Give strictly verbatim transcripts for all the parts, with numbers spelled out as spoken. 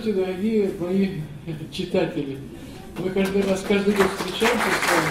Здравствуйте, дорогие мои читатели. Мы каждый раз, каждый год встречаемся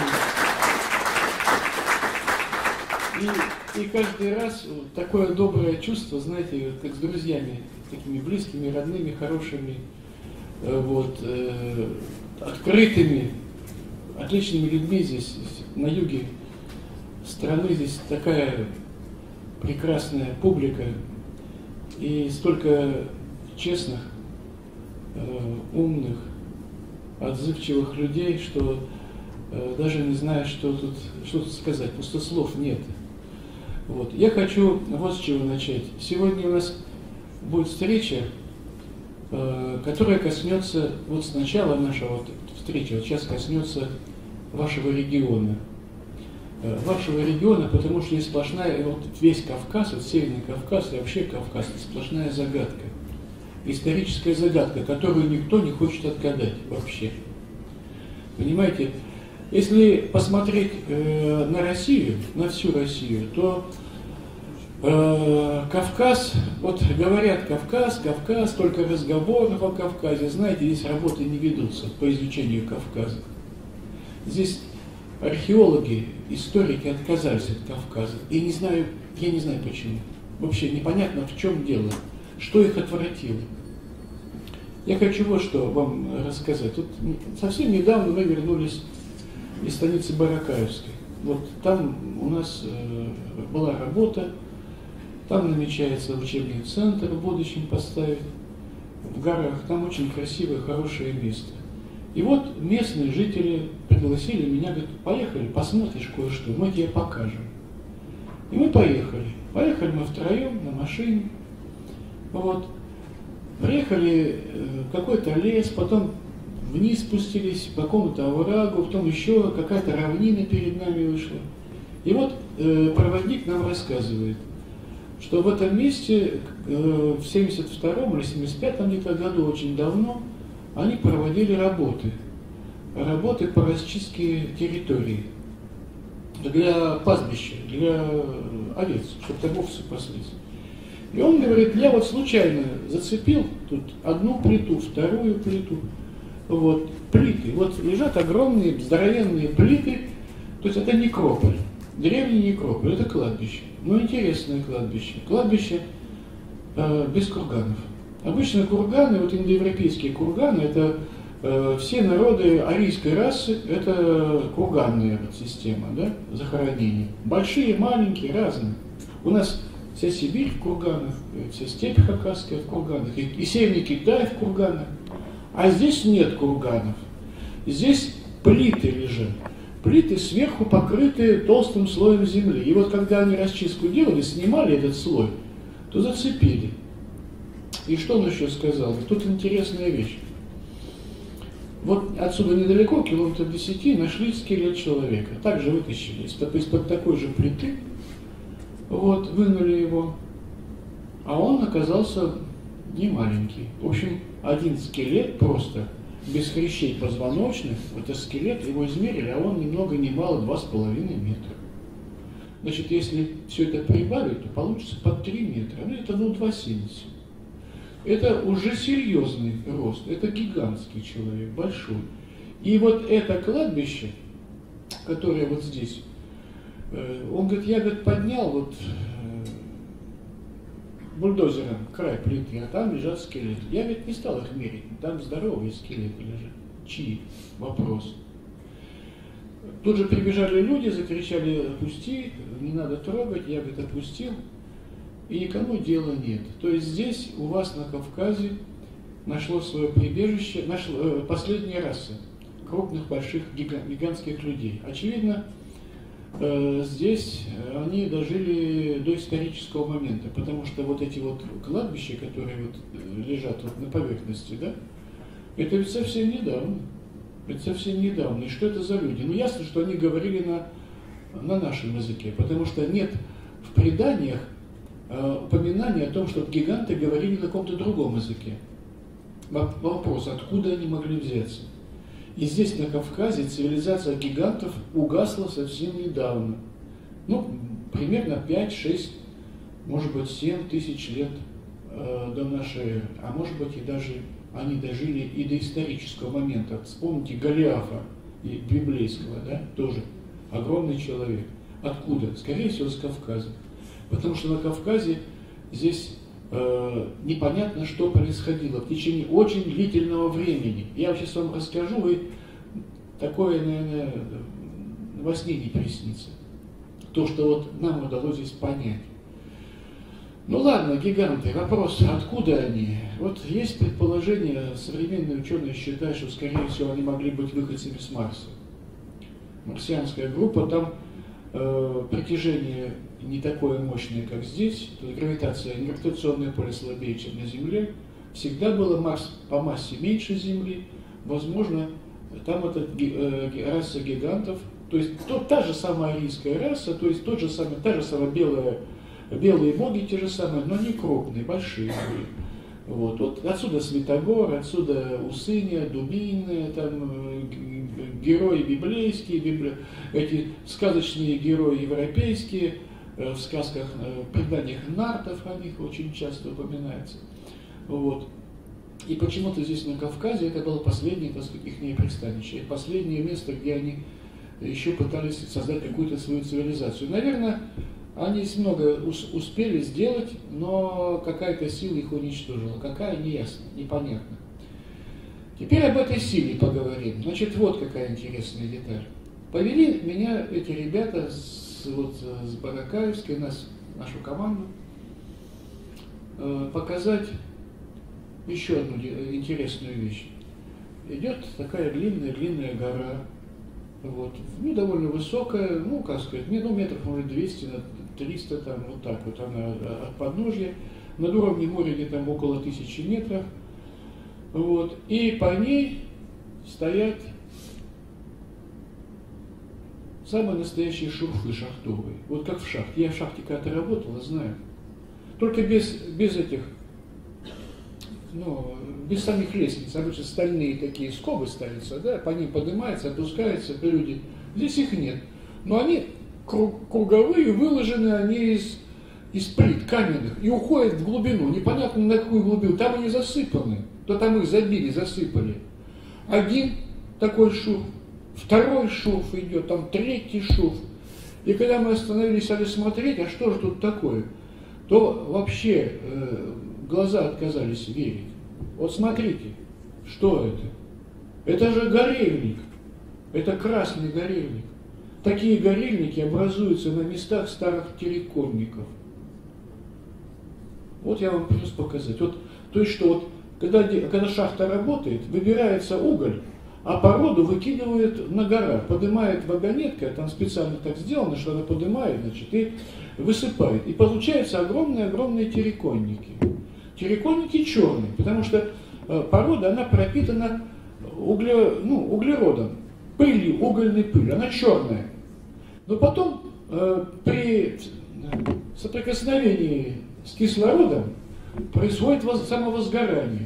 с вами. И, и каждый раз такое доброе чувство, знаете, как с друзьями, такими близкими, родными, хорошими, вот, э, открытыми, отличными людьми здесь, на юге страны. Здесь такая прекрасная публика и столько честных, э, умных, отзывчивых людей, что э, даже не знаю, что тут, что тут сказать, просто слов нет. Вот. Я хочу вот с чего начать. Сегодня у нас будет встреча, э, которая коснется, вот сначала нашего вот, встречи, вот сейчас коснется вашего региона. Э, вашего региона, потому что есть сплошная, вот весь Кавказ, вот Северный Кавказ и вообще Кавказ, это сплошная загадка. Историческая загадка, которую никто не хочет отгадать вообще. Понимаете, если посмотреть э, на Россию, на всю Россию, то э, Кавказ, вот говорят Кавказ, Кавказ, только разговоров о Кавказе, знаете, здесь работы не ведутся по изучению Кавказа. Здесь археологи, историки отказались от Кавказа. И не знаю, я не знаю почему. Вообще непонятно, в чем дело. Что их отвратило? Я хочу вот что вам рассказать. Тут совсем недавно мы вернулись из станицы Баракаевской. Вот там у нас э, была работа, там намечается учебный центр в будущем поставить, в горах. Там очень красивое, хорошее место. И вот местные жители пригласили меня, говорят, поехали, посмотришь кое-что, мы тебе покажем. И мы поехали. Поехали мы втроем на машине. Вот. Приехали в какой-то лес, потом вниз спустились по какому-то оврагу, потом еще какая-то равнина перед нами вышла. И вот э, проводник нам рассказывает, что в этом месте э, в семьдесят втором или семьдесят пятом где-то году, очень давно, они проводили работы. Работы по расчистке территории для пастбища, для овец, чтобы торговцы паслись. И он говорит, я вот случайно зацепил тут одну плиту, вторую плиту, вот, плиты. Вот лежат огромные, здоровенные плиты, то есть это некрополь, древний некрополь, это кладбище. Ну, интересное кладбище. Кладбище э, без курганов. Обычно курганы, вот индоевропейские курганы, это э, все народы арийской расы, это курганная вот система, да, захоронений. Большие, маленькие, разные. У нас вся Сибирь в курганах, вся степь хакасская в курганах, и, и Северный Китай в курганах. А здесь нет курганов. Здесь плиты лежат. Плиты сверху покрыты толстым слоем земли. И вот когда они расчистку делали, снимали этот слой, то зацепили. И что он еще сказал? Тут интересная вещь. Вот отсюда недалеко, километров десяти, нашли скелет человека. Также вытащили из-под, из-под такой же плиты. Вот, вынули его, а он оказался не маленький. В общем, один скелет просто, без хрящей позвоночных, это скелет, его измерили, а он ни много ни мало два с половиной метра. Значит, если все это прибавить, то получится под три метра, ну это ну два семьдесят. Это уже серьезный рост, это гигантский человек, большой. И вот это кладбище, которое вот здесь, он говорит, я говорит, поднял вот э, бульдозером край плиты, а там лежат скелеты. Я говорит, не стал их мерить, там здоровые скелеты лежат. Чьи? Вопрос. Тут же прибежали люди, закричали, опусти, не надо трогать, я говорит, опустил, и никому дела нет. То есть здесь у вас на Кавказе нашло свое прибежище, нашло, э, последняя раса крупных, больших, гигантских людей. Очевидно, здесь они дожили до исторического момента, потому что вот эти вот кладбища, которые вот лежат вот на поверхности, да, это ведь совсем недавно. Это совсем недавно. И что это за люди? Ну, ясно, что они говорили на, на нашем языке, потому что нет в преданиях э, упоминания о том, что гиганты говорили на каком-то другом языке. Вопрос, откуда они могли взяться? И здесь, на Кавказе, цивилизация гигантов угасла совсем недавно. Ну, примерно пять-шесть, может быть, семь тысяч лет э, до нашей эры, а может быть и даже они дожили и до исторического момента. Вспомните Голиафа и библейского, да, тоже огромный человек. Откуда? Скорее всего, с Кавказа. Потому что на Кавказе здесь э, непонятно, что происходило в течение очень длительного времени. Я сейчас вам расскажу, и такое, наверное, во сне не приснится. То, что вот нам удалось здесь понять. Ну ладно, гиганты, вопрос, откуда они? Вот есть предположение, современные ученые считают, что, скорее всего, они могли быть выходцами с Марса. Марсианская группа, там э, притяжение не такое мощное, как здесь, то есть гравитация, гравитационное поле слабее, чем на Земле. Всегда было Марс по массе меньше Земли, возможно, там это э, раса гигантов, то есть то, та же самая арийская раса, то есть тот же самый, та же самая белая, белые боги те же самые, но не крупные, большие были. Вот. Вот отсюда Святогор, отсюда Усыня, Дубины, там герои библейские, библи... эти сказочные герои европейские, в сказках, в преданиях нартов о них очень часто упоминается. Вот. И почему-то здесь на Кавказе это было последнее, так сказать, их пристанище, и последнее место, где они еще пытались создать какую-то свою цивилизацию. Наверное, они много успели сделать, но какая-то сила их уничтожила. Какая, не ясно, непонятно. Теперь об этой силе поговорим. Значит, вот какая интересная деталь. Повели меня эти ребята с, вот, с Баракаевской, нас, нашу команду, э, показать еще одну интересную вещь. Идет такая длинная-длинная гора, вот, ну, довольно высокая, ну, как сказать, ну, метров, может, двести на триста, там, вот так вот она от подножья, над уровнем моря где-то там около тысячи метров, вот, и по ней стоят самые настоящие шурфы шахтовые, вот как в шахте. Я в шахте когда-то работал, знаю, только без, без этих, ну, без самих лестниц, обычно стальные такие скобы ставятся, да, по ним поднимаются, опускаются люди. Здесь их нет. Но они круговые, выложены они из, из плит каменных и уходят в глубину. Непонятно на какую глубину. Там они засыпаны. То там их забили, засыпали. Один такой шурф, второй шурф идет, там третий шурф. И когда мы остановились, стали смотреть, а что же тут такое, то вообще э, глаза отказались верить. Вот смотрите, что это? Это же горельник. Это красный горельник. Такие горельники образуются на местах старых терриконников. Вот я вам плюс показать. Вот, то есть что, вот, когда, когда шахта работает, выбирается уголь, а породу выкидывают на горах. Поднимает вагонетка, там специально так сделано, что она поднимает, значит, и высыпает. И получаются огромные-огромные терриконники. Терриконники черные, потому что э, порода, она пропитана угле, ну, углеродом, пылью, угольной пылью, она черная. Но потом э, при соприкосновении с кислородом происходит воз, самовозгорание.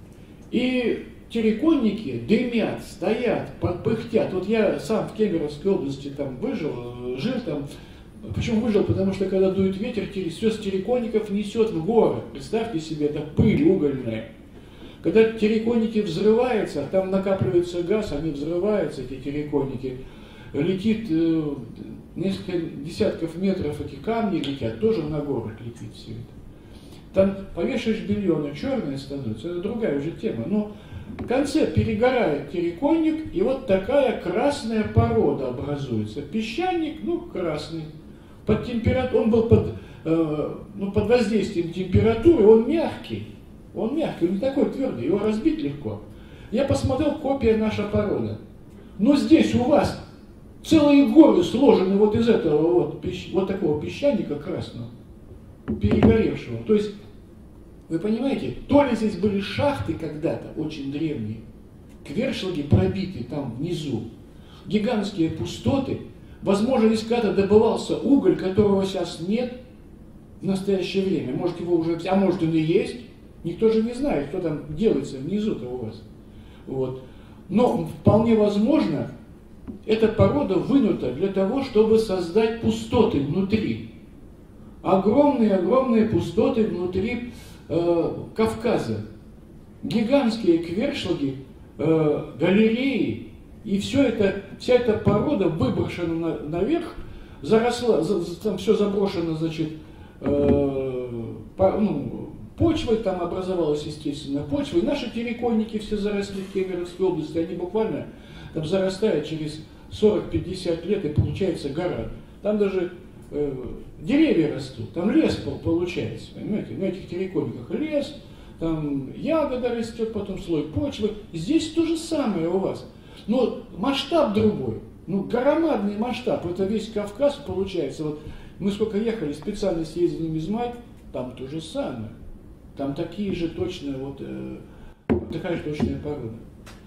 И терриконники дымят, стоят, пыхтят. Вот я сам в Кемеровской области там выжил, жил там. Почему выжил? Потому что когда дует ветер, все с терриконников несет в горы. Представьте себе, это пыль угольная. Когда терриконники взрываются, там накапливается газ, они взрываются, эти терриконники, летит э, несколько десятков метров, эти камни летят, тоже на горы летит все это. Там повешаешь белье, оно черное становится, это другая уже тема. Но в конце перегорает терриконник, и вот такая красная порода образуется. Песчаник, ну, красный. Под температурой, он был под, э, ну, под воздействием температуры, он мягкий. Он мягкий, он не такой твердый, его разбить легко. Я посмотрел, копия наша порода. Но здесь у вас целые горы сложены вот из этого вот, песч... вот такого песчаника красного, перегоревшего. То есть, вы понимаете, то ли здесь были шахты когда-то, очень древние, квершлаги пробиты там внизу, гигантские пустоты, возможно, здесь когда-то добывался уголь, которого сейчас нет в настоящее время. Может, его уже, а может, он и есть. Никто же не знает, что там делается внизу-то у вас. Вот. Но вполне возможно, эта порода вынута для того, чтобы создать пустоты внутри. Огромные-огромные пустоты внутри э, Кавказа. гигантские квершлаги, э, галереи, и все это, вся эта порода выброшена на, наверх, заросла, за, там все заброшено, значит, э, по, ну, почвой, там образовалась естественная почва, и наши терриконники все заросли в Кемеровской области, они буквально там зарастают через сорок-пятьдесят лет, и получается гора. Там даже э, деревья растут, там лес получается, понимаете, на этих террикониках лес, там ягода растет, потом слой почвы. Здесь то же самое у вас, но масштаб другой, ну громадный масштаб, это весь Кавказ получается. Вот мы сколько ехали, специально съездили в Измай, там то же самое, там такие же точно, вот э, такая же точная порода.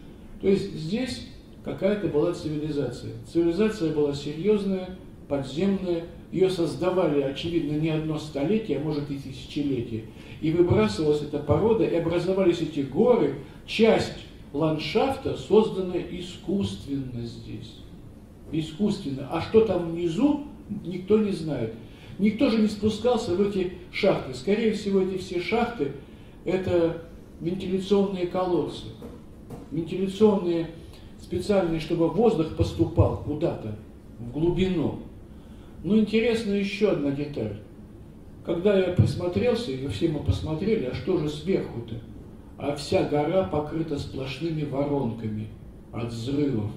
То есть здесь какая-то была цивилизация. Цивилизация была серьезная, подземная, ее создавали, очевидно, не одно столетие, а может и тысячелетие. И выбрасывалась эта порода, и образовались эти горы, часть ландшафта, созданная искусственно здесь. Искусственно. А что там внизу, никто не знает. Никто же не спускался в эти шахты. Скорее всего, эти все шахты – это вентиляционные колодцы. Вентиляционные, специальные, чтобы воздух поступал куда-то, в глубину. Но интересна еще одна деталь. Когда я присмотрелся, и все мы посмотрели, а что же сверху-то? А вся гора покрыта сплошными воронками от взрывов.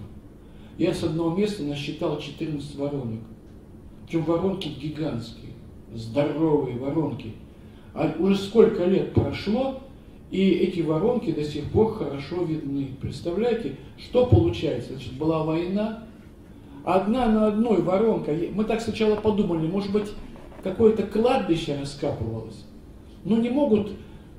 Я с одного места насчитал четырнадцать воронок. Причем воронки гигантские, здоровые воронки. А уже сколько лет прошло, и эти воронки до сих пор хорошо видны. Представляете, что получается? Значит, была война, одна на одной воронка. Мы так сначала подумали, может быть, какое-то кладбище раскапывалось. Но не могут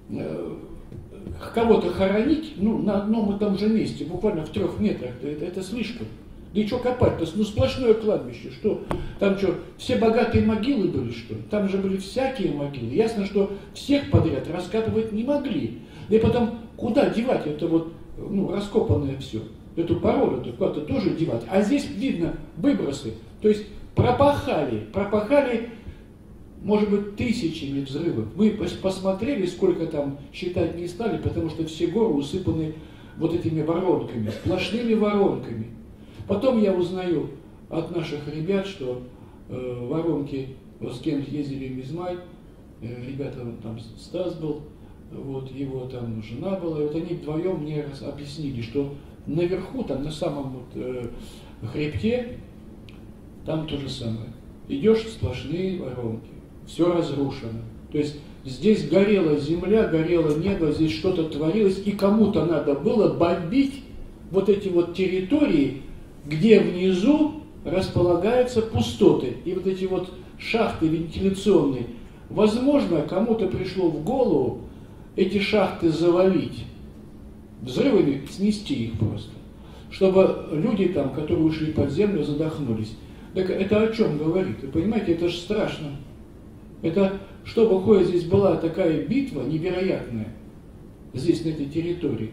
э, кого-то хоронить ну, на одном и том же месте, буквально в трех метрах. Это, это слишком. Да и что копать-то? Ну сплошное кладбище. Что? Там что, все богатые могилы были, что ли? Там же были всякие могилы. Ясно, что всех подряд раскапывать не могли. Да и потом, куда девать это вот, ну, раскопанное все? Эту породу куда-то тоже девать. А здесь видно выбросы. То есть пропахали, пропахали, может быть, тысячами взрывов. Мы посмотрели, сколько там, считать не стали, потому что все горы усыпаны вот этими воронками, сплошными воронками. Потом я узнаю от наших ребят, что э, воронки, вот с кем ездили в Измай, э, ребята, там Стас был, вот его там жена была, и вот они вдвоем мне раз объяснили, что наверху, там на самом вот, э, хребте, там то же самое. Идешь, сплошные воронки, все разрушено. То есть здесь горела земля, горело небо, здесь что-то творилось, и кому-то надо было бомбить вот эти вот территории, где внизу располагаются пустоты. И вот эти вот шахты вентиляционные, возможно, кому-то пришло в голову эти шахты завалить, взрывами снести их просто, чтобы люди там, которые ушли под землю, задохнулись. Так это о чем говорит? Вы понимаете, это же страшно. Это, что выходит, здесь была такая битва невероятная, здесь, на этой территории.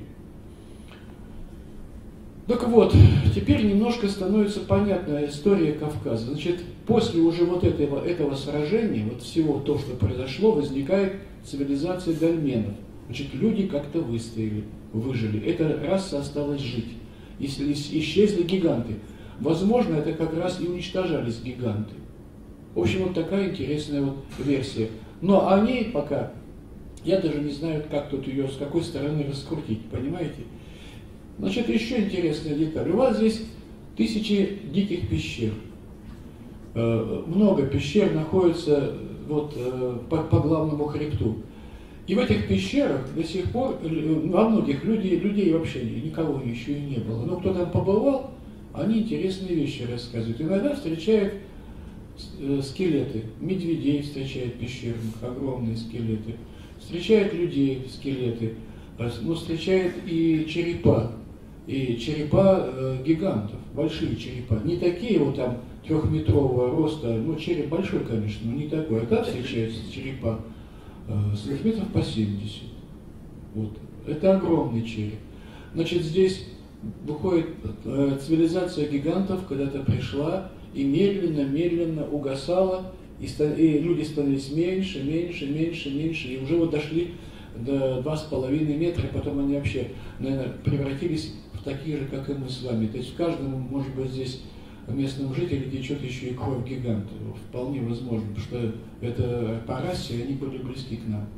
Так вот, теперь немножко становится понятна история Кавказа. Значит, после уже вот этого, этого сражения, вот всего то, что произошло, возникает цивилизация дольменов. Значит, люди как-то выстояли, выжили. Эта раса осталась жить. Если исчезли гиганты. Возможно, это как раз и уничтожались гиганты. В общем, вот такая интересная вот версия. Но о ней пока, я даже не знаю, как тут ее, с какой стороны раскрутить, понимаете? Значит, еще интересная деталь. У вас здесь тысячи диких пещер. Много пещер находится вот по, по главному хребту. И в этих пещерах до сих пор, во многих людей, людей вообще никого еще и не было. Но кто там побывал, они интересные вещи рассказывают. Иногда встречают скелеты, медведей встречают пещерных, огромные скелеты. Встречают людей, скелеты, но встречают и черепа. И черепа э, гигантов, большие черепа. Не такие вот там трехметрового роста, ну череп большой, конечно, но не такой. А там встречаются черепа э, сантиметров по семьдесят. Вот. Это огромный череп. Значит, здесь выходит э, цивилизация гигантов, когда-то пришла и медленно-медленно угасала, и, ста- и люди становились меньше, меньше, меньше, меньше, и уже вот дошли до два с половиной метра, потом они вообще, наверное, превратились в такие же, как и мы с вами. То есть в каждом, может быть, здесь местном жителе течет еще и кровь гиганта. Вполне возможно, потому что это по расе они были близки к нам.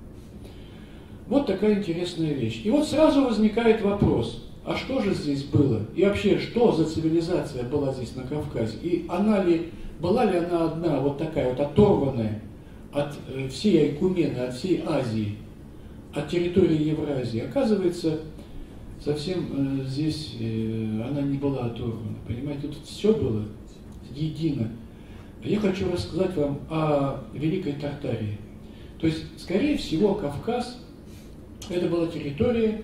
Вот такая интересная вещь. И вот сразу возникает вопрос, а что же здесь было? И вообще, что за цивилизация была здесь на Кавказе? И она ли, была ли она одна, вот такая вот оторванная от всей Айкумены, от всей Азии, от территории Евразии? Оказывается, совсем э, здесь э, она не была оторвана. Понимаете, тут все было едино. Я хочу рассказать вам о Великой Тартарии. То есть, скорее всего, Кавказ это была территория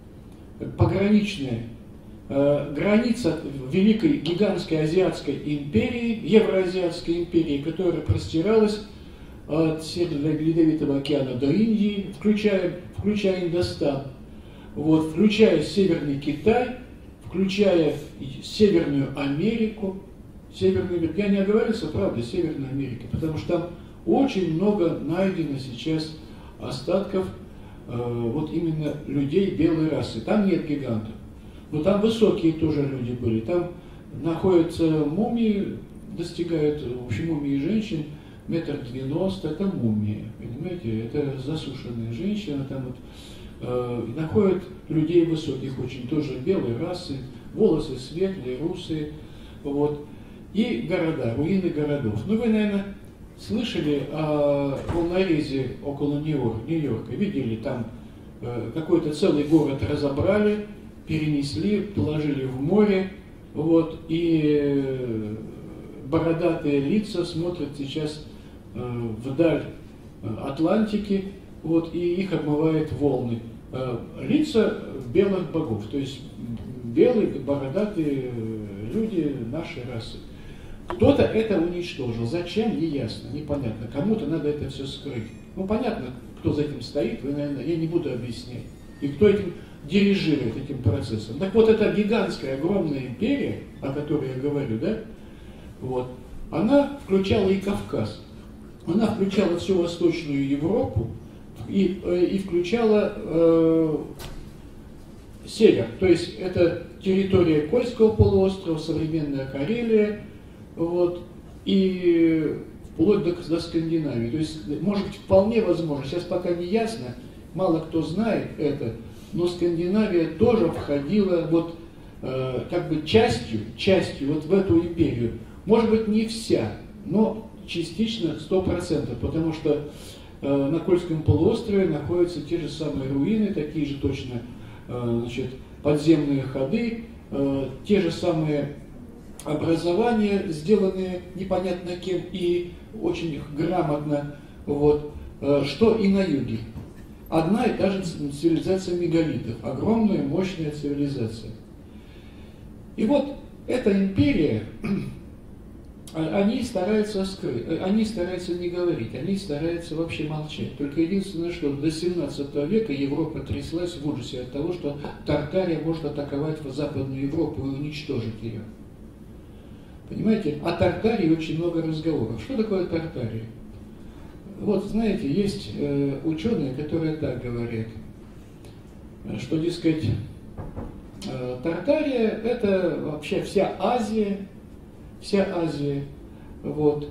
пограничная, э, граница Великой гигантской Азиатской империи, Евроазиатской империи, которая простиралась от Северного Ледовитого океана до Индии, включая, включая Индостан, вот, включая Северный Китай, включая Северную Америку. Северную, я не оговорился, правда, Северной Америки, потому что там очень много найдено сейчас остатков э, вот именно людей белой расы. Там нет гигантов, но там высокие тоже люди были. Там находятся мумии, достигают, в общем, мумии женщин метр девяносто, это мумия, понимаете, это засушенная женщина, там вот э, находят людей высоких очень, тоже белой расы, волосы светлые, русые, вот, и города, руины городов. Ну, вы, наверное, слышали о волнорезе около Нью-Йорка, видели, там э, какой-то целый город разобрали, перенесли, положили в море, вот, и э, бородатые лица смотрят сейчас э, вдаль Атлантики, вот, и их обмывают волны. Э, лица белых богов, то есть белые, бородатые люди нашей расы. Кто-то это уничтожил. Зачем? Не ясно, непонятно. Кому-то надо это все скрыть. Ну, понятно, кто за этим стоит, вы, наверное, я не буду объяснять. И кто этим дирижирует, этим процессом. Так вот, эта гигантская, огромная империя, о которой я говорю, да, вот, она включала и Кавказ. Она включала всю Восточную Европу и, и включала э, север. То есть, это территория Кольского полуострова, современная Карелия, вот, и вплоть до, до Скандинавии. То есть, может быть, вполне возможно, сейчас пока не ясно, мало кто знает это, но Скандинавия тоже входила вот э, как бы частью, частью вот в эту империю. Может быть, не вся, но частично сто процентов, потому что э, на Кольском полуострове находятся те же самые руины, такие же точно э, значит, подземные ходы, э, те же самые образования, сделанные непонятно кем и очень грамотно, вот, э, что и на юге. Одна и та же цивилизация мегалитов, огромная, мощная цивилизация. И вот эта империя, они стараются скрыть, они стараются не говорить, они стараются вообще молчать. Только единственное, что до семнадцатого века Европа тряслась в ужасе от того, что Тартария может атаковать Западную Европу и уничтожить ее. Понимаете, о Тартарии очень много разговоров. Что такое Тартария? Вот, знаете, есть э, ученые, которые так говорят, что, дескать, э, Тартария – это вообще вся Азия, вся Азия, вот,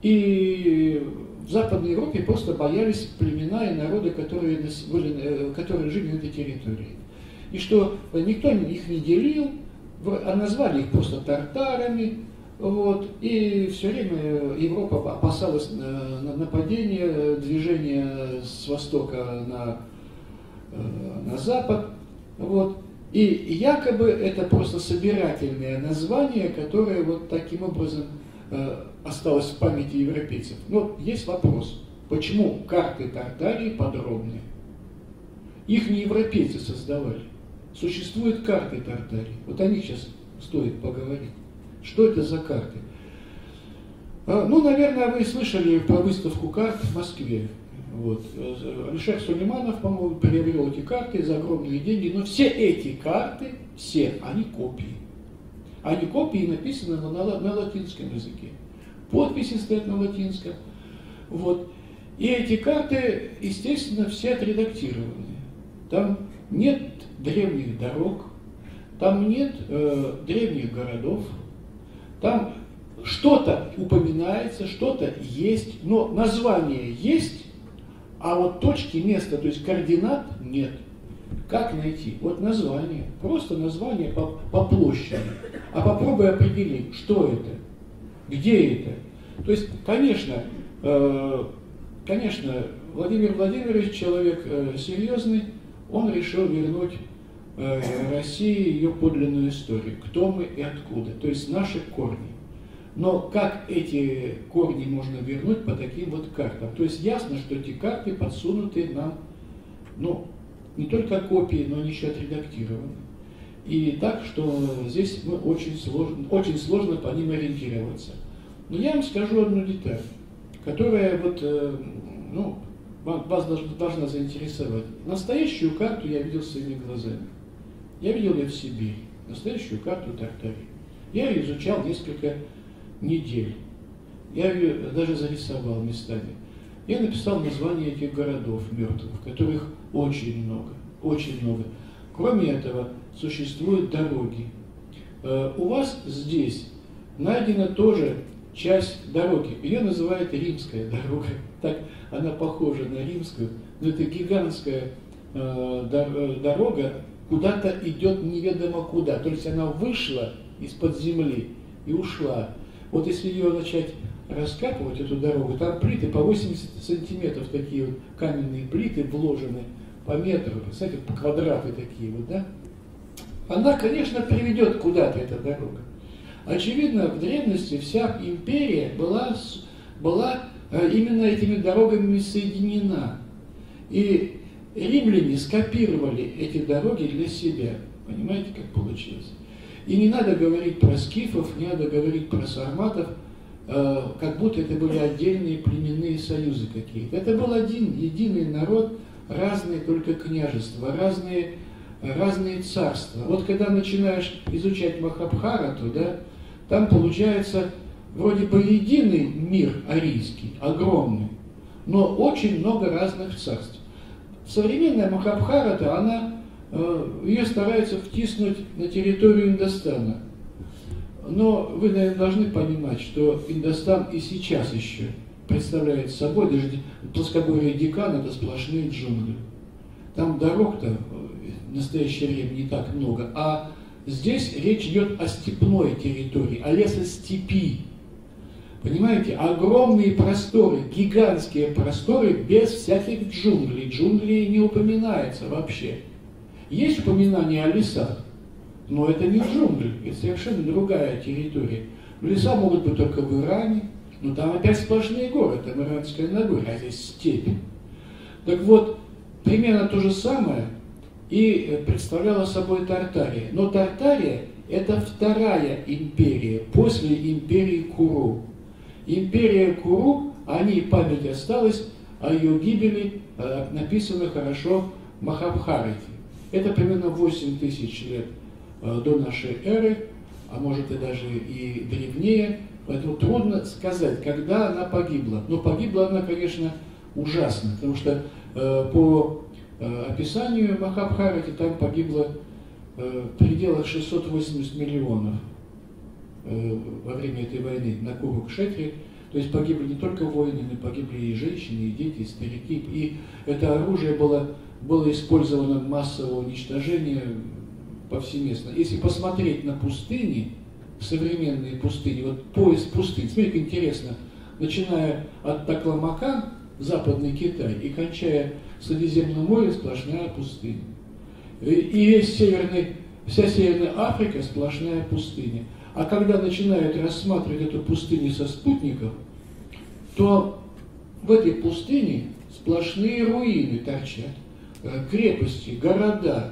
и в Западной Европе просто боялись племена и народы, которые, были, э, которые жили на этой территории. И что никто их не делил, а назвали их просто тартарами. Вот, и все время Европа опасалась нападения, движения с востока на, на запад. Вот, и якобы это просто собирательное название, которое вот таким образом осталось в памяти европейцев. Но есть вопрос, почему карты Тартарии подробные? Их не европейцы создавали. Существуют карты Тартарии. Вот о них сейчас стоит поговорить. Что это за карты? Ну, наверное, вы слышали про выставку карт в Москве. Вот. Алишер Сулейманов, по-моему, приобрел эти карты за огромные деньги, но все эти карты, все, они копии. Они копии написаны на, на, на латинском языке. Подписи стоят на латинском. Вот. И эти карты, естественно, все отредактированы. Там нет древних дорог, там нет э, древних городов, там что-то упоминается, что-то есть, но название есть, а вот точки, места, то есть координат нет. Как найти? Вот название, просто название по, по площади. А попробуй определить, что это, где это. То есть, конечно, э, конечно, Владимир Владимирович человек э, серьезный, он решил вернуть э, России ее подлинную историю, кто мы и откуда, то есть наши корни. Но как эти корни можно вернуть по таким вот картам? То есть ясно, что эти карты подсунуты нам, ну, не только копии, но они еще отредактированы. И так, что здесь мы очень сложно, очень сложно по ним ориентироваться. Но я вам скажу одну деталь, которая вот, ну, вас должна заинтересовать. Настоящую карту я видел своими глазами. Я видел ее в Сибири, настоящую карту Тартарии. Я ее изучал несколько недель. Я ее даже зарисовал местами. Я написал названия этих городов мертвых, которых очень много, очень много. Кроме этого, существуют дороги. У вас здесь найдена тоже часть дороги. Ее называют Римская дорога. Так она похожа на римскую, но это гигантская дорога, куда-то идет неведомо куда. То есть она вышла из-под земли и ушла. Вот если ее начать раскапывать, эту дорогу, там плиты по восемьдесят сантиметров, такие вот каменные плиты вложены по метру, представляете, по квадраты такие вот, да? Она, конечно, приведет куда-то, эта дорога. Очевидно, в древности вся империя была, была именно этими дорогами соединена. И римляне скопировали эти дороги для себя. Понимаете, как получилось? И не надо говорить про скифов, не надо говорить про сарматов, э, как будто это были отдельные племенные союзы какие-то. Это был один единый народ, разные только княжества, разные, разные царства. Вот когда начинаешь изучать Махабхарату, да, там получается вроде бы единый мир арийский, огромный, но очень много разных царств. Современная Махабхарата, она ее стараются втиснуть на территорию Индостана. Но вы, наверное, должны понимать, что Индостан и сейчас еще представляет собой, даже плоскогорье Декан, это сплошные джунгли. Там дорог-то в настоящее время не так много, а здесь речь идет о степной территории, о лесостепи. Понимаете, огромные просторы, гигантские просторы без всяких джунглей. Джунгли не упоминается вообще. Есть упоминание о лесах, но это не джунгли, это совершенно другая территория. Леса могут быть только в Иране, но там опять сплошные горы, там Иранское Нагорье, а здесь степь. Так вот, примерно то же самое и представляла собой Тартария. Но Тартария – это вторая империя после империи Куру. Империя Куру, о ней память осталась, о ее гибели написано хорошо в Махабхарате. Это примерно восемь тысяч лет до нашей эры, а может и даже и древнее. Поэтому трудно сказать, когда она погибла. Но погибла она, конечно, ужасно, потому что э, по э, описанию Махабхараты там погибло э, в пределах шестьсот восемьдесят миллионов э, во время этой войны на Курукшетре. То есть погибли не только воины, но погибли и женщины, и дети, и старики. И это оружие было, было использовано в массовое уничтожение повсеместно. Если посмотреть на пустыни, современные пустыни, вот пояс пустынь, смотрите, как интересно, начиная от Такламакан, Западный Китай, и кончая Средиземным морем, сплошная пустыня. И, и весь северный, вся Северная Африка сплошная пустыня. А когда начинают рассматривать эту пустыню со спутников, то в этой пустыне сплошные руины торчат, крепости, города.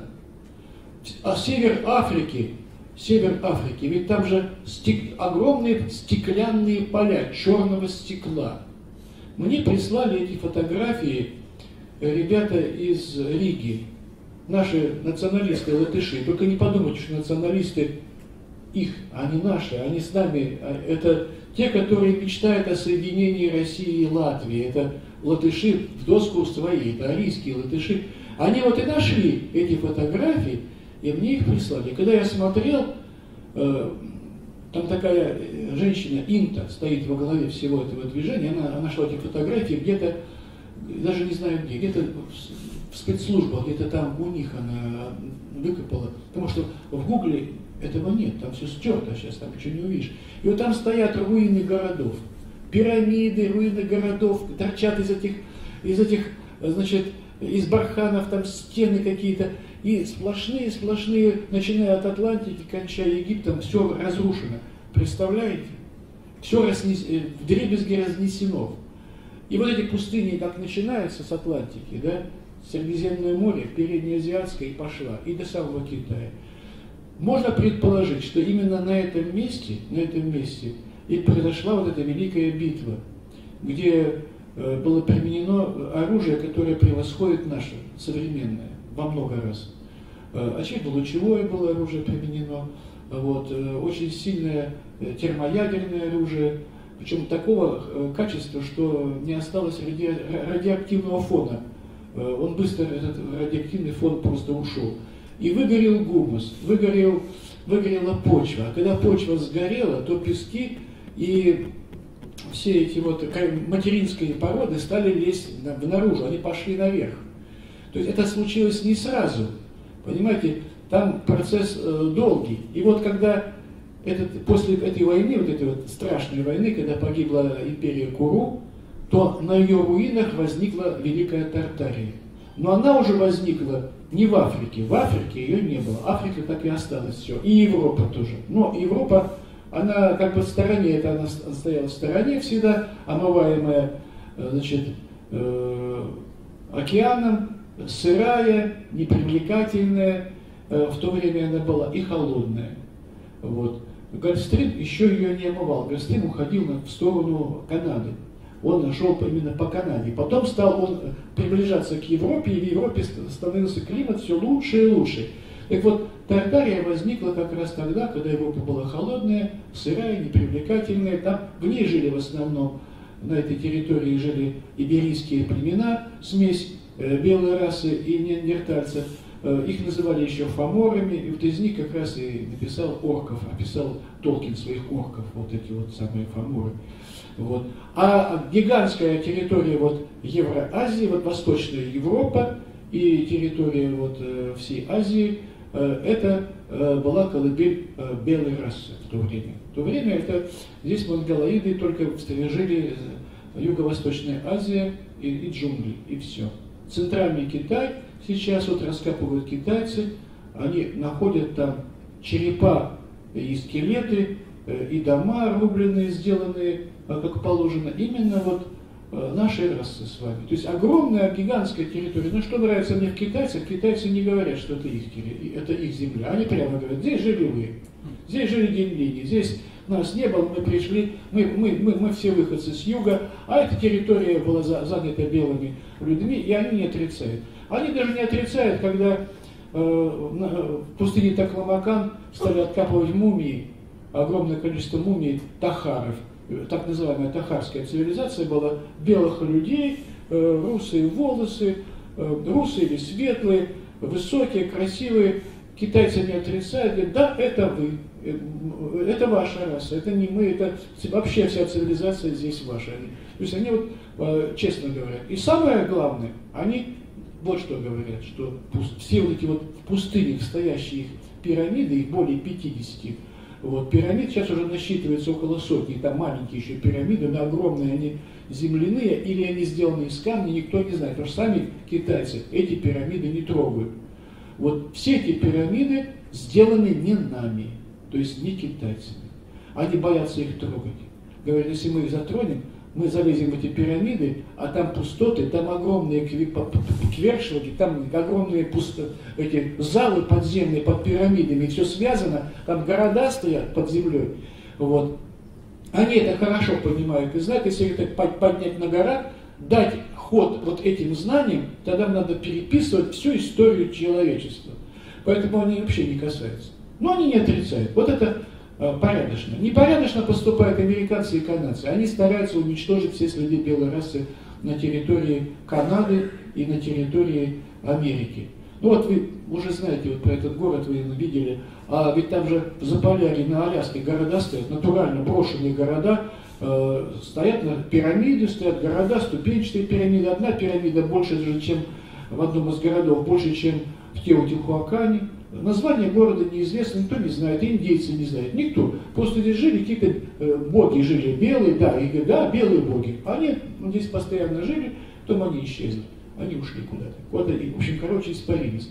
А север Африки, север Африки, ведь там же стек, огромные стеклянные поля черного стекла. Мне прислали эти фотографии ребята из Риги, наши националисты латыши. Только не подумайте, что националисты их, они наши, они с нами. Это те, которые мечтают о соединении России и Латвии. Это латыши в доску свои, это арийские латыши. Они вот и нашли эти фотографии, и мне их прислали. Когда я смотрел, э, там такая женщина, Инта, стоит во главе всего этого движения, она, она нашла эти фотографии где-то, даже не знаю где, где-то в, в спецслужбах, где-то там у них она выкопала. Потому что в Гугле этого нет, там все стерто сейчас, там ничего не увидишь. И вот там стоят руины городов, пирамиды, руины городов, торчат из этих, из этих, значит, из барханов, там стены какие-то, и сплошные-сплошные, начиная от Атлантики, кончая Египтом, все разрушено. Представляете? Все разнес... вдребезги разнесено. И вот эти пустыни, как начинаются с Атлантики, да, Средиземное море, Переднеазиатское, и пошла, и до самого Китая. Можно предположить, что именно на этом месте, на этом месте и произошла вот эта великая битва, где э, было применено оружие, которое превосходит наше, современное, во много раз. Э, очевидно, лучевое было оружие применено, вот, э, очень сильное э, термоядерное оружие, причем такого э, качества, что не осталось ради, радиоактивного фона. Э, он быстро, этот радиоактивный фон просто ушел. И выгорел гумус, выгорел, выгорела почва. А когда почва сгорела, то пески и все эти вот материнские породы стали лезть наружу, они пошли наверх. То есть это случилось не сразу, понимаете, там процесс э, долгий. И вот когда этот, после этой войны, вот этой вот страшной войны, когда погибла империя Куру, то на ее руинах возникла Великая Тартария. Но она уже возникла не в Африке. В Африке ее не было. Африка так и осталась все. И Европа тоже. Но Европа, она как бы в стороне, это она стояла в стороне всегда, омываемая, значит, э, океаном, сырая, непривлекательная. Э, в то время она была и холодная. Вот. Гольфстрим еще ее не омывал. Гольфстрим уходил в сторону Канады. Он шел именно по Канаде. Потом стал он приближаться к Европе, и в Европе становился климат все лучше и лучше. Так вот, Тартария возникла как раз тогда, когда Европа была холодная, сырая, непривлекательная. Там в ней жили в основном, на этой территории жили иберийские племена, смесь э, белой расы и неандертальцев. Э, их называли еще фаморами, и вот из них как раз и написал орков, описал Толкин своих орков, вот эти вот самые фаморы. Вот. А гигантская территория вот Евразии, вот Восточная Европа и территория вот, э, всей Азии, э, это э, была колыбель э, белой расы в то время. В то время это здесь монголоиды только жили Юго-Восточная Азия и, и джунгли, и все. Центральный Китай сейчас вот раскапывают китайцы, они находят там черепа и скелеты, э, и дома рубленные, сделанные как положено, именно вот э, нашей расы с вами. То есть огромная, гигантская территория. Но что нравится мне в китайцах, китайцы не говорят, что это их, это их земля. Они прямо говорят, здесь жили вы, здесь жили генлини, здесь нас не было, мы пришли, мы, мы, мы, мы все выходцы с юга, а эта территория была за, занята белыми людьми, и они не отрицают. Они даже не отрицают, когда э, в пустыне Такламакан стали откапывать мумии, огромное количество мумий тахаров. Так называемая тахарская цивилизация была белых людей, э, русые волосы, э, русые или светлые, высокие, красивые. Китайцы не отрицают, говорят, да, это вы, э, это ваша раса, это не мы, это вообще вся цивилизация здесь ваша. То есть они вот э, честно говорят. И самое главное, они вот что говорят, что все вот эти вот в пустынях стоящие пирамиды, их более пятидесяти, вот, пирамид сейчас уже насчитывается около сотни, там маленькие еще пирамиды, но огромные, они земляные или они сделаны из камня, никто не знает, потому что сами китайцы эти пирамиды не трогают. Вот все эти пирамиды сделаны не нами, то есть не китайцами. Они боятся их трогать. Говорят, если мы их затронем, мы залезем в эти пирамиды, а там пустоты, там огромные квершилки, там огромные пусто, эти залы подземные под пирамидами, все связано, там города стоят под землей. Вот. Они это хорошо понимают и знают, если их так поднять на гора, дать ход вот этим знаниям, тогда надо переписывать всю историю человечества. Поэтому они вообще не касаются. Но они не отрицают. Вот это порядочно. Непорядочно поступают американцы и канадцы. Они стараются уничтожить все следы белой расы на территории Канады и на территории Америки. Ну вот вы уже знаете вот про этот город, вы видели, а ведь там же в Заполярье, на Аляске города стоят, натурально брошенные города, э, стоят на пирамиды, стоят города, ступенчатые пирамиды. Одна пирамида больше, чем в одном из городов, больше, чем в Теотихуакане. Название города неизвестно, никто не знает, индейцы не знают, никто. Просто здесь жили какие-то э, боги, жили белые, да, и да, белые боги. Они здесь постоянно жили, потом они исчезли. Они ушли куда-то. Куда и, в общем, короче, испарились.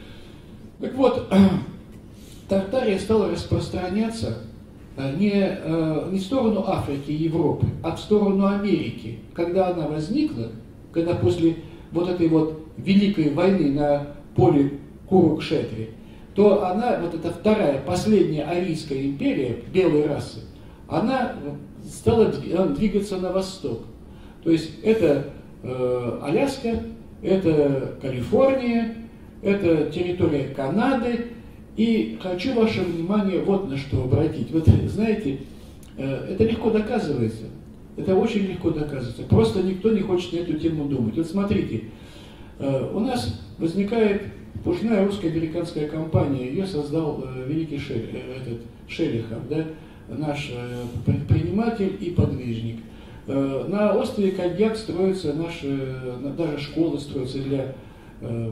Так вот, Тартария стала распространяться не, не в сторону Африки и Европы, а в сторону Америки. Когда она возникла, когда после вот этой вот великой войны на поле Курукшетри, то она, вот эта вторая, последняя Арийская империя, белой расы, она стала двигаться на восток. То есть это э, Аляска, это Калифорния, это территория Канады. И хочу ваше внимание вот на что обратить. Вот знаете, э, это легко доказывается. Это очень легко доказывается. Просто никто не хочет на эту тему думать. Вот смотрите, э, у нас возникает пушная русско-американская компания. Ее создал э, великий Шер, э, этот, Шелихов, да, наш э, предприниматель и подвижник. Э, на острове Кадьяк строятся наши, даже школы строятся для, э,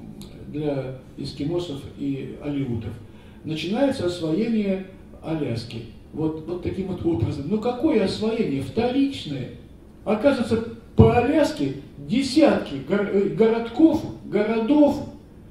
для эскимосов и алеутов. Начинается освоение Аляски. Вот, вот таким вот образом. Но какое освоение? Вторичное. Оказывается, по Аляске десятки городков, городов,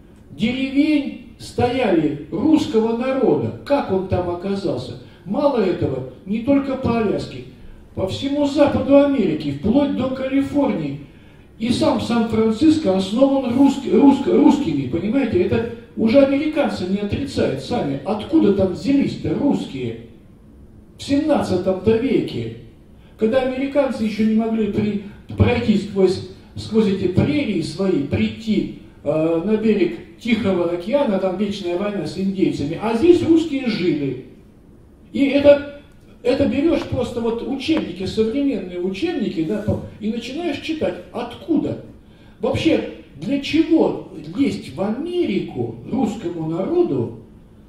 деревень стояли русского народа. Как он там оказался? Мало этого, не только по Аляске, по всему западу Америки, вплоть до Калифорнии. И сам Сан-Франциско основан русски, русско, русскими, понимаете? Это уже американцы не отрицают сами. Откуда там взялись-то русские? В семнадцатом-то веке, когда американцы еще не могли при, пройти сквозь, сквозь эти прерии свои, прийти э, на берег Тихого океана, там вечная война с индейцами, а здесь русские жили. И это, это берешь просто вот учебники, современные учебники, да, и начинаешь читать, откуда. Вообще, для чего лезть в Америку русскому народу,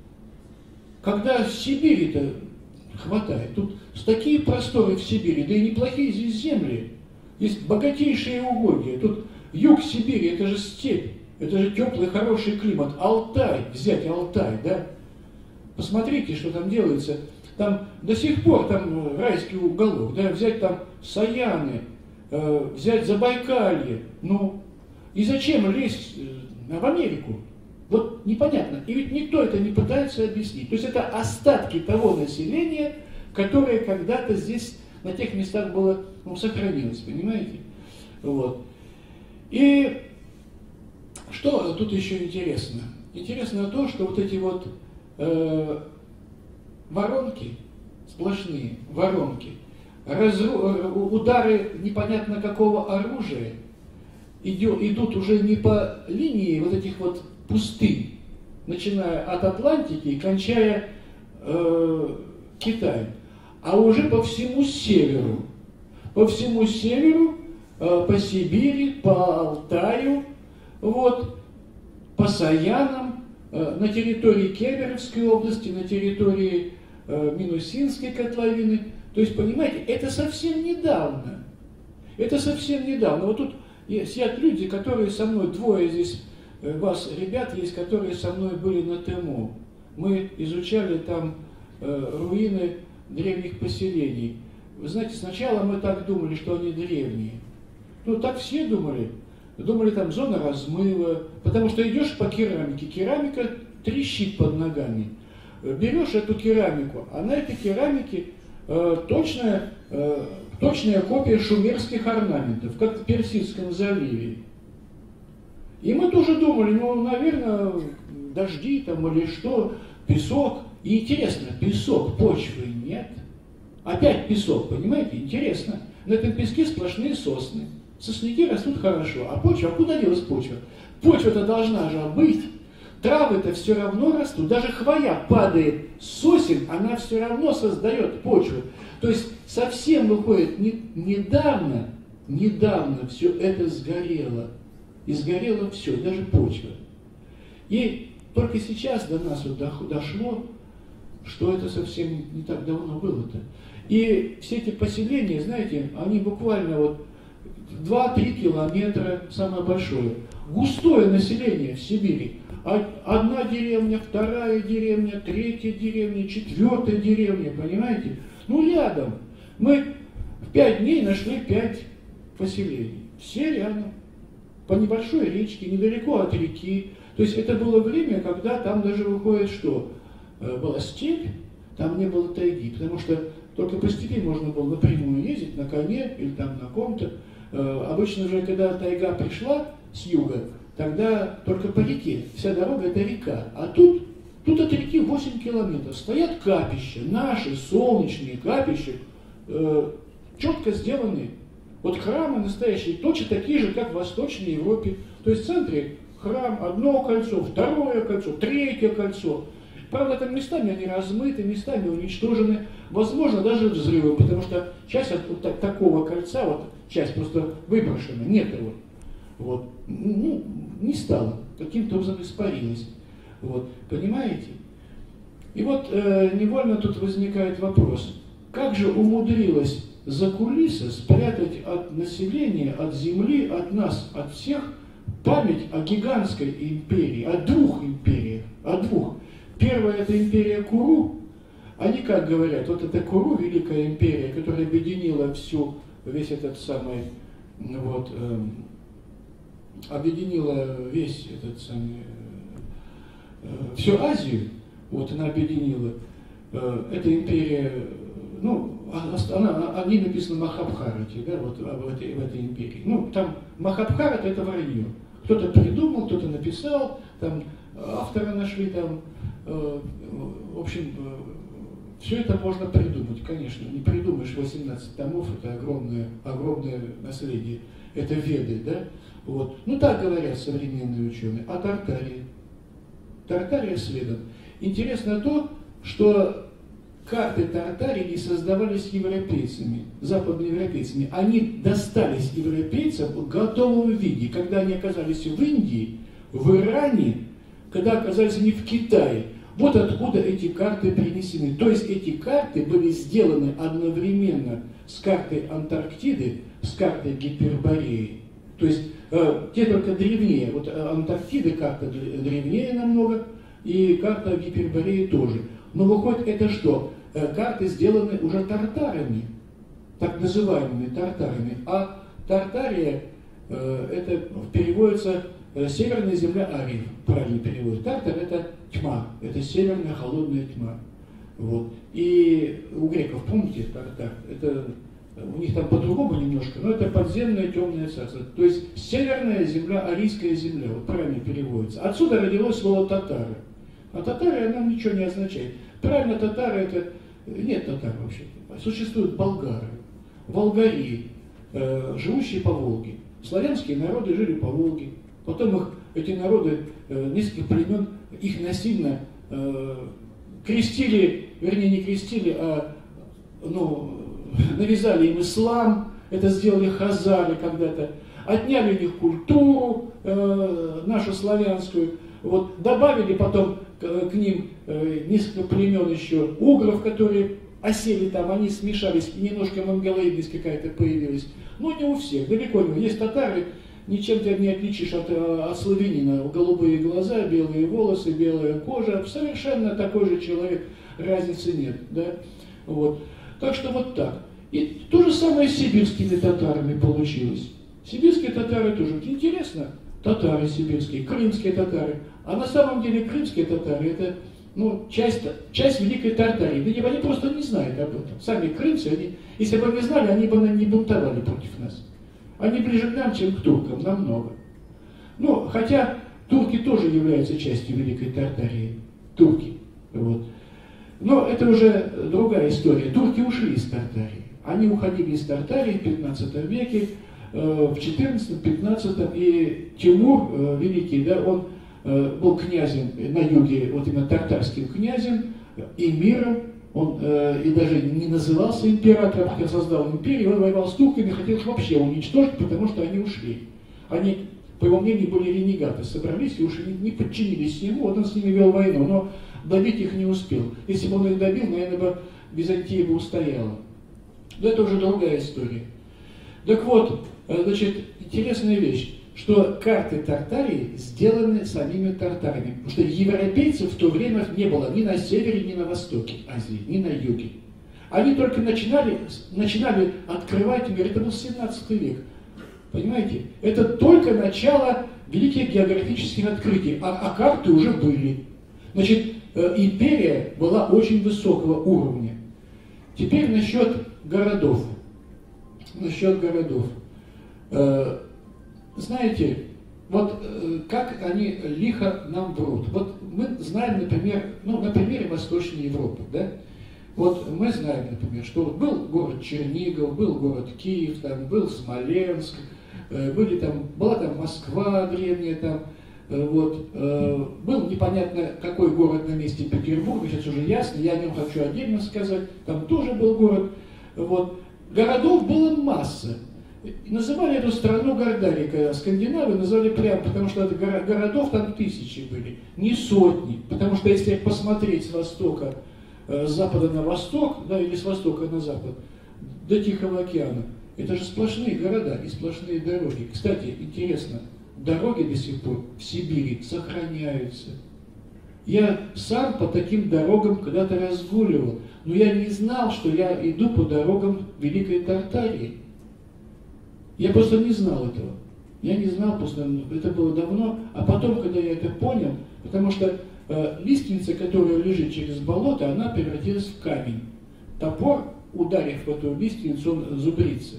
когда в Сибири-то хватает? Тут такие просторы в Сибири, да и неплохие здесь земли. Есть богатейшие угодья. Тут юг Сибири, это же степь. Это же теплый, хороший климат. Алтай, взять Алтай, да? Посмотрите, что там делается. Там до сих пор там райский уголок, да? Взять там Саяны, э, взять Забайкалье. Ну, и зачем лезть э, в Америку? Вот непонятно. И ведь никто это не пытается объяснить. То есть это остатки того населения, которое когда-то здесь, на тех местах было, ну, сохранилось, понимаете? Вот. И что тут еще интересно? Интересно то, что вот эти вот э, воронки, сплошные воронки, разру, удары непонятно какого оружия идет, идут уже не по линии вот этих вот пустынь, начиная от Атлантики и кончая э, Китаем, а уже по всему северу. По всему северу, э, по Сибири, по Алтаю, вот, по Саянам, э, на территории Кемеровской области, на территории э, Минусинской котловины. То есть, понимаете, это совсем недавно. Это совсем недавно. Вот тут сидят люди, которые со мной, двое здесь, э, вас, ребят, есть, которые со мной были на ТЭМО. Мы изучали там э, руины древних поселений. Вы знаете, сначала мы так думали, что они древние. Ну, так все думали. Думали, там зона размыва, потому что идешь по керамике, керамика трещит под ногами. Берешь эту керамику, а на этой керамике э, точная, э, точная копия шумерских орнаментов, как в Персидском заливе. И мы тоже думали, ну, наверное, дожди там или что, песок. И интересно, песок, почвы нет. Опять песок, понимаете, интересно. На этом песке сплошные сосны. Сосняки растут хорошо, а почва, а куда делась почва? Почва-то должна же быть. травы-то все равно растут. Даже хвоя падает с сосен, она все равно создает почву. То есть совсем выходит не, недавно, недавно все это сгорело. И сгорело все, даже почва. И только сейчас до нас вот дошло, что это совсем не так давно было-то. И все эти поселения, знаете, они буквально вот два-три километра, самое большое. Густое население в Сибири. Одна деревня, вторая деревня, третья деревня, четвертая деревня, понимаете? Ну, рядом. Мы в пять дней нашли пять поселений. Все рядом. По небольшой речке, недалеко от реки. То есть это было время, когда там даже выходит что? Была степь, там не было тайги, потому что только по степи можно было напрямую ездить на коне или там на ком-то. Обычно же, когда тайга пришла с юга, тогда только по реке. Вся дорога это река. А тут, тут от реки восемь километров. Стоят капища, наши солнечные капища, э, четко сделанные. Вот храмы настоящие, точно такие же, как в Восточной Европе. То есть в центре храм, одно кольцо, второе кольцо, третье кольцо. Правда, там местами они размыты, местами уничтожены. Возможно, даже взрывом, потому что часть от вот так, такого кольца, вот часть просто выброшена, нет его. Вот. Ну, не стало, каким-то образом испарилось. Вот. Понимаете? И вот э, невольно тут возникает вопрос, как же умудрилась закулиса спрятать от населения, от земли, от нас, от всех память о гигантской империи, о двух империях, о двух. Первая – это империя Куру. Они как говорят, вот это Куру, великая империя, которая объединила всю, весь этот самый, вот, э, объединила весь этот самый, э, всю Азию, вот она объединила. Э, эта империя, ну, она, о ней написано Махабхарате, да, вот в этой, в этой империи. Ну, там Махабхарата – это вранье. Кто-то придумал, кто-то написал, там автора нашли, там, э, в общем, э, все это можно придумать, конечно. Не придумаешь восемнадцать томов, это огромное, огромное наследие, это Веды, да? Вот. Ну так говорят современные ученые. А Тартария? Тартария следом. Интересно то, что карты Тартарии не создавались европейцами, западноевропейцами. Они достались европейцам в готовом виде. Когда они оказались в Индии, в Иране, когда оказались они в Китае. Вот откуда эти карты принесены. То есть эти карты были сделаны одновременно с картой Антарктиды, с картой Гипербореи. То есть э, те только древнее. Вот Антарктида карта древнее намного, и карта Гипербореи тоже. Но выходит это что? Э, карты сделаны уже тартарами, так называемыми тартарами. А Тартария, э, это переводится э, северная земля ариев, правильно переводится. Тартар это тьма, это северная холодная тьма. Вот. И у греков, помните, Тартар, это у них там по-другому немножко, но это подземное темное царство. То есть северная земля, арийская земля, вот правильно переводится. Отсюда родилось слово татары. А татары, она ничего не означает. Правильно, татары это... Нет татар вообще-то. Существуют болгары, волгари, э, живущие по Волге. Славянские народы жили по Волге. Потом их, эти народы, э, несколько племен, их насильно э, крестили, вернее не крестили, а ну, навязали им ислам, это сделали хазары когда-то, отняли у них культуру э, нашу славянскую, вот, добавили потом к, к ним э, несколько племен еще угров, которые осели там, они смешались, и немножко монголоидность какая-то появилась. Но не у всех, далеко не. Есть татары, ничем тебя не отличишь от, от славянина. Голубые глаза, белые волосы, белая кожа, совершенно такой же человек, разницы нет. Да? Вот. Так что вот так. И то же самое с сибирскими татарами получилось. Сибирские татары тоже. Интересно, татары сибирские, крымские татары. А на самом деле крымские татары это ну, часть, часть Великой Тартарии. Да они просто не знают об этом. Сами крымцы, они, если бы они знали, они бы не бунтовали против нас. Они ближе к нам, чем к туркам, намного. Ну, хотя турки тоже являются частью Великой Тартарии. Турки. Вот. Но это уже другая история. Турки ушли из Тартарии. Они уходили из Тартарии в пятнадцатом веке, в четырнадцатом-пятнадцатом, и Тимур Великий, да, он был князем на юге, вот именно тартарским князем, эмиром, он э, и даже не назывался императором, хотя создал империю, он воевал с турками, хотел их вообще уничтожить, потому что они ушли. Они, по его мнению, были ренегаты, собрались и ушли, не подчинились ему, вот он с ними вел войну, но добить их не успел. Если бы он их добил, наверное, бы Византия бы устояла. Но это уже другая история. Так вот, значит, интересная вещь, что карты Тартарии сделаны самими тартарами, потому что европейцев в то время не было ни на севере, ни на востоке Азии, ни на юге. Они только начинали, начинали открывать мир, это был семнадцатый век. Понимаете? Это только начало великих географических открытий, а, а карты уже были. Значит, империя была очень высокого уровня. Теперь насчет городов. Насчет городов. Знаете, вот как они лихо нам врут. Вот мы знаем, например, ну, на примере Восточной Европы, да? Вот мы знаем, например, что вот был город Чернигов, был город Киев, там был Смоленск, были там, была там Москва древняя, там, вот, был непонятно какой город на месте Петербурга, сейчас уже ясно, я о нем хочу отдельно сказать, там тоже был город, вот, городов было масса. Называли эту страну Гордарий, когда скандинавы называли прямо, потому что городов там тысячи были, не сотни. Потому что если посмотреть с востока, с запада на восток, да, или с востока на запад, до Тихого океана, это же сплошные города и сплошные дороги. Кстати, интересно, дороги до сих пор в Сибири сохраняются. Я сам по таким дорогам когда-то разгуливал, но я не знал, что я иду по дорогам Великой Тартарии. Я просто не знал этого. Я не знал, просто это было давно. А потом, когда я это понял, потому что э, лиственница, которая лежит через болото, она превратилась в камень. Топор, ударив в эту лиственницу, он зубрится.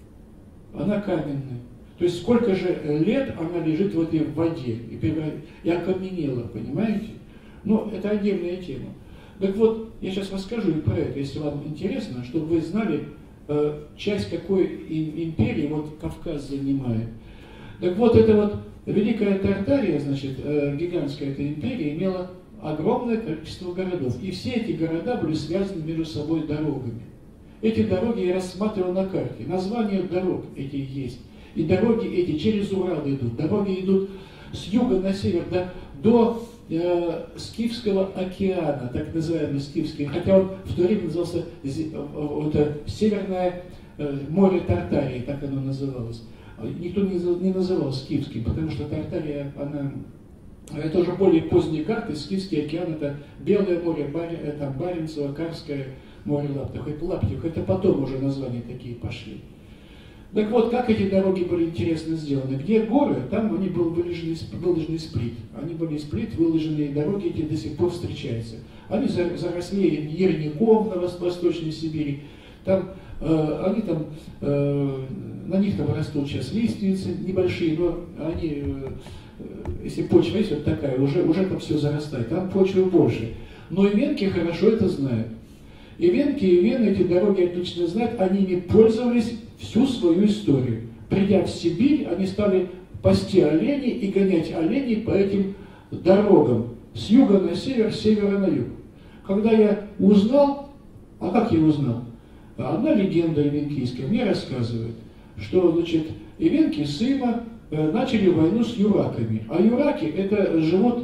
Она каменная. То есть сколько же лет она лежит в этой воде и, преврат... и окаменела, понимаете? Ну, это отдельная тема. Так вот, я сейчас расскажу и про это, если вам интересно, чтобы вы знали, часть какой империи вот Кавказ занимает. Так вот, эта вот Великая Тартария, значит, гигантская эта империя, имела огромное количество городов. И все эти города были связаны между собой дорогами. Эти дороги я рассматривал на карте. Названия дорог эти есть. И дороги эти через Урал идут. Дороги идут с юга на север до, до э, Скифского океана, так называемый Скифский. Хотя он в то время назывался это, Северное э, море Тартарии, так оно называлось. Никто не, не называл Скифским, потому что Тартария, она... Это уже более поздние карты. Скифский океан — это Белое море, Бар, это Баренцево, Карское море, Лаптев. Лаптев. Это потом уже названия такие пошли. Так вот, как эти дороги были интересно сделаны? Где горы, там они были выложены, выложены из плит. Они были из плит, выложенные дороги эти до сих пор встречаются. Они заросли ерником на Восточной Сибири. Там, э, они там, э, на них там растут сейчас лиственницы небольшие, но они, э, если почва есть вот такая, уже, уже там все зарастает. Там почвы больше. Но и венки хорошо это знают. И венки, и вены эти дороги отлично знают, они ими пользовались всю свою историю. Придя в Сибирь, они стали пасти оленей и гонять оленей по этим дорогам. С юга на север, с севера на юг. Когда я узнал, а как я узнал? Одна легенда ивенкийская мне рассказывает, что, значит, ивенки Сыма э, начали войну с юраками. А юраки это живут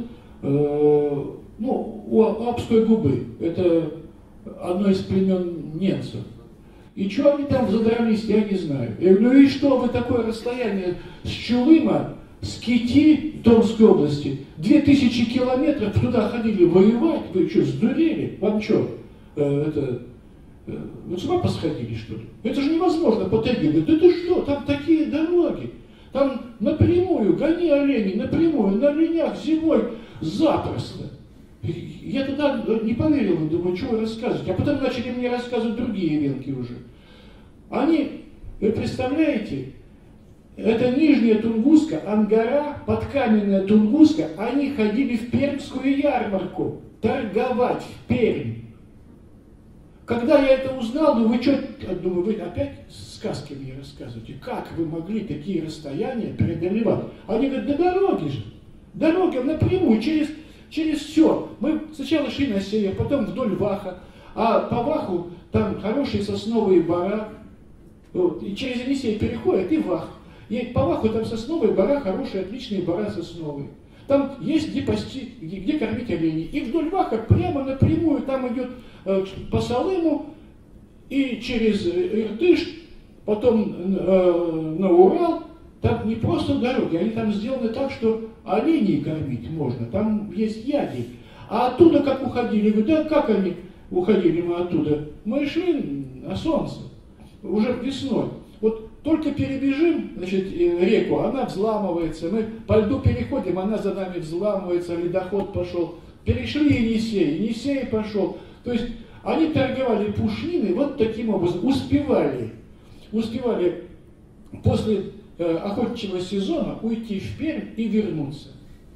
э, ну, у Апской губы. Это одно из племен немцев. И что они там задрались, я не знаю. Я говорю, ну и что, вы такое расстояние с Чулыма, с Кити, Томской области, две тысячи километров туда ходили воевать, вы что, сдурели? Вам что, э, это, э, вы с ума посходили, что ли? Это же невозможно по тайге. Говорит, да ты что, там такие дороги, там напрямую, гони оленей, напрямую, на оленях зимой запросто. Я тогда не поверил, думаю, что вы рассказываете. А потом начали мне рассказывать другие венки уже. Они, вы представляете, это Нижняя Тунгуска, Ангара, подкаменная Тунгуска, они ходили в Пермскую ярмарку торговать в Пермь. Когда я это узнал, ну вы что, думаю, вы опять сказки мне рассказываете. Как вы могли такие расстояния преодолевать? Они говорят, да дороги же. Дорога напрямую, через, через все. Мы сначала шли на север, потом вдоль Ваха, а по Ваху там хорошие сосновые бора. Вот, и через Енисей переходят и Вах. И по Ваху там сосновые бора, хорошие, отличные бора сосновые. Там есть где пасти, где, где кормить оленей. И вдоль Ваха прямо напрямую там идет э, по Салыму и через Иртыш, потом э, на Урал. Там не просто дороги, они там сделаны так, что оленей кормить можно. Там есть яги. А оттуда как уходили? Говорю, да как они уходили мы оттуда? Мы шли на солнце, уже весной. Вот только перебежим, значит, реку, она взламывается, мы по льду переходим, она за нами взламывается, ледоход пошел. Перешли Енисей, Енисей пошел. То есть они торговали пушниной вот таким образом, успевали, успевали после э, охотничьего сезона уйти в Пермь и вернуться.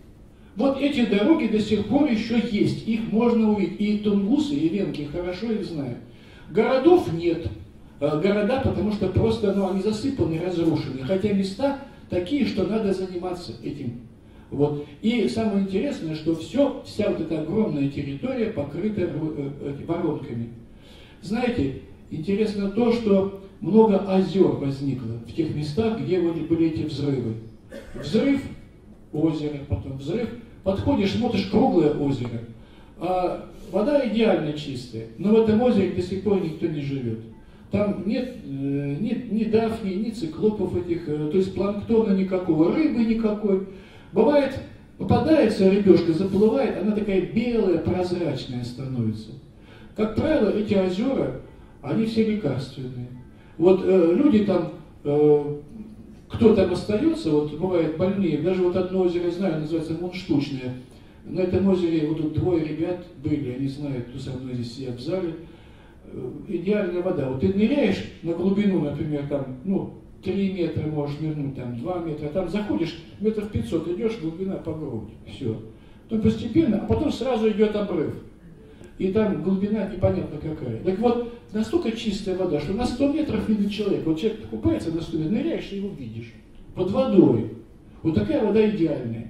Вот эти дороги до сих пор еще есть, их можно увидеть. И тунгусы, и венки хорошо их знают. Городов нет. Города, потому что просто ну, они засыпаны, разрушены. Хотя места такие, что надо заниматься этим. Вот. И самое интересное, что все, вся вот эта огромная территория покрыта воронками. Знаете, интересно то, что много озер возникло в тех местах, где были эти взрывы. Взрыв озера, потом взрыв. Подходишь, смотришь, круглое озеро. А вода идеально чистая. Но в этом озере до сих пор никто не живет. Там нет, нет ни дафни, ни циклопов этих, то есть планктона никакого, рыбы никакой. Бывает, попадается рыбешка, заплывает, она такая белая, прозрачная становится. Как правило, эти озера, они все лекарственные. Вот э, люди там, э, кто там остается, вот бывает больные, даже вот одно озеро знаю, называется Мунштучное. На этом озере вот тут двое ребят были, они знают, кто со мной здесь сидят в зале. Идеальная вода. Вот ты ныряешь на глубину, например, там, ну, три метра можешь нырнуть, там, два метра, там заходишь, метров пятьсот, идешь, глубина по грудь, все. Потом постепенно, а потом сразу идет обрыв. И там глубина непонятно какая. Так вот, настолько чистая вода, что на сто метров видит человек. Вот человек купается на сто метров, ныряешь и его видишь. Под водой. Вот такая вода идеальная.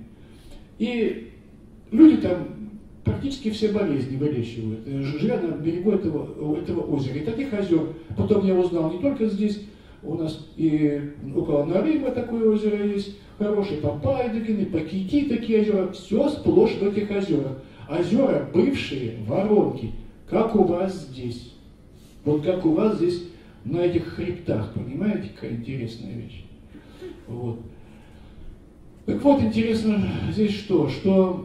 И люди там практически все болезни вылечивают, живя на берегу этого, этого озера. И таких озер, потом я узнал, не только здесь, у нас и около Нарыма такое озеро есть, хорошие Папайдогины, Пакити такие озера, все сплошь в этих озерах. Озера бывшие воронки, как у вас здесь. Вот как у вас здесь на этих хребтах, понимаете, какая интересная вещь. Вот. Так вот, интересно здесь что, что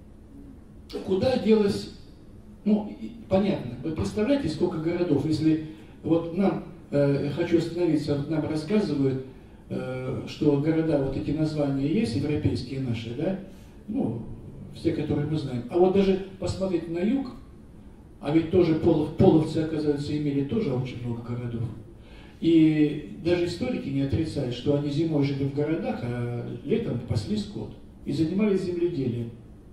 куда делось, ну, понятно, вы представляете, сколько городов, если вот нам, э, хочу остановиться, вот нам рассказывают, э, что города, вот эти названия есть, европейские наши, да, ну, все, которые мы знаем. А вот даже посмотреть на юг, а ведь тоже полов, половцы, оказывается, имели тоже очень много городов. И даже историки не отрицают, что они зимой жили в городах, а летом пасли скот и занимались земледелием.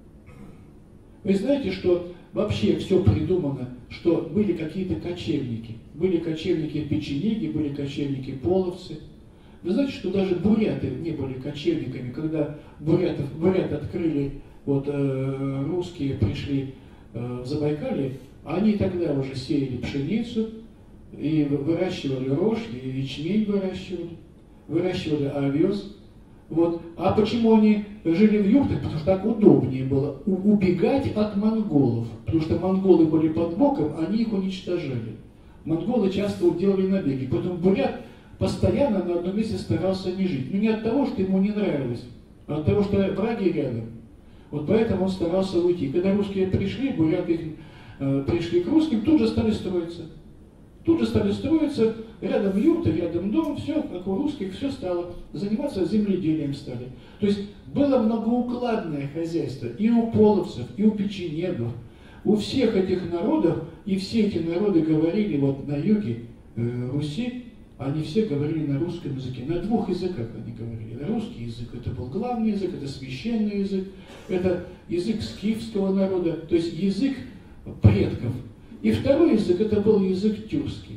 Вы знаете, что вообще все придумано, что были какие-то кочевники. Были кочевники-печенеги, были кочевники-половцы. Вы знаете, что даже буряты не были кочевниками. Когда бурятов, бурят открыли, вот э, русские пришли э, в Забайкалье, они тогда уже сеяли пшеницу, и выращивали рожь, и ячмень выращивали, выращивали овес. Вот. А почему они жили в юртах? Потому что так удобнее было убегать от монголов. Потому что монголы были под боком, они их уничтожали. Монголы часто делали набеги. Поэтому бурят постоянно на одном месте старался не жить. Но не от того, что ему не нравилось, а от того, что враги рядом. Вот поэтому он старался уйти. Когда русские пришли, буряты э, пришли к русским, тут же стали строиться. Тут же стали строиться, рядом юрта, рядом дом, все, как у русских, все стало, заниматься земледелием стали. То есть было многоукладное хозяйство и у половцев, и у печенегов, у всех этих народов, и все эти народы говорили вот на юге э, Руси, они все говорили на русском языке, на двух языках они говорили. Русский язык это был главный язык, это священный язык, это язык скифского народа, то есть язык предков. И второй язык, это был язык тюркский.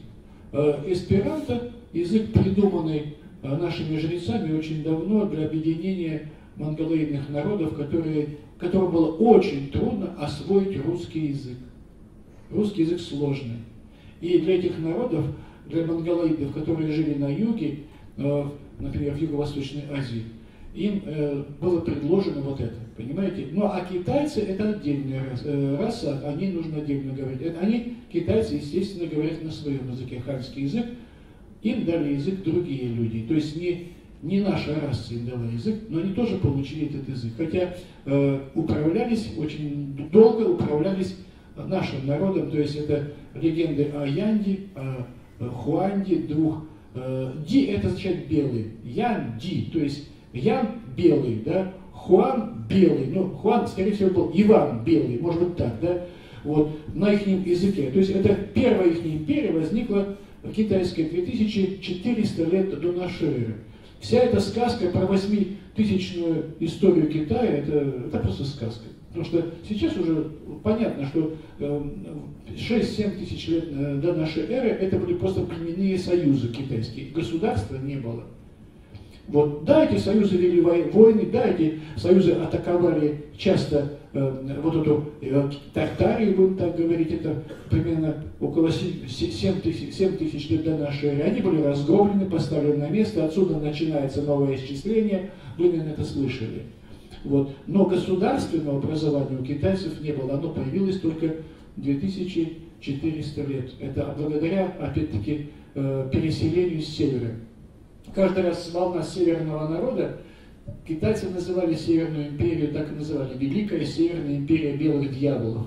Эсперанто, язык, придуманный нашими жрецами очень давно для объединения монголоидных народов, которые, которым было очень трудно освоить русский язык. Русский язык сложный. И для этих народов, для монголоидов, которые жили на юге, например, в Юго-Восточной Азии, им было предложено вот это, понимаете? Ну а китайцы это отдельная раса, о ней нужно отдельно говорить. Они, китайцы, естественно, говорят на своем языке, ханский язык, им дали язык другие люди, то есть не, не наша раса им дала язык, но они тоже получили этот язык. Хотя э, управлялись, очень долго управлялись нашим народом, то есть это легенды о Янде, о Хуанде, двух. Э, Ди это означает белый, Ян Ди, то есть Ян белый, да, Хуан белый, ну Хуан, скорее всего, был Иван белый, может быть так, да, вот, на их языке. То есть это первая их империя возникла китайская две тысячи четыреста лет до нашей эры. Вся эта сказка про восьмитысячную историю Китая, это, это просто сказка. Потому что сейчас уже понятно, что шесть-семь тысяч лет до нашей эры это были просто племенные союзы китайские, государства не было. Вот, да, эти союзы вели войны, да, эти союзы атаковали часто э, вот эту э, Тартарию, будем так говорить, это примерно около семь тысяч лет до нашей эры. Они были разгромлены, поставлены на место, отсюда начинается новое исчисление, вы, наверное, это слышали. Вот. Но государственного образования у китайцев не было, оно появилось только две тысячи четыреста лет. Это благодаря, опять-таки, э, переселению с севера. Каждый раз волна северного народа, китайцы называли Северную империю, так и называли, Великая Северная империя белых дьяволов.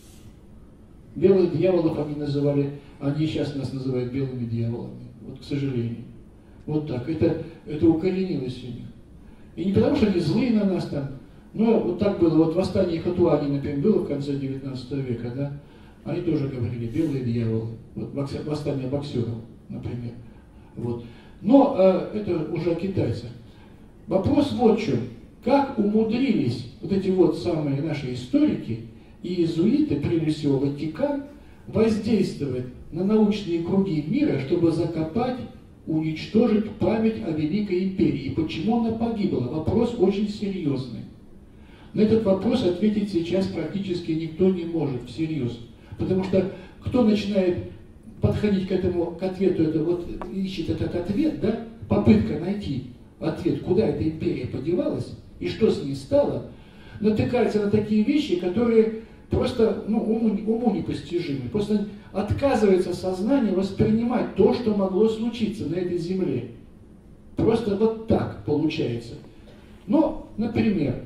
Белых дьяволов они называли, они сейчас нас называют белыми дьяволами, вот к сожалению. Вот так, это, это укоренилось у них. И не потому, что они злые на нас там, но вот так было, вот восстание Хатуани, например, было в конце девятнадцатого века, да, они тоже говорили, белые дьяволы, вот восстание боксеров, например, вот. Но э, это уже китайцы. Вопрос вот в чем. Как умудрились вот эти вот самые наши историки и иезуиты, прежде всего Ватикан, воздействовать на научные круги мира, чтобы закопать, уничтожить память о Великой Империи. И почему она погибла? Вопрос очень серьезный. На этот вопрос ответить сейчас практически никто не может всерьез. Потому что кто начинает подходить к этому, к ответу, это вот ищет этот ответ, да, попытка найти ответ, куда эта империя подевалась и что с ней стало, натыкается на такие вещи, которые просто ну, уму, уму непостижимы. Просто отказывается сознание воспринимать то, что могло случиться на этой земле. Просто вот так получается. Но, например,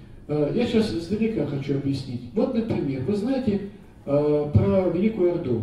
я сейчас издалека хочу объяснить. Вот, например, вы знаете про Великую Орду.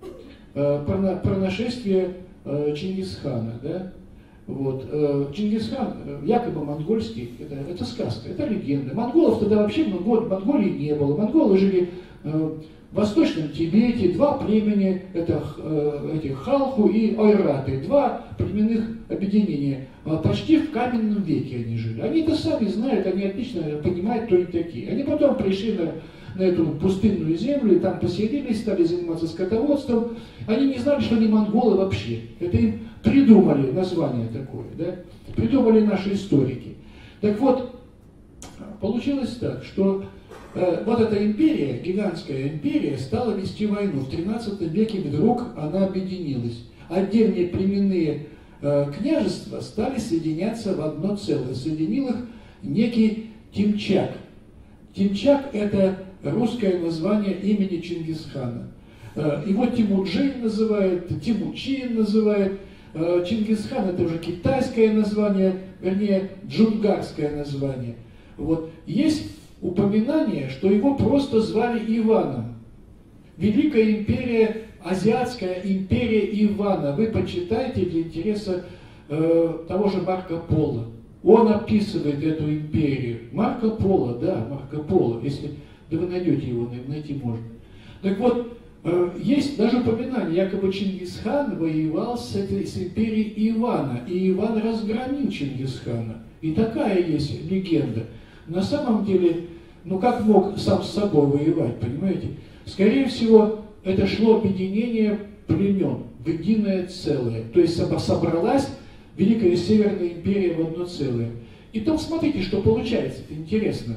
Про, про нашествие э, Чингисхана, да? Вот. Э, Чингисхан, э, якобы монгольский, это, это сказка, это легенда. Монголов тогда вообще в Монгол, Монголии не было. Монголы жили э, в Восточном Тибете, два племени, это э, эти Халху и Ойраты, два племенных объединения. Э, почти в каменном веке они жили. Они это сами знают, они отлично понимают, кто они такие. Они потом пришли на на эту пустынную землю, и там поселились, стали заниматься скотоводством. Они не знали, что они монголы вообще. Это им придумали название такое, да? Придумали наши историки. Так вот, получилось так, что э, вот эта империя, гигантская империя, стала вести войну. В тринадцатом веке вдруг она объединилась. Отдельные племенные э, княжества стали соединяться в одно целое. Соединил их некий Тимчак. Тимчак – это русское название имени Чингисхана. Его Тимуджин называют, Тимучин называют. Чингисхан – это уже китайское название, вернее, джунгарское название. Вот. Есть упоминание, что его просто звали Иваном. Великая империя, Азиатская империя Ивана. Вы почитайте для интереса э, того же Марко Поло. Он описывает эту империю. Марко Поло, да, Марко Поло. Если да вы найдете его, найти можно. Так вот, э, есть даже упоминание, якобы Чингисхан воевал с этой с империей Ивана, и Иван разгромил Чингисхана. И такая есть легенда. На самом деле, ну как мог сам с собой воевать, понимаете? Скорее всего, это шло объединение племен в единое целое. То есть собралась Великая Северная империя в одно целое. И то смотрите, что получается, интересно.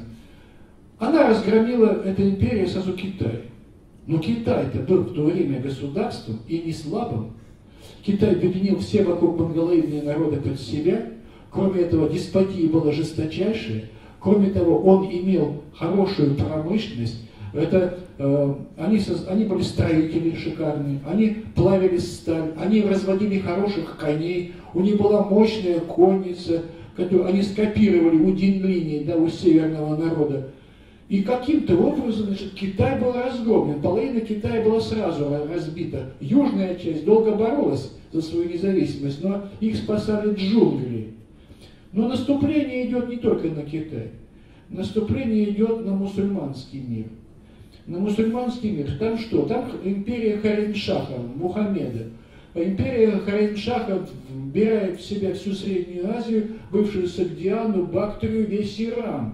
Она разгромила, эта империя, сразу Китай. Но Китай-то был в то время государством и не слабым. Китай объединил все вокруг монголоидные народы под себя. Кроме этого, деспотия была жесточайшая. Кроме того, он имел хорошую промышленность. Это, э, они, они были строители шикарные, они плавили сталь, они разводили хороших коней, у них была мощная конница, которую они скопировали у Динлини, да, у северного народа. И каким-то образом, значит, Китай был разгромлен, половина Китая была сразу разбита. Южная часть долго боролась за свою независимость, но их спасали джунгли. Но наступление идет не только на Китай. Наступление идет на мусульманский мир. На мусульманский мир. Там что? Там империя Харим-Шаха, Мухаммеда. Империя Харим-Шаха вбирает в себя всю Среднюю Азию, бывшую Согдиану, Бактрию, весь Иран.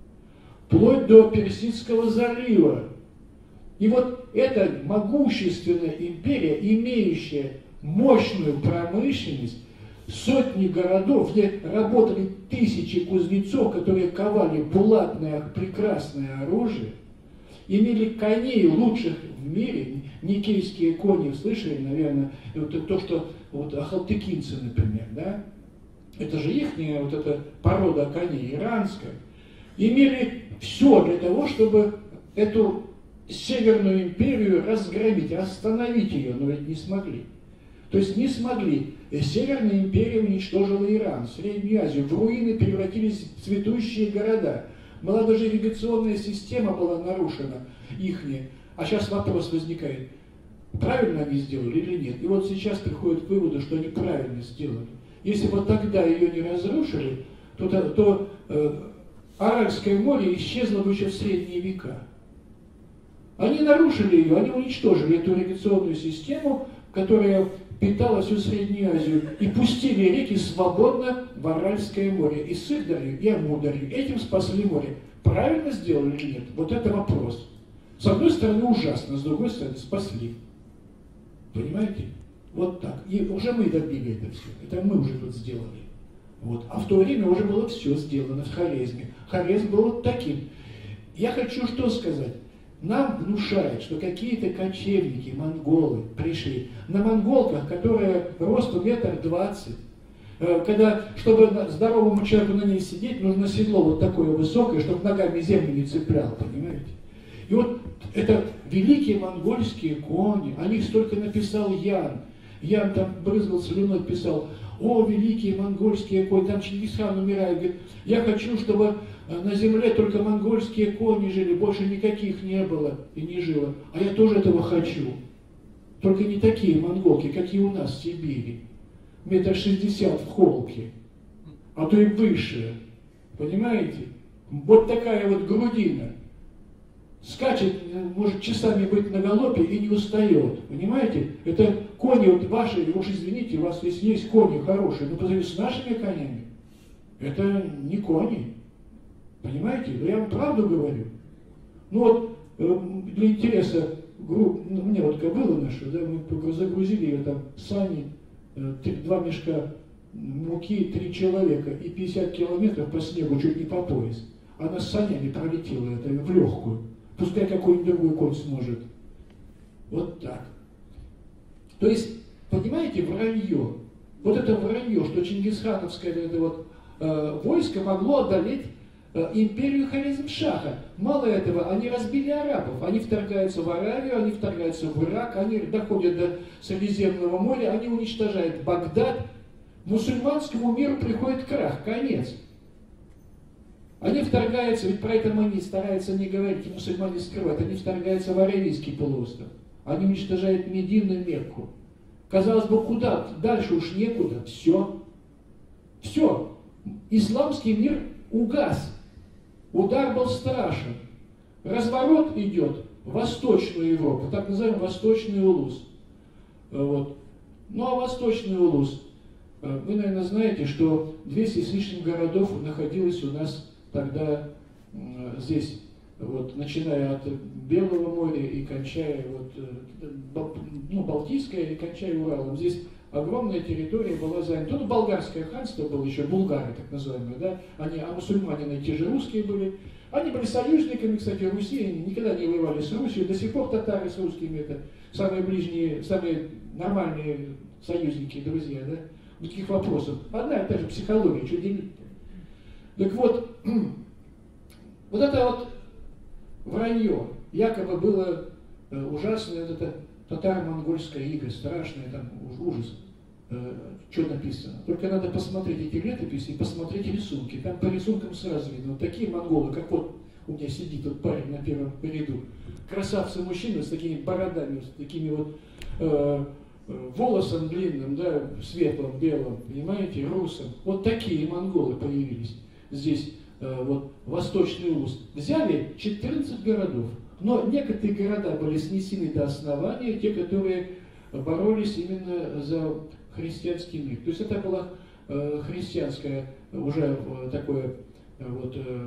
Вплоть до Персидского залива. И вот эта могущественная империя, имеющая мощную промышленность, сотни городов, где работали тысячи кузнецов, которые ковали булатное прекрасное оружие, имели коней лучших в мире, никейские кони, слышали, наверное, вот то, что вот ахалтыкинцы, например, да? Это же их вот эта порода коней, иранская. Имели все для того, чтобы эту Северную империю разгромить, остановить ее, но ведь не смогли. То есть не смогли. Северная империя уничтожила Иран, Среднюю Азию, в руины превратились в цветущие города. Была даже ирригационная система была нарушена, ихняя. А сейчас вопрос возникает, правильно они сделали или нет? И вот сейчас приходят к выводу, что они правильно сделали. Если вот тогда ее не разрушили, то, то, то э, Аральское море исчезло бы еще в средние века. Они нарушили ее, они уничтожили эту ирригационную систему, которая питала всю Среднюю Азию, и пустили реки свободно в Аральское море, и Сырдарью, и Амударью. Этим спасли море. Правильно сделали или нет? Вот это вопрос. С одной стороны ужасно, с другой стороны спасли. Понимаете? Вот так. И уже мы добили это все. Это мы уже тут сделали. Вот. А в то время уже было все сделано в Хорезме. Хорезм был вот таким. Я хочу что сказать. Нам внушают, что какие-то кочевники, монголы пришли на монголках, которые ростом метр двадцать. Когда, чтобы здоровому человеку на ней сидеть, нужно седло вот такое высокое, чтобы ногами землю не цеплял, понимаете? И вот это великие монгольские кони, о них столько написал Ян. Ян там брызгал слюной, писал: о, великие монгольские кони, там Чингисхан умирает, говорит, я хочу, чтобы на земле только монгольские кони жили, больше никаких не было и не жило. А я тоже этого хочу. Только не такие монголки, какие у нас в Сибири. Метр шестьдесят в холке, а то и выше. Понимаете? Вот такая вот грудина. Скачет, может часами быть на галопе и не устает. Понимаете? Это кони вот ваши, уж извините, у вас здесь есть кони хорошие, но по сравнению с нашими конями, это не кони. Понимаете? Я вам правду говорю. Ну вот, для интереса, групп, ну, мне вот кобыла наша, да, мы загрузили ее там, сани, три, два мешка муки, три человека и пятьдесят километров по снегу, чуть не по пояс. Она с санями пролетела это в легкую. Пускай какой-нибудь другой конь сможет. Вот так. То есть, понимаете, вранье. Вот это вранье, что чингисхановское это вот, э, войско могло одолеть э, империю Хорезм-Шаха. Мало этого, они разбили арабов. Они вторгаются в Аравию, они вторгаются в Ирак, они доходят до Средиземного моря, они уничтожают Багдад. Мусульманскому миру приходит крах, конец. Они вторгаются, ведь про это они стараются не говорить, и мусульмане скрывают, они вторгаются в Аравийский полуостров. Они уничтожают Медину и Мекку. Казалось бы, куда? Дальше уж некуда. Все. Все. Исламский мир угас. Удар был страшен. Разворот идет в Восточную Европу, так называемый Восточный Улус. Вот. Ну а Восточный Улус, вы, наверное, знаете, что двести с лишним городов находилось у нас тогда здесь, вот, начиная от Белого моря и кончая вот, ну, Балтийское и кончая Уралом. Здесь огромная территория была занята. Ну, болгарское ханство было еще, булгары так называемые, да, они, а мусульмане те же русские были. Они были союзниками, кстати, Руси, они никогда не воевали с Русью, до сих пор татары с русскими, это самые ближние, самые нормальные союзники, друзья, да, никаких вопросов. Одна и та же психология, что делить-то? Так вот, вот это вот вранье, якобы было э, ужасное, вот это татаро-монгольское иго, страшное, там ужас, э, что написано. Только надо посмотреть эти летописи и посмотреть рисунки. Там по рисункам сразу видно, вот такие монголы, как вот у меня сидит вот парень на первом ряду, красавцы-мужчины с такими бородами, с такими вот э, волосом длинным, да, светлым, белым, понимаете, русым. Вот такие монголы появились здесь, э, вот, Восточный Улус. Взяли четырнадцать городов, но некоторые города были снесены до основания, те, которые боролись именно за христианский мир. То есть это было э, христианское уже э, такое э, вот, э,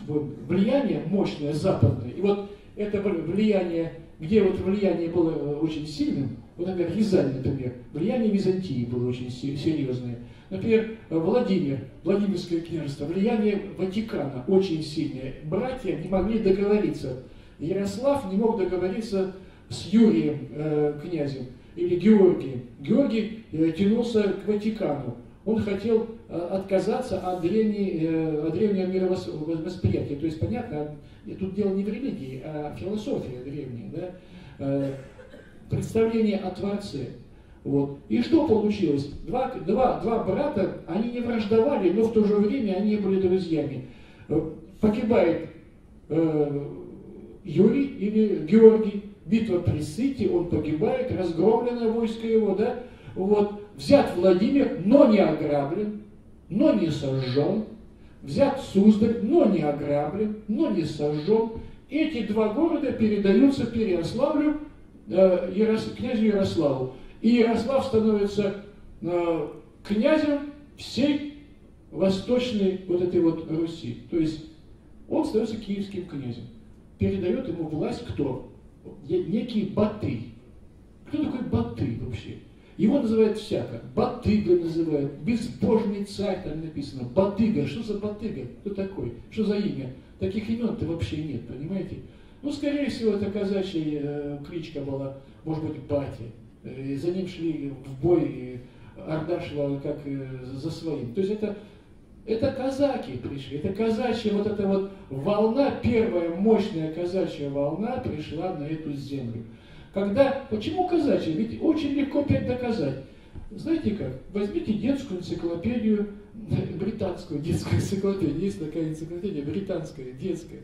влияние мощное, западное. И вот это влияние, где вот влияние было очень сильным, вот, например, Рязань, например, влияние Византии было очень серьезное. Например, Владимир, Владимирское княжество, влияние Ватикана очень сильное. Братья не могли договориться. Ярослав не мог договориться с Юрием, э, князем, или Георгием. Георгий э, тянулся к Ватикану. Он хотел э, отказаться от, древней, э, от древнего мировосприятия. То есть, понятно, тут дело не в религии, а философия древняя, да? э, представление о Творце. Вот. И что получилось? Два, два, два брата, они не враждовали, но в то же время они были друзьями. Погибает э, Юрий или Георгий, битва при Сыте, он погибает, разгромлено войско его, да? Вот. Взят Владимир, но не ограблен, но не сожжен. Взят Суздаль, но не ограблен, но не сожжен. Эти два города передаются Переяславлю, э, Ярос, князю Ярославу. И Ярослав становится э, князем всей восточной вот этой вот Руси. То есть он становится киевским князем. Передает ему власть кто? Некий Батый. Кто такой Батый вообще? Его называют всяко. Батыга называют. Безбожный царь там написано. Батыга. Что за Батыга? Кто такой? Что за имя? Таких имен-то вообще нет, понимаете? Ну, скорее всего, это казачья э, кличка была, может быть, Батя. И за ним шли в бой, и Орда шла как за своим. То есть это, это казаки пришли, это казачья вот эта вот волна, первая мощная казачья волна пришла на эту землю. Когда, почему казачья? Ведь очень легко опять доказать. Знаете как? Возьмите детскую энциклопедию, британскую детскую энциклопедию, есть такая энциклопедия британская, детская.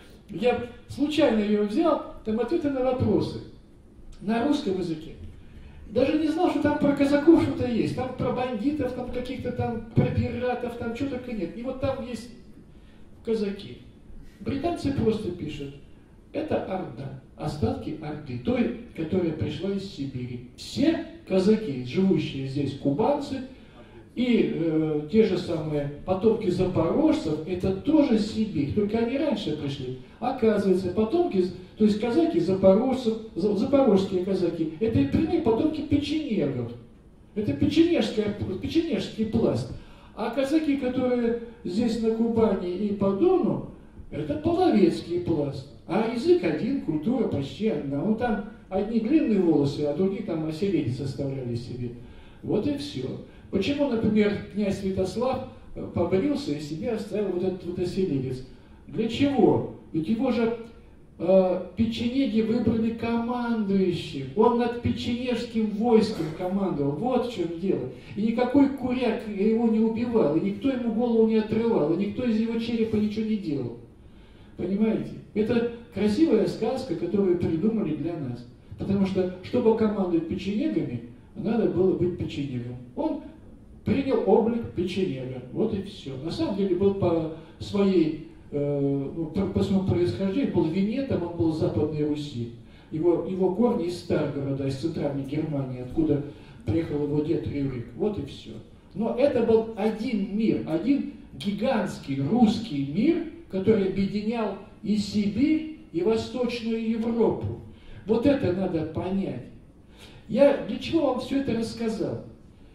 Я случайно ее взял, там ответы на вопросы на русском языке. Даже не знал, что там про казаков что-то есть, там про бандитов, там каких-то там, про пиратов, там что только нет. И вот там есть казаки. Британцы просто пишут, это Орда, остатки Орды, той, которая пришла из Сибири. Все казаки, живущие здесь, кубанцы, и э, те же самые потомки запорожцев, это тоже Сибирь, только они раньше пришли. Оказывается, потомки, то есть казаки запорожцев, запорожские казаки, это прямые потомки печенегов. Это печенежский пласт. А казаки, которые здесь на Кубани и по Дону, это половецкий пласт. А язык один, культура почти одна. Ну там одни длинные волосы, а другие там оселедец оставляли себе. Вот и все. Почему, например, князь Святослав побрился и себе оставил вот этот вот оселедец? Для чего? Ведь его же э, печенеги выбрали командующим. Он над печенежским войском командовал. Вот в чем дело. И никакой куряк его не убивал, и никто ему голову не отрывал, и никто из его черепа ничего не делал. Понимаете? Это красивая сказка, которую придумали для нас. Потому что, чтобы командовать печенегами, надо было быть печенегом. Он принял облик печенега. Вот и все. На самом деле был по своей, э, ну, по, по своему происхождению, был венетом, он был из Западной Руси. Его, его корни из Старгорода, из Центральной Германии, откуда приехал его дед Рюрик. Вот и все. Но это был один мир, один гигантский русский мир, который объединял и Сибирь, и Восточную Европу. Вот это надо понять. Я для чего вам все это рассказал?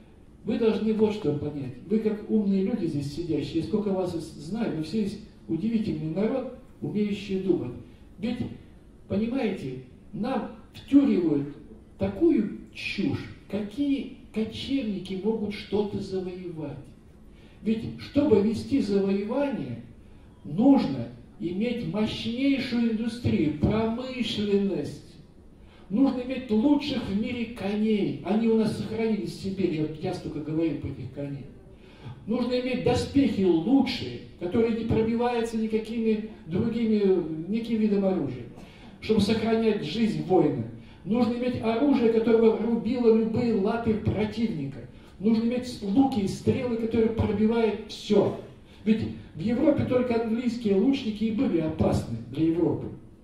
Вы должны вот что понять. Вы как умные люди здесь сидящие, сколько вас знаю, вы все есть удивительный народ, умеющий думать. Ведь, понимаете, нам втюривают такую чушь, какие кочевники могут что-то завоевать. Ведь, чтобы вести завоевание, нужно иметь мощнейшую индустрию, промышленность. Нужно иметь лучших в мире коней. Они у нас сохранились в Сибири, вот я столько говорил про этих коней. Нужно иметь доспехи лучшие, которые не пробиваются никакими другими, никаким видом оружия, чтобы сохранять жизнь воина. Нужно иметь оружие, которое рубило любые латы противника. Нужно иметь луки и стрелы, которые пробивают все. Ведь в Европе только английские лучники и были опасны для Европы.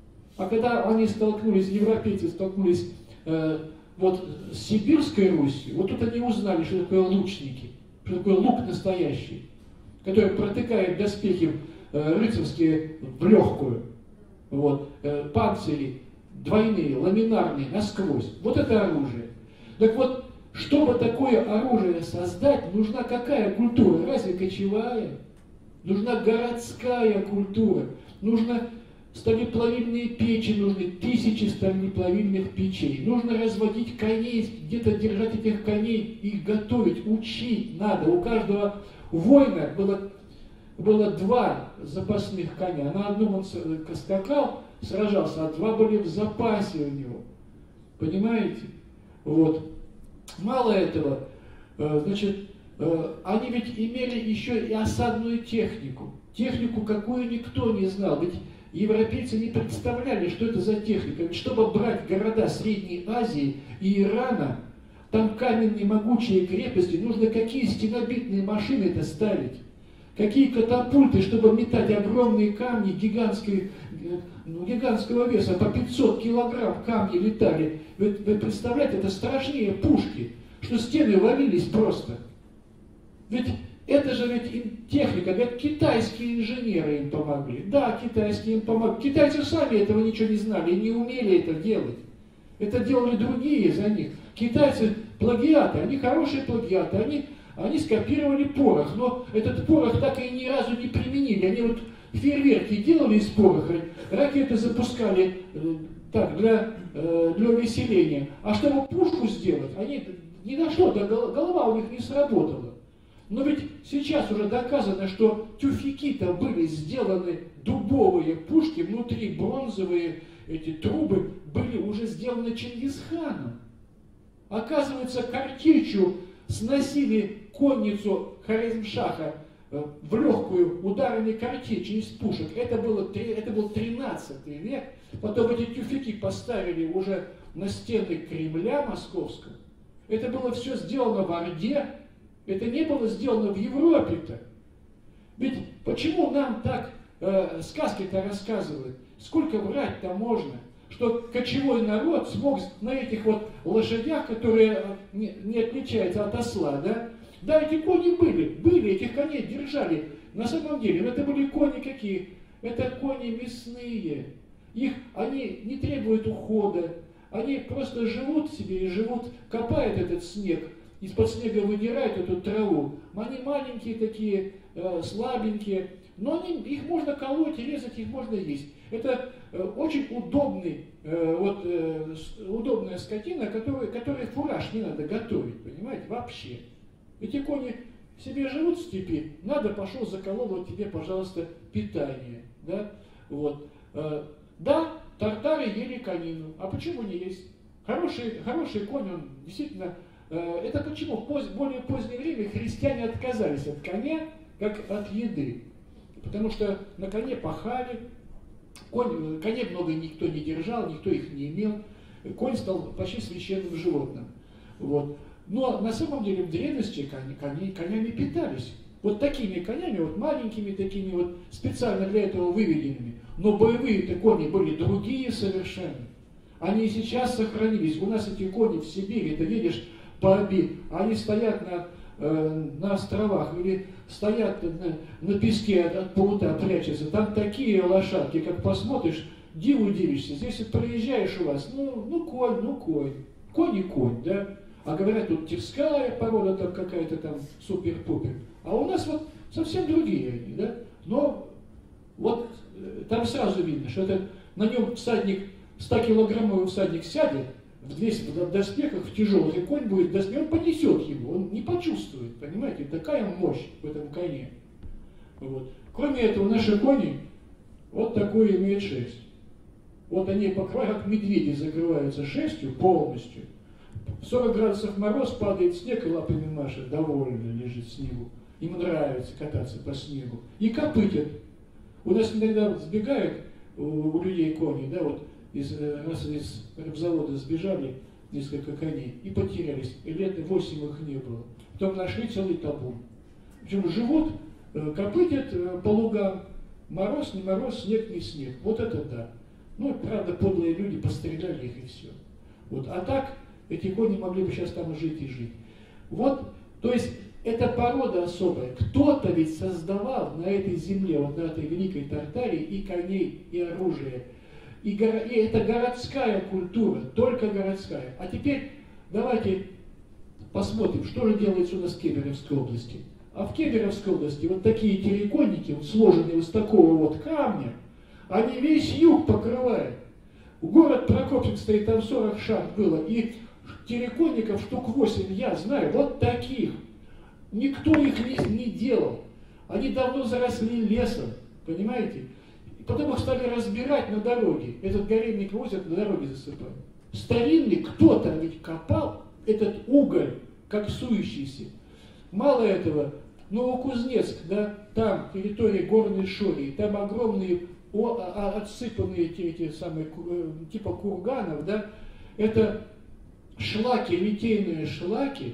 А когда они столкнулись, европейцы столкнулись э, вот с Сибирской Русью, вот тут они узнали, что такое лучники, что такое лук настоящий, который протыкает доспехи э, рыцарские в легкую, вот, э, панцири двойные, ламинарные, насквозь. Вот это оружие. Так вот, чтобы такое оружие создать, нужна какая культура? Разве кочевая? Нужна городская культура. Нужно сталеплавильные печи, нужны тысячи сталеплавильных печей. Нужно разводить коней, где-то держать этих коней, их готовить, учить надо. У каждого воина было, было два запасных коня. На одном он скакал, сражался, а два были в запасе у него. Понимаете? Вот. Мало этого, значит, они ведь имели еще и осадную технику. Технику, какую никто не знал. Ведь европейцы не представляли, что это за техника. Ведь чтобы брать города Средней Азии и Ирана, там каменные могучие крепости, нужно какие стенобитные машины это ставить. Какие катапульты, чтобы метать огромные камни гигантские, ну, гигантского веса, по пятьсот килограмм камни летали. Вы, вы представляете, это страшнее пушки, что стены валились просто. Ведь это же ведь техника, говорят, китайские инженеры им помогли. Да, китайские им помогли. Китайцы сами этого ничего не знали и не умели это делать. Это делали другие за них. Китайцы плагиаты, они хорошие плагиаты, они, они скопировали порох, но этот порох так и ни разу не применили. Они вот фейерверки делали из пороха, ракеты запускали э, так, для, э, для увеселения. А чтобы пушку сделать, они не дошло, до голова у них не сработала. Но ведь сейчас уже доказано, что тюфяки-то были сделаны, дубовые пушки, внутри бронзовые эти трубы были уже сделаны Чингисханом. Оказывается, картечью сносили конницу Хорезмшаха в легкую ударами картечи из пушек. Это, было, это был тринадцатый век. Потом эти тюфяки поставили уже на стены Кремля московского. Это было все сделано в Орде. Это не было сделано в Европе-то. Ведь почему нам так э, сказки-то рассказывают? Сколько врать-то можно? Что кочевой народ смог на этих вот лошадях, которые не, не отличаются от осла, да? Да, эти кони были, были, этих коней держали. На самом деле, это были кони какие? Это кони мясные. Их, они не требуют ухода. Они просто живут себе и живут, копают этот снег. Из-под снега выдирают эту траву. Они маленькие такие, э, слабенькие, но они, их можно колоть, резать, их можно есть. Это э, очень удобный, э, вот, э, удобная скотина, которой, которой фураж не надо готовить, понимаете, вообще. Эти кони себе живут в степи, надо, пошел, заколол, вот тебе, пожалуйста, питание. Да, вот. э, да, тартары ели конину, а почему не есть? Хороший, хороший конь, он действительно... Это почему в поз, более позднее время христиане отказались от коня, как от еды. Потому что на коне пахали, конь, коней много никто не держал, никто их не имел. Конь стал почти священным животным. Вот. Но на самом деле в древности кони, кони, конями питались. Вот такими конями, вот маленькими такими вот, специально для этого выведенными. Но боевые-то кони были другие совершенно. Они и сейчас сохранились. У нас эти кони в Сибири, ты видишь, по оби, они стоят на э, на островах или стоят на, на песке от, от прута, прячутся. Там такие лошадки, как посмотришь, диву дивишься. Здесь вот проезжаешь у вас, ну, ну конь, ну конь. Конь и конь, да? А говорят, тут тирская порода там какая-то там супер-пупер. А у нас вот совсем другие они, да? Но вот э, там сразу видно, что это на нем всадник, стокилограммовый всадник сядет, в, двести, в доспехах, в тяжелых, и конь будет, он понесет его, он не почувствует, понимаете? Такая мощь в этом коне. Вот. Кроме этого, наши кони вот такую имеют шерсть. Вот они покрывают, как медведи закрываются шерстью полностью. сорок градусов мороз, падает снег, и лапами машет, довольно лежит снегу. Ему нравится кататься по снегу. И копытят. У нас иногда сбегают у, у людей кони, да, вот из, раз из рыбзавода сбежали несколько коней и потерялись. И лет восемь их не было. Потом нашли целый табун. Причем живут, копытят по лугам. Мороз, не мороз, снег, не снег. Вот это да. Ну, правда, подлые люди постреляли их и все. Вот. А так, эти кони могли бы сейчас там жить и жить. Вот, то есть, эта порода особая. Кто-то ведь создавал на этой земле, вот на этой великой Тартарии, и коней, и оружие. И, горо... и это городская культура, только городская. А теперь давайте посмотрим, что же делается у нас в Кемеровской области. А в Кемеровской области вот такие терриконники, вот сложенные из такого вот камня, они весь юг покрывают. Город Прокопьевск стоит, там сорок шахт было, и терриконников штук восемь, я знаю, вот таких. Никто их не, не делал. Они давно заросли лесом, понимаете? И потом их стали разбирать на дороге. Этот горельник возят, на дороге засыпают. Старинный кто-то ведь копал этот уголь, как сующийся. Мало этого, Новокузнецк, да, там территория горной Шории, там огромные о, а, отсыпанные эти, эти самые, типа курганов, да, это шлаки, литейные шлаки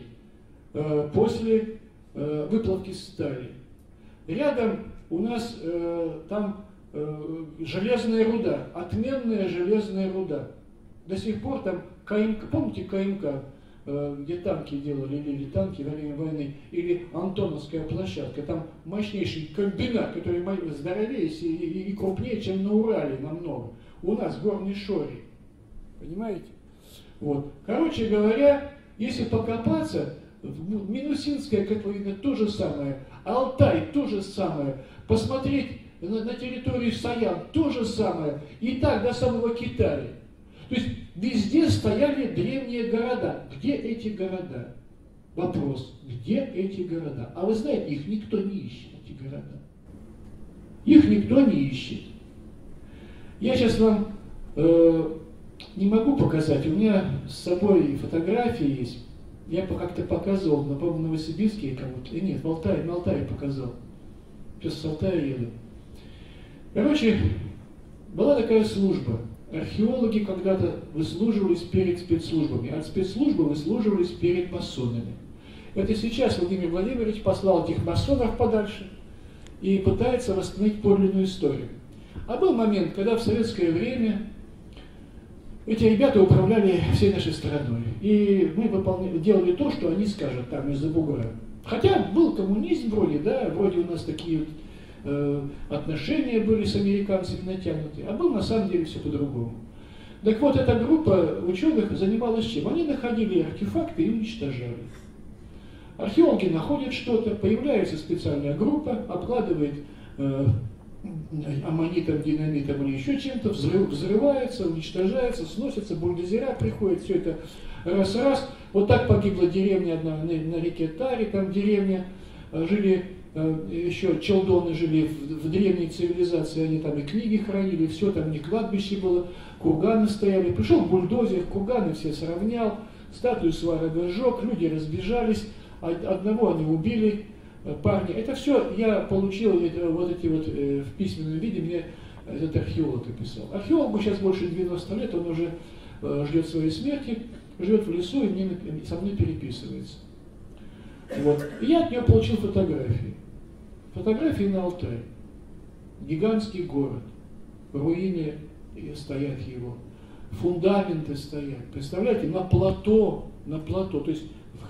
э, после э, выплавки стали. Рядом у нас э, там э, железная руда, отменная железная руда. До сих пор там КМК, помните КМК, э, где танки делали, или танки во время войны, или Антоновская площадка, там мощнейший комбинат, который здоровее и, и, и крупнее, чем на Урале намного. У нас в горной Шории. Понимаете? Вот. Короче говоря, если покопаться, Минусинская котловина то же самое, Алтай то же самое, посмотреть на, на территории Саян то же самое, и так до самого Китая. То есть везде стояли древние города. Где эти города? Вопрос, где эти города? А вы знаете, их никто не ищет, эти города. Их никто не ищет. Я сейчас вам э, не могу показать, у меня с собой фотографии есть. Я как-то показывал, по-моему, в Новосибирске кому-то. Нет, в Алтае, на Алтае показал. Сейчас с Алтая еду. Короче, была такая служба. Археологи когда-то выслуживались перед спецслужбами, а спецслужбы выслуживались перед масонами. Это сейчас Владимир Владимирович послал этих масонов подальше и пытается восстановить подлинную историю. А был момент, когда в советское время эти ребята управляли всей нашей страной. И мы выполняли, делали то, что они скажут там из-за бугра. Хотя был коммунизм вроде, да, вроде у нас такие э, отношения были с американцами натянуты, а был на самом деле все по-другому. Так вот, эта группа ученых занималась чем? Они находили артефакты и уничтожали. Археологи находят что-то, появляется специальная группа, обкладывает э, аммонитом, динамитом или еще чем-то, взрыв, взрывается, уничтожается, сносится, бульдозера приходят, все это раз-раз. Вот так погибла деревня одна на, на реке Таре, там деревня, жили, еще челдоны жили в, в древней цивилизации, они там и книги хранили, все, там не кладбище было, курганы стояли. Пришел бульдозер, курганы все сравнял, статую сварога сжег, люди разбежались, одного они убили, парни. Это все я получил это, вот эти вот э, в письменном виде, мне этот археолог описал. Археологу сейчас больше девяноста лет, он уже э, ждет своей смерти, живет в лесу и мне, со мной переписывается. Вот. И я от него получил фотографии. Фотографии на Алтае. Гигантский город. Руины стоят его. Фундаменты стоят. Представляете, на плато, на плато. То есть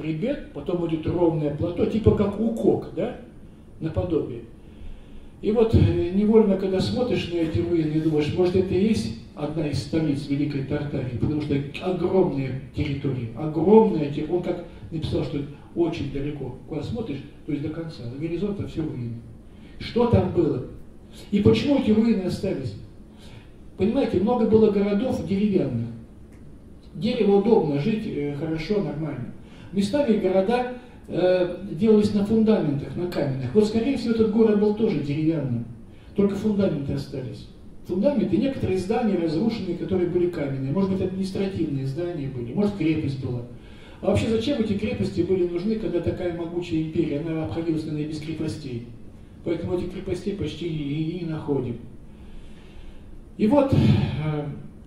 хребет, потом будет ровное плато, типа как укок, да, наподобие. И вот невольно, когда смотришь на эти руины, думаешь, может, это и есть одна из столиц Великой Тартарии, потому что огромные территории, огромная территория. Он как написал, что очень далеко, куда смотришь, то есть до конца, до горизонта все руины. Что там было? И почему эти руины остались? Понимаете, много было городов деревянных. Дерево удобно, жить э, хорошо, нормально. Местами города э, делались на фундаментах, на каменных. Вот, скорее всего, этот город был тоже деревянным, только фундаменты остались. Фундаменты, некоторые здания разрушенные, которые были каменные. Может быть, административные здания были, может, крепость была. А вообще, зачем эти крепости были нужны, когда такая могучая империя, она обходилась, наверное, без крепостей? Поэтому этих крепостей почти и не находим. И вот э,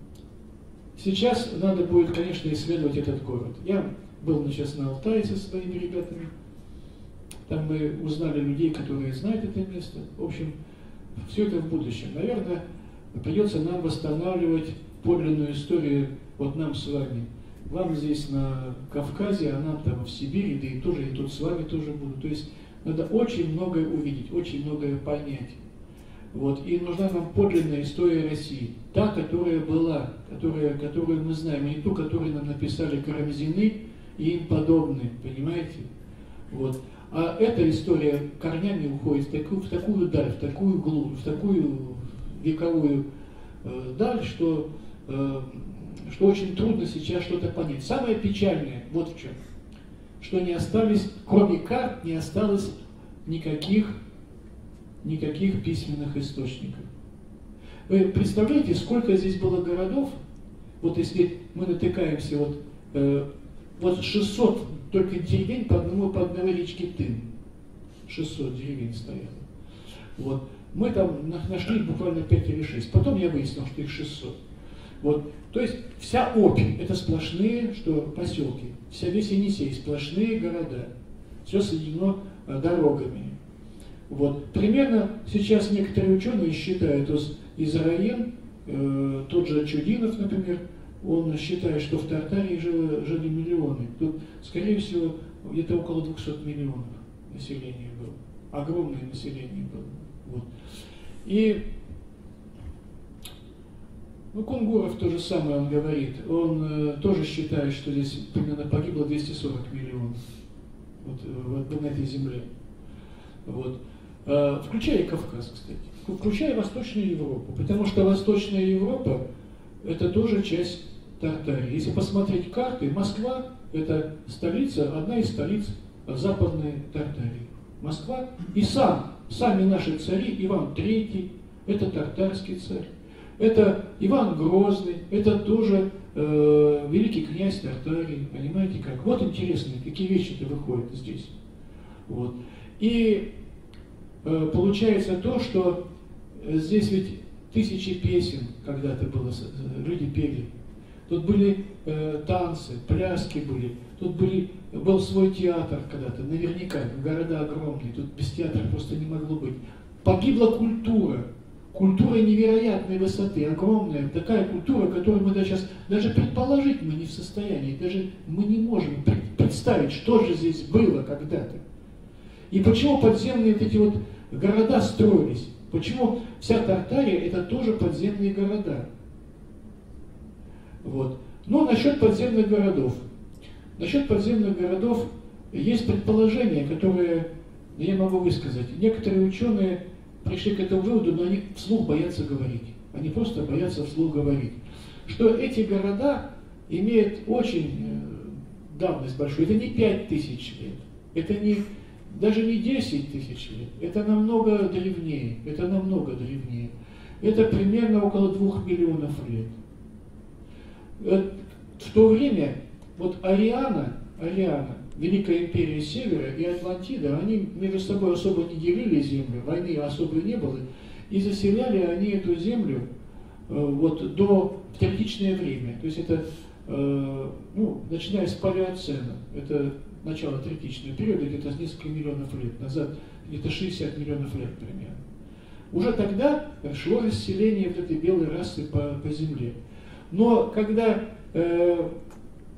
сейчас надо будет, конечно, исследовать этот город. Я был сейчас на Алтае со своими ребятами. Там мы узнали людей, которые знают это место. В общем, все это в будущем. Наверное, придется нам восстанавливать подлинную историю, вот нам с вами. Вам здесь на Кавказе, а нам там в Сибири, да и тоже, и тут с вами тоже буду. То есть надо очень многое увидеть, очень многое понять. Вот. И нужна нам подлинная история России. Та, которая была, которая, которую мы знаем, не ту, которую нам написали Карамзины и им подобные, понимаете? Вот. А эта история корнями уходит в такую, в такую даль, в такую глубь, в такую вековую э, даль, что, э, что очень трудно сейчас что-то понять. Самое печальное вот в чем, что не остались, кроме карт, не осталось никаких, никаких письменных источников. Вы представляете, сколько здесь было городов? Вот если мы натыкаемся, вот, э, вот шестьсот только деревень по одному, по одной речке Тын. шестьсот деревень стояло. Вот. Мы там нашли буквально пять или шесть. Потом я выяснил, что их шестьсот. Вот. То есть вся Обь – это сплошные что, поселки. Вся весь Енисей – сплошные города. Все соединено э, дорогами. Вот. Примерно сейчас некоторые ученые считают, из Раен, э, тот же Чудинов, например, он считает, что в Тартарии жили, жили миллионы. Тут, скорее всего, где-то около двухсот миллионов населения было. Огромное население было. Вот. И ну, Кунгуров то же самое он говорит. Он э, тоже считает, что здесь примерно погибло двести сорок миллионов вот, вот, на этой земле. Вот. Э, включая Кавказ, кстати. Включая Восточную Европу. Потому что Восточная Европа это тоже часть Тартарии. Если посмотреть карты, Москва это столица, одна из столиц Западной Тартарии. Москва и сам, сами наши цари, Иван Третий, это тартарский царь. Это Иван Грозный, это тоже э, великий князь Тартарии, понимаете как? Вот интересные, какие вещи-то выходят здесь. Вот. И э, получается то, что здесь ведь тысячи песен когда-то было, люди пели. Тут были э, танцы, пляски были, тут были, был свой театр когда-то, наверняка, города огромные, тут без театра просто не могло быть. Погибла культура, культура невероятной высоты, огромная, такая культура, которую мы даже сейчас, даже предположить мы не в состоянии, даже мы не можем представить, что же здесь было когда-то. И почему подземные вот эти вот города строились? Почему вся Тартария это тоже подземные города? Вот. Но насчет подземных городов. Насчет подземных городов есть предположения, которые я могу высказать. Некоторые ученые пришли к этому выводу, но они вслух боятся говорить. Они просто боятся вслух говорить. Что эти города имеют очень давность большую. Это не пять тысяч лет. Это не, даже не десять тысяч лет. Это намного древнее. Это намного древнее. Это примерно около двух миллионов лет. В то время вот Ариана, Ариана, Великая империя Севера и Атлантида, они между собой особо не делили землю, войны особо не было, и заселяли они эту землю э, вот до в третичное время. То есть это, э, ну, начиная с палеоцена, это начало третичного периода, где-то несколько миллионов лет назад, где-то шестьдесят миллионов лет примерно. Уже тогда шло расселение вот этой белой расы по, по земле. Но когда э,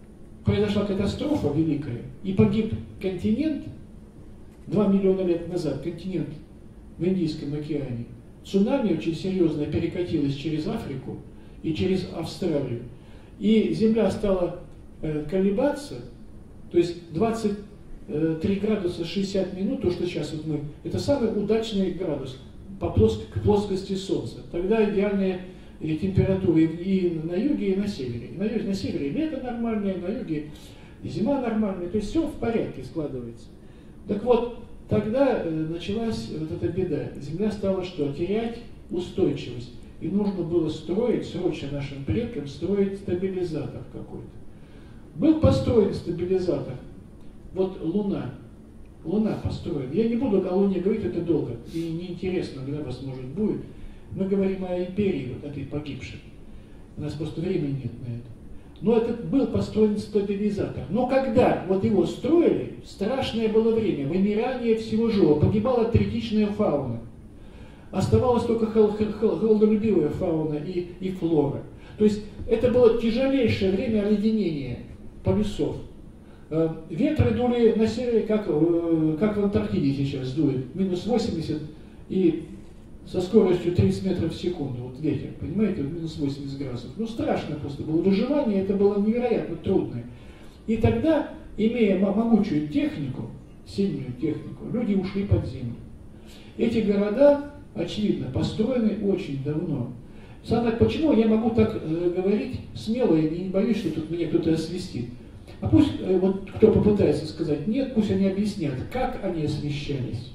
произошла катастрофа великая, и погиб континент, два миллиона лет назад, континент в Индийском океане, цунами очень серьезно перекатилось через Африку и через Австралию, и Земля стала э, колебаться, то есть двадцать три градуса шестьдесят минут, то, что сейчас вот мы, это самый удачный градус по плоск, к плоскости Солнца. Тогда идеальные температуры и на юге, и на севере. На, юге, на севере лето нормальное, на юге зима нормальная, то есть все в порядке складывается. Так вот, тогда началась вот эта беда. Земля стала что? Терять устойчивость. И нужно было строить, срочно нашим предкам, строить стабилизатор какой-то. Был построен стабилизатор. Вот Луна. Луна построена. Я не буду о Луне говорить, это долго. И неинтересно для вас, может, будет. Мы говорим о империи, вот этой погибшей. У нас просто времени нет на это. Но это был построен стабилизатор. Но когда вот его строили, страшное было время, вымирание всего живого, погибала третичная фауна. Оставалась только холодолюбивая фауна и, и флора. То есть это было тяжелейшее время оледенения полюсов. Ветры дули на севере, как, как в Антарктиде сейчас дует, минус восемьдесят и со скоростью тридцать метров в секунду, вот ветер, понимаете, вот минус восемьдесят градусов. Ну страшно просто было, выживание это было невероятно трудное. И тогда, имея могучую технику, сильную технику, люди ушли под землю. Эти города, очевидно, построены очень давно. Самое, почему я могу так э, говорить смело и не боюсь, что тут меня кто-то освистит. А пусть, э, вот кто попытается сказать нет, пусть они объяснят, как они освещались.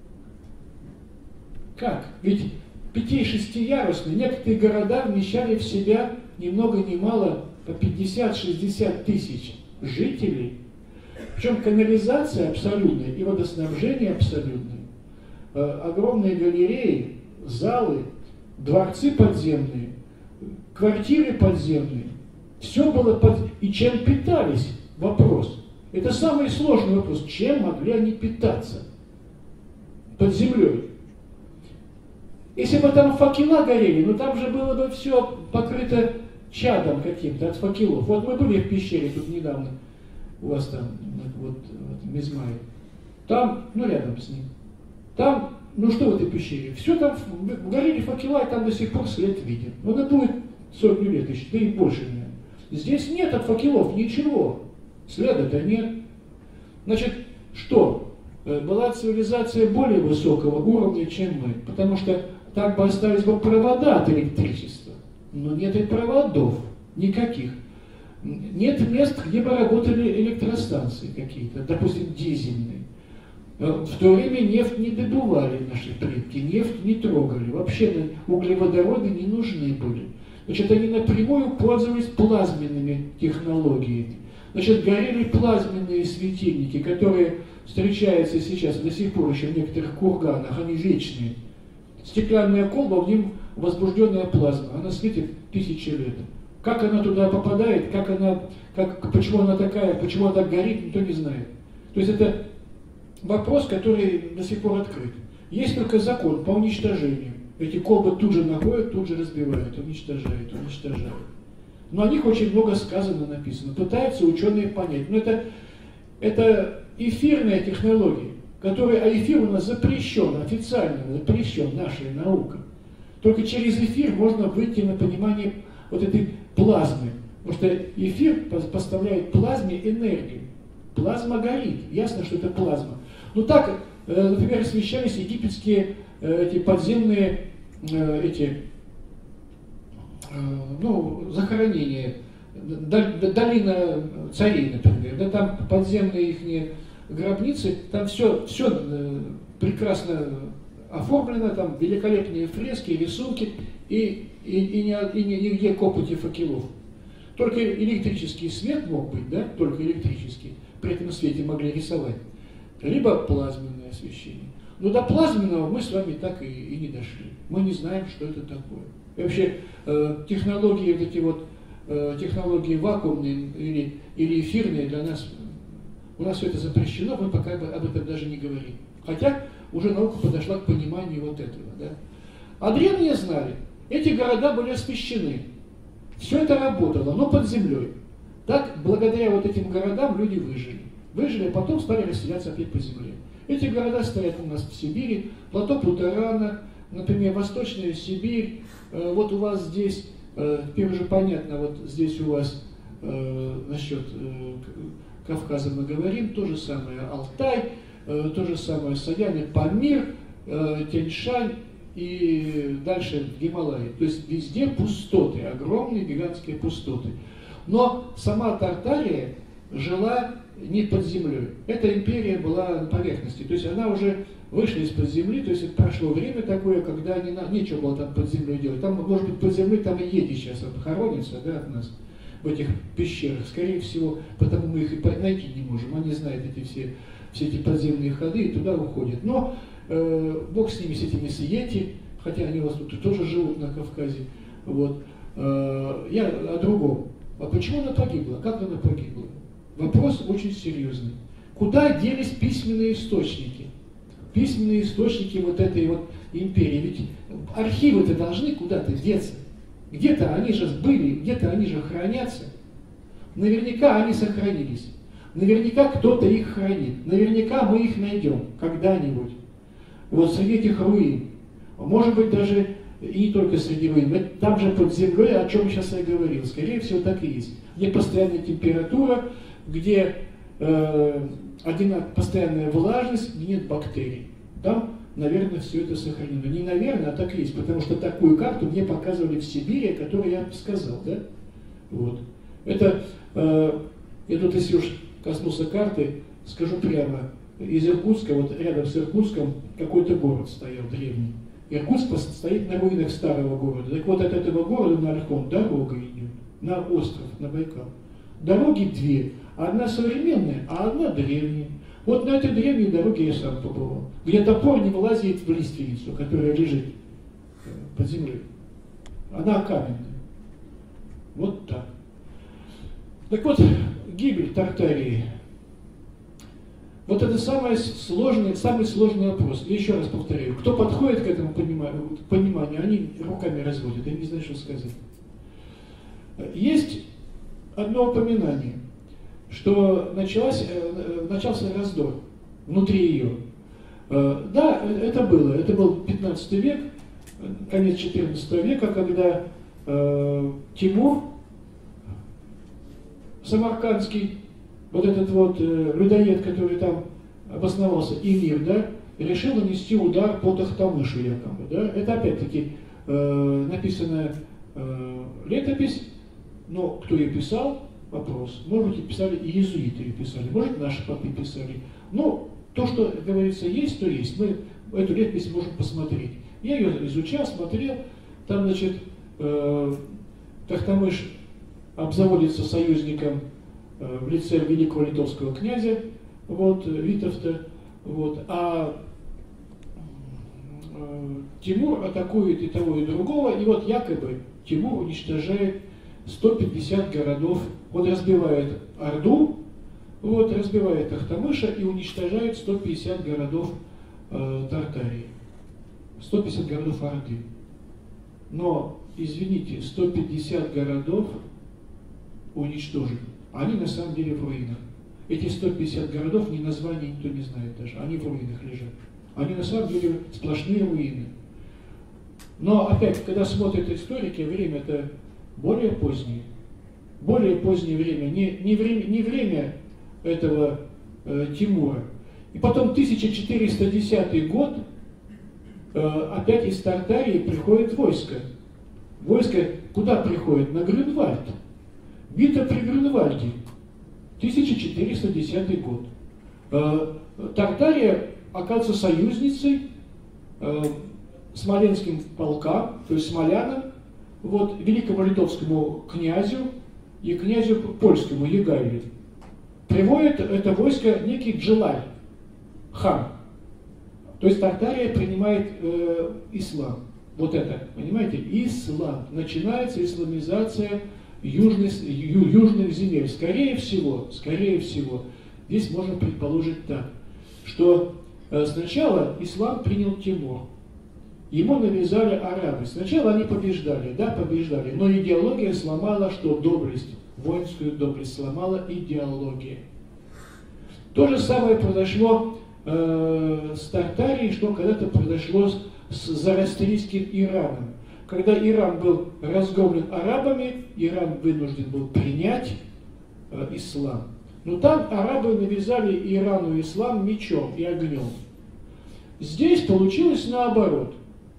Как? Ведь пяти-шестиярусные некоторые города вмещали в себя ни много ни мало по пятьдесят-шестьдесят тысяч жителей. Причем канализация абсолютная и водоснабжение абсолютное. Э, огромные галереи, залы, дворцы подземные, квартиры подземные. Все было под... И чем питались? Вопрос. Это самый сложный вопрос. Чем могли они питаться? Под землей. Если бы там факела горели, ну там же было бы все покрыто чадом каким-то от факелов. Вот мы были в пещере тут недавно, у вас там, вот, вот в Мизмае. Там, ну рядом с ним. Там, ну что в этой пещере? Все там, горели факела, и там до сих пор след виден. Ну это будет сотню лет еще, да и больше нет. Здесь нет от факелов ничего. Следа-то нет. Значит, что? Была цивилизация более высокого уровня, чем мы. Потому что так бы остались бы провода от электричества. Но нет и проводов. Никаких. Нет мест, где бы работали электростанции какие-то. Допустим, дизельные. В то время нефть не добывали наши предки. Нефть не трогали. Вообще углеводороды не нужны были. Значит, они напрямую пользовались плазменными технологиями. Значит, горели плазменные светильники, которые встречаются сейчас до сих пор еще в некоторых курганах, они вечные. Стеклянная колба, в нем возбужденная плазма, она светит тысячи лет. Как она туда попадает, как она, как, почему она такая, почему она так горит, никто не знает. То есть это вопрос, который до сих пор открыт. Есть только закон по уничтожению. Эти колбы тут же находят, тут же разбивают, уничтожают, уничтожают. Но о них очень много сказано, написано. Пытаются ученые понять. Но это, это эфирная технология, которая, а эфир у нас запрещен, официально запрещен нашей наукой. Только через эфир можно выйти на понимание вот этой плазмы. Потому что эфир поставляет плазме энергию. Плазма горит. Ясно, что это плазма. Ну так, например, освещались египетские эти подземные эти, ну, захоронения, долина царей, например, да, там подземные их гробницы, там все, все прекрасно оформлено, там великолепные фрески, рисунки и, и, и, не, и нигде копоти факелов. Только электрический свет мог быть, да, только электрический, при этом свете могли рисовать, либо плазменное освещение. Но до плазменного мы с вами так и, и не дошли. Мы не знаем, что это такое. И вообще э, технологии, вот эти вот э, технологии вакуумные или, или эфирные для нас, у нас все это запрещено, мы пока об этом даже не говорим. Хотя уже наука подошла к пониманию вот этого. Да? А древние знали, эти города были освещены. Все это работало, но под землей. Так, благодаря вот этим городам люди выжили. Выжили, а потом стали расселяться опять по земле. Эти города стоят у нас в Сибири, плато Путарана, например, Восточная Сибирь. Вот у вас здесь, теперь уже понятно, вот здесь у вас насчет Кавказа мы говорим, то же самое Алтай, то же самое Саяны, Памир, Тянь-Шань и дальше Гималаи. То есть везде пустоты, огромные гигантские пустоты. Но сама Тартария жила не под землей. Эта империя была на поверхности. То есть она уже вышла из-под земли, то есть это прошло время такое, когда не, нечего было там под землей делать. Там, может быть, под землей там и Йети сейчас хоронятся, да, от нас, в этих пещерах. Скорее всего, потому мы их и найти не можем. Они знают эти все, все эти подземные ходы и туда уходят. Но э, Бог с ними, с этими с Йети, хотя они у вас тут тоже живут на Кавказе. Вот. Э, я о другом. А почему она погибла? Как она погибла? Вопрос очень серьезный. Куда делись письменные источники? Письменные источники вот этой вот империи. Ведь архивы-то должны куда-то деться. Где-то они же были, где-то они же хранятся. Наверняка они сохранились. Наверняка кто-то их хранит. Наверняка мы их найдем когда-нибудь. Вот среди этих руин. Может быть, даже и не только среди руин. Там же под землей, о чем сейчас я говорил. Скорее всего, так и есть. Где постоянная температура, где э, одинак, постоянная влажность, где нет бактерий. Там, наверное, все это сохранено. Не наверное, а так и есть. Потому что такую карту мне показывали в Сибири, о которой я сказал. Да? Вот. Это, э, я тут, если уж коснулся карты, скажу прямо, из Иркутска, вот рядом с Иркутском какой-то город стоял древний. Иркутск стоит на руинах старого города. Так вот, от этого города на Ольхон дорога идет, на остров, на Байкал. Дороги две. Одна современная, а одна древняя. Вот на этой древней дороге я сам побывал. Где топор не вылазит в лиственницу, которая лежит под землей. Она каменная. Вот так. Так вот, гибель Тартарии. Вот это самый сложный, самый сложный вопрос. И еще раз повторяю, кто подходит к этому пониманию, пониманию, они руками разводят, они не знают, что сказать. Есть одно упоминание, что началась, начался раздор внутри ее. Да, это было. Это был пятнадцатый век, конец четырнадцатого века, когда э, Тимур Самаркандский, вот этот вот э, людоед, который там обосновался, эмир, да, решил нанести удар по Тохтамышу якобы. Да? Это опять-таки э, написанная э, летопись, но кто ее писал? Вопрос. Может быть, и писали, и иезуиты ее писали, может, наши попы писали. Но то, что, говорится, есть, то есть. Мы эту летопись можем посмотреть. Я ее изучал, смотрел. Там, значит, э, Тохтамыш обзаводится союзником э, в лице великого литовского князя, вот, Витовта, вот, а э, Тимур атакует и того, и другого, и вот якобы Тимур уничтожает сто пятьдесят городов. Он разбивает Орду, вот, разбивает Тохтамыша и уничтожает сто пятьдесят городов э, Тартарии. сто пятьдесят городов Орды. Но, извините, сто пятьдесят городов уничтожены. Они на самом деле в руинах. Эти сто пятьдесят городов, ни названия никто не знает даже. Они в руинах лежат. Они на самом деле сплошные руины. Но опять, когда смотрят историки, время-то более позднее. Более позднее время. Не, не, время, не время этого э, Тимура. И потом тысяча четыреста десятый год э, опять из Тартарии приходит войско. Войско куда приходит? На Грюнвальд. Битва при Грюнвальде. тысяча четыреста десятый год. Э, Тартария оказывается союзницей э, смоленским полкам, то есть смолянам, вот, великому литовскому князю и князю польскому Егайле. Приводит это войско некий Джилаль, хан. То есть Тартария принимает э, ислам. Вот это, понимаете? Ислам. Начинается исламизация южных, ю, южных земель. Скорее всего, скорее всего, здесь можно предположить так, что э, сначала ислам принял Тимур. Ему навязали арабы. Сначала они побеждали, да, побеждали, но идеология сломала, что доблесть, воинскую доблесть, сломала идеология. То же самое произошло э, с Тартарией, что когда-то произошло с, с Зороастрийским Ираном. Когда Иран был разгромлен арабами, Иран вынужден был принять э, ислам. Но там арабы навязали Ирану ислам мечом и огнем. Здесь получилось наоборот.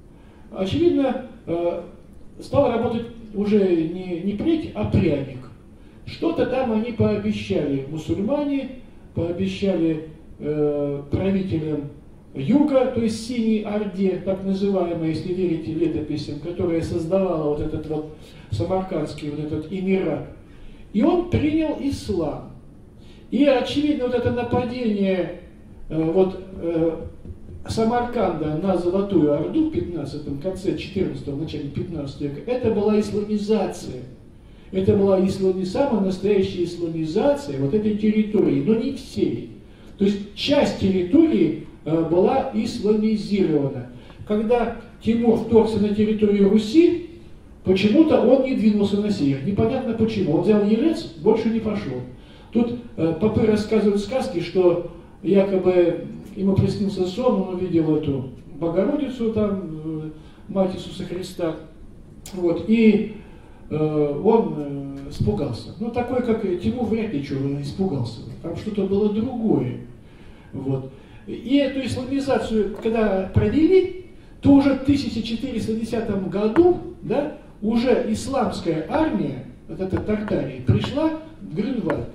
Очевидно, э, стал работать уже не, не плеть, а пряник. Что-то там они пообещали, мусульмане, пообещали э, правителям Юга, то есть Синей Орде, так называемой, если верите летописям, которая создавала вот этот вот самаркандский вот этот эмират. И он принял ислам. И очевидно, вот это нападение э, вот, э, Самарканда на Золотую Орду в пятнадцатом, конце четырнадцатого, начале пятнадцатого века, это была исламизация. Это была ислами, самая настоящая исламизация вот этой территории, но не всей. То есть часть территории э, была исламизирована. Когда Тимур вторгся на территорию Руси, почему-то он не двинулся на север. Непонятно почему. Он взял Елец, больше не пошел. Тут э, попы рассказывают сказки, что якобы ему приснился сон, он увидел эту Богородицу, там, э, мать Иисуса Христа, вот, и э, он э, испугался. Ну, такой, как Тимур, вряд ли чего испугался. Там что-то было другое. Вот. И эту исламизацию, когда провели, то уже в тысяча четыреста десятом году, да, уже исламская армия, вот эта Тартария, пришла в Грюнвальд.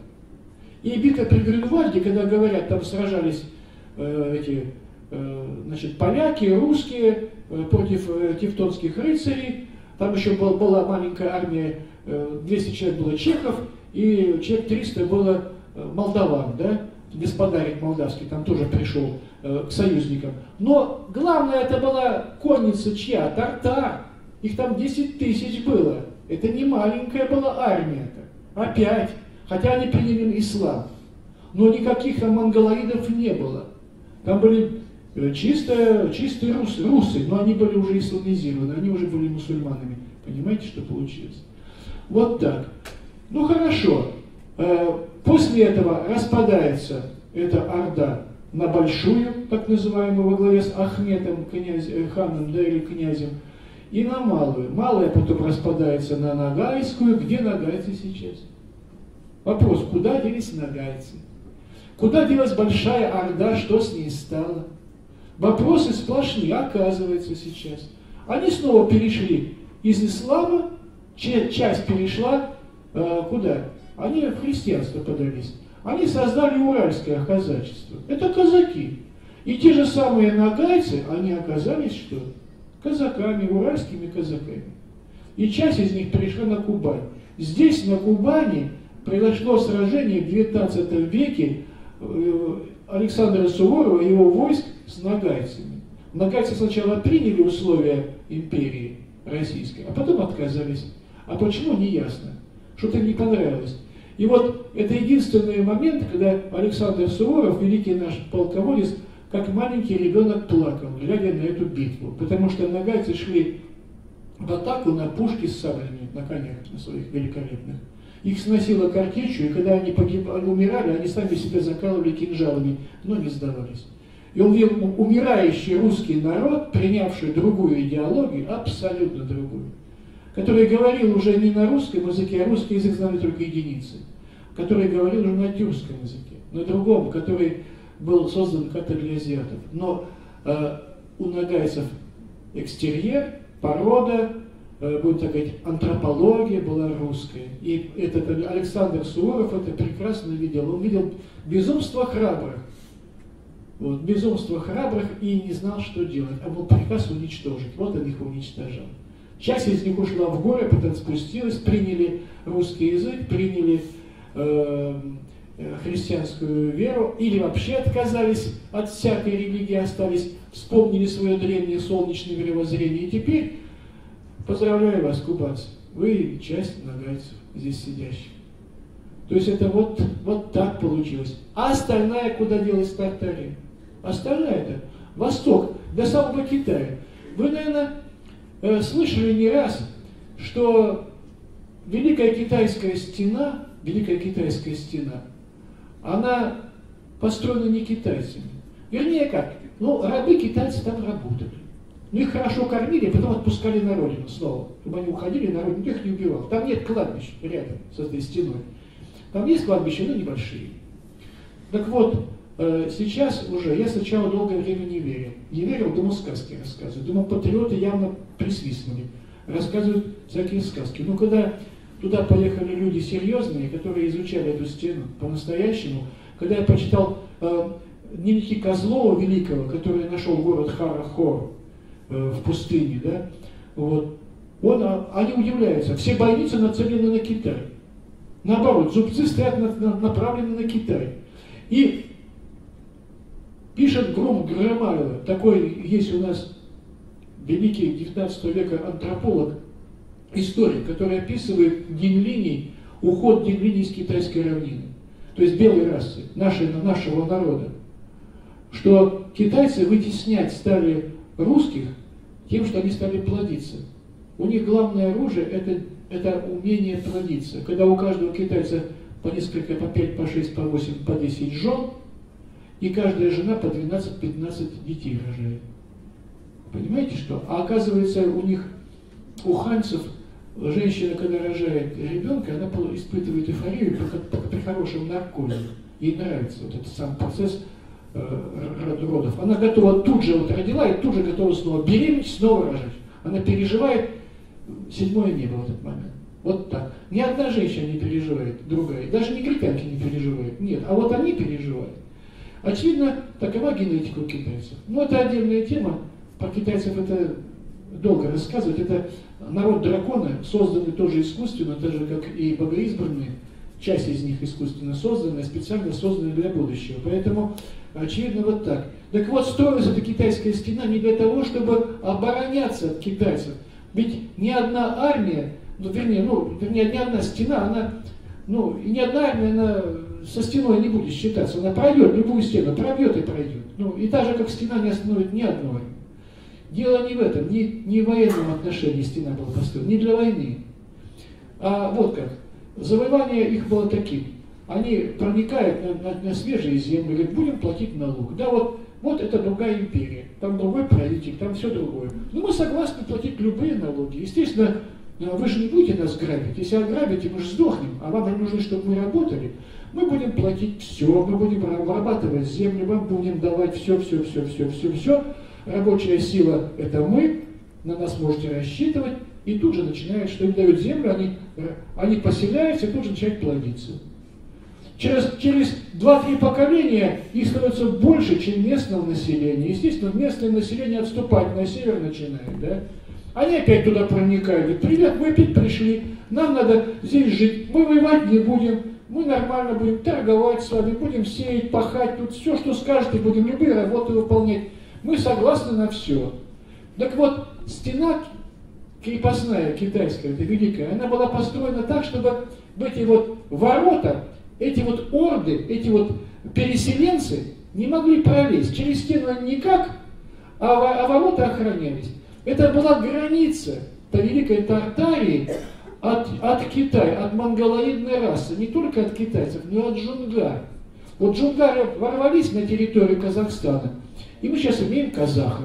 И битва при Грюнвальде, когда говорят, там сражались э, эти, э, значит, поляки, русские э, против э, тевтонских рыцарей, там еще был, была маленькая армия, э, двести человек было чехов, и человек триста было э, молдаван, да, господарик молдавский там тоже пришел э, к союзникам. Но главное, это была конница чья? Тартар. Их там десять тысяч было. Это не маленькая была армия-то. Опять. Хотя они приняли ислам. Но никаких там монголоидов не было. Там были чисто, чистые русы, русы, но они были уже исламизированы, они уже были мусульманами. Понимаете, что получилось? Вот так. Ну хорошо. После этого распадается эта орда на большую, так называемую, во главе с Ахметом, князь, ханом, да, или князем, и на малую. Малая потом распадается на нагайскую. Где нагайцы сейчас? Вопрос, куда делись нагайцы? Куда делась большая орда, что с ней стало? Вопросы сплошные, оказывается, сейчас. Они снова перешли из ислама, часть перешла э, куда? Они в христианство подались. Они создали уральское казачество. Это казаки. И те же самые нагайцы, они оказались что? Казаками, уральскими казаками. И часть из них перешла на Кубань. Здесь, на Кубани, произошло сражение в девятнадцатом веке Александра Суворова и его войск с нагайцами. Нагайцы сначала приняли условия империи российской, а потом отказались. А почему, не ясно. Что-то не понравилось. И вот это единственный момент, когда Александр Суворов, великий наш полководец, как маленький ребенок плакал, глядя на эту битву. Потому что нагайцы шли в атаку на пушки с саблями, на конях, на своих великолепных. Их сносило картечью, и когда они погибали, умирали, они сами себя закалывали кинжалами, но не сдавались. И он видел умирающий русский народ, принявший другую идеологию, абсолютно другую, который говорил уже не на русском языке, а русский язык знали только единицы, который говорил уже на тюркском языке, на другом, который был создан как-то для азиатов. Но э, у нагайцев экстерьер, порода, будем так говорить, антропология была русская. И этот Александр Суворов это прекрасно видел. Он видел безумство храбрых. Вот, безумство храбрых и не знал, что делать. А был приказ уничтожить. Вот он их уничтожал. Часть из них ушла в горы, потом спустилась, приняли русский язык, приняли э, христианскую веру, или вообще отказались от всякой религии, остались, вспомнили свое древнее солнечное мировоззрение. И теперь поздравляю вас, кубанцы, вы часть нагайцев, здесь сидящих. То есть это вот, вот так получилось. А остальная куда делась Тартария? Остальная-то восток, до самого Китая. Вы, наверное, э, слышали не раз, что Великая Китайская стена, Великая Китайская стена, она построена не китайцами. Вернее как, ну, рабы китайцы там работали. Ну, их хорошо кормили, а потом отпускали на родину снова, чтобы они уходили на родину, никто их не убивал. Там нет кладбищ рядом с этой стеной. Там есть кладбища, но небольшие. Так вот, сейчас уже, я сначала долгое время не верил. Не верил, думал, сказки рассказывают. Думал, патриоты явно присвистнули. Рассказывают всякие сказки. Но когда туда поехали люди серьезные, которые изучали эту стену по-настоящему, когда я почитал э, дневники Козлова Великого, который нашел город Хара-Хор э, в пустыне, да, вот, он, а, они удивляются. Все бойницы нацелены на Китай. Наоборот, зубцы стоят на, на, направлены на Китай. И пишет Гром Громайло, такой есть у нас великий девятнадцатого века антрополог, историк, который описывает день-линий, уход день-линий с китайской равнины, то есть белой расы, нашей, нашего народа, что китайцы вытеснять стали русских тем, что они стали плодиться. У них главное оружие это, это умение плодиться. Когда у каждого китайца по несколько, по пять, по шесть, по восемь, по десять жен, и каждая жена по двенадцать-пятнадцать детей рожает. Понимаете что? А оказывается, у них, у ханьцев, женщина, когда рожает ребенка, она испытывает эйфорию при хорошем наркозе. Ей нравится вот этот сам процесс э, родов. Она готова тут же, вот родила, и тут же готова снова беременеть, снова рожать. Она переживает седьмое небо в этот момент. Вот так. Ни одна женщина не переживает, другая. Даже негритянки не переживают. Нет, а вот они переживают. Очевидно, такова генетика у китайцев. Но это отдельная тема. Про китайцев это долго рассказывать. Это народ дракона, созданный тоже искусственно, так же как и богоизбранные. Часть из них искусственно созданная, специально созданная для будущего. Поэтому, очевидно, вот так. Так вот, строилась эта китайская стена не для того, чтобы обороняться от китайцев. Ведь ни одна армия, ну, вернее, ну, вернее, ни одна стена, она, ну, ни одна армия, она со стеной не будет считаться. Она пройдет любую стену, пробьет и пройдет. Ну, и так же, как стена не остановит ни одной. Дело не в этом, не, не в военном отношении стена была построена, не для войны. А вот как. Завоевание их было таким. Они проникают на, на, на свежие земли, говорят, будем платить налог. Да, вот, вот это другая империя, там другой правитель, там все другое. Но мы согласны платить любые налоги. Естественно, вы же не будете нас грабить. Если ограбите, мы же сдохнем, а вам же нужно, чтобы мы работали. Мы будем платить все, мы будем обрабатывать землю, мы будем давать все, все, все, все, все, все. Рабочая сила – это мы, на нас можете рассчитывать. И тут же начинают, что им дают землю, они, они поселяются и тут же начинают плодиться. Через, через два-три поколения их становится больше, чем местного населения. Естественно, местное население отступать на север начинает. Да? Они опять туда проникают. Говорят, привет, мы опять пришли, нам надо здесь жить, мы воевать не будем, мы нормально будем торговать с вами, будем сеять, пахать, тут все, что скажете, будем любые работы выполнять. Мы согласны на все. Так вот, стена крепостная китайская, это великая, она была построена так, чтобы в эти вот ворота, эти вот орды, эти вот переселенцы не могли пролезть. Через стену они никак, а, а ворота охранялись. Это была граница по Великой Тартарии от, от Китая, от монголоидной расы, не только от китайцев, но и от джунгар. Вот джунгары ворвались на территорию Казахстана, и мы сейчас имеем казахов.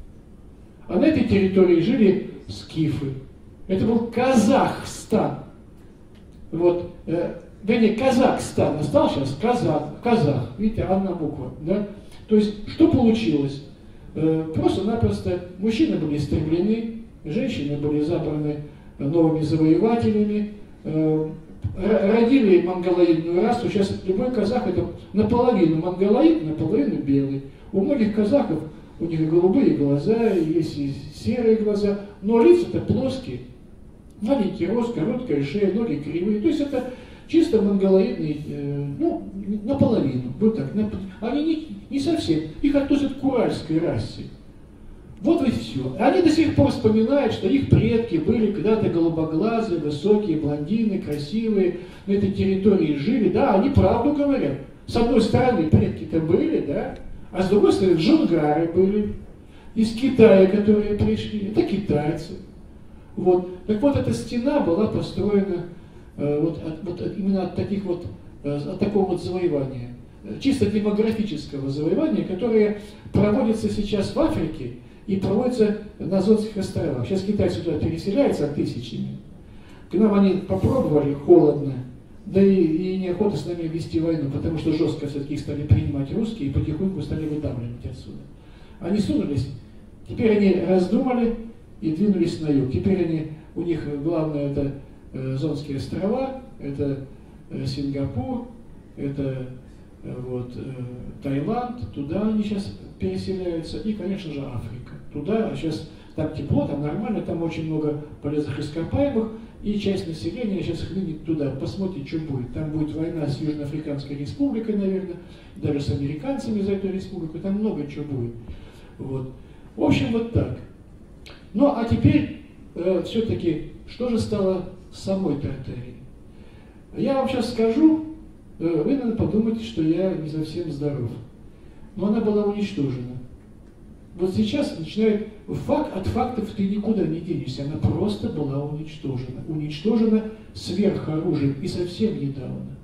А на этой территории жили скифы. Это был Казахстан. Вот, э, вернее, Казахстан. Остал сейчас Казах. Казах. Видите, одна буква. Да? То есть, что получилось? Э, просто-напросто мужчины были истреблены, женщины были забраны новыми завоевателями, э, родили монголоидную расу. Сейчас любой казах это наполовину монголоид, наполовину белый. У многих казахов у них и голубые глаза, есть и серые глаза, но лица-то плоские. Маленький рост, короткая шея, ноги кривые. То есть это чисто монголоидный, э, ну, наполовину. Вот так. Они не, не совсем. Их относят к уральской расе. Вот и все. Они до сих пор вспоминают, что их предки были когда-то голубоглазые, высокие, блондины, красивые, на этой территории жили. Да, они правду говорят. С одной стороны, предки-то были, да, а с другой стороны, джунгары были из Китая, которые пришли. Это китайцы. Вот. Так вот, эта стена была построена э, вот, от, вот, от, именно от, таких вот, э, от такого вот завоевания, чисто демографического завоевания, которое проводится сейчас в Африке и проводится на Азорских островах. Сейчас китайцы туда переселяются тысячами. К нам они попробовали, холодно, да и, и неохота с нами вести войну, потому что жестко все-таки их стали принимать русские и потихоньку стали выдавливать отсюда. Они сунулись, теперь они раздумали и двинулись на юг. Теперь они, у них главное это э, Азорские острова, это э, Сингапур, это э, вот, э, Таиланд, туда они сейчас переселяются, и, конечно же, Африка. Туда сейчас там тепло, там нормально, там очень много полезных ископаемых, и часть населения сейчас хлынет туда. Посмотрите, что будет. Там будет война с Южноафриканской республикой, наверное, даже с американцами за эту республику, там много чего будет. Вот. В общем, вот так. Ну, а теперь э, все-таки, что же стало с самой Тартарией? Я вам сейчас скажу, э, вы, наверное, подумаете, что я не совсем здоров. Но она была уничтожена. Вот сейчас начинает факт, от фактов ты никуда не денешься, она просто была уничтожена. Уничтожена сверхоружием и совсем недавно.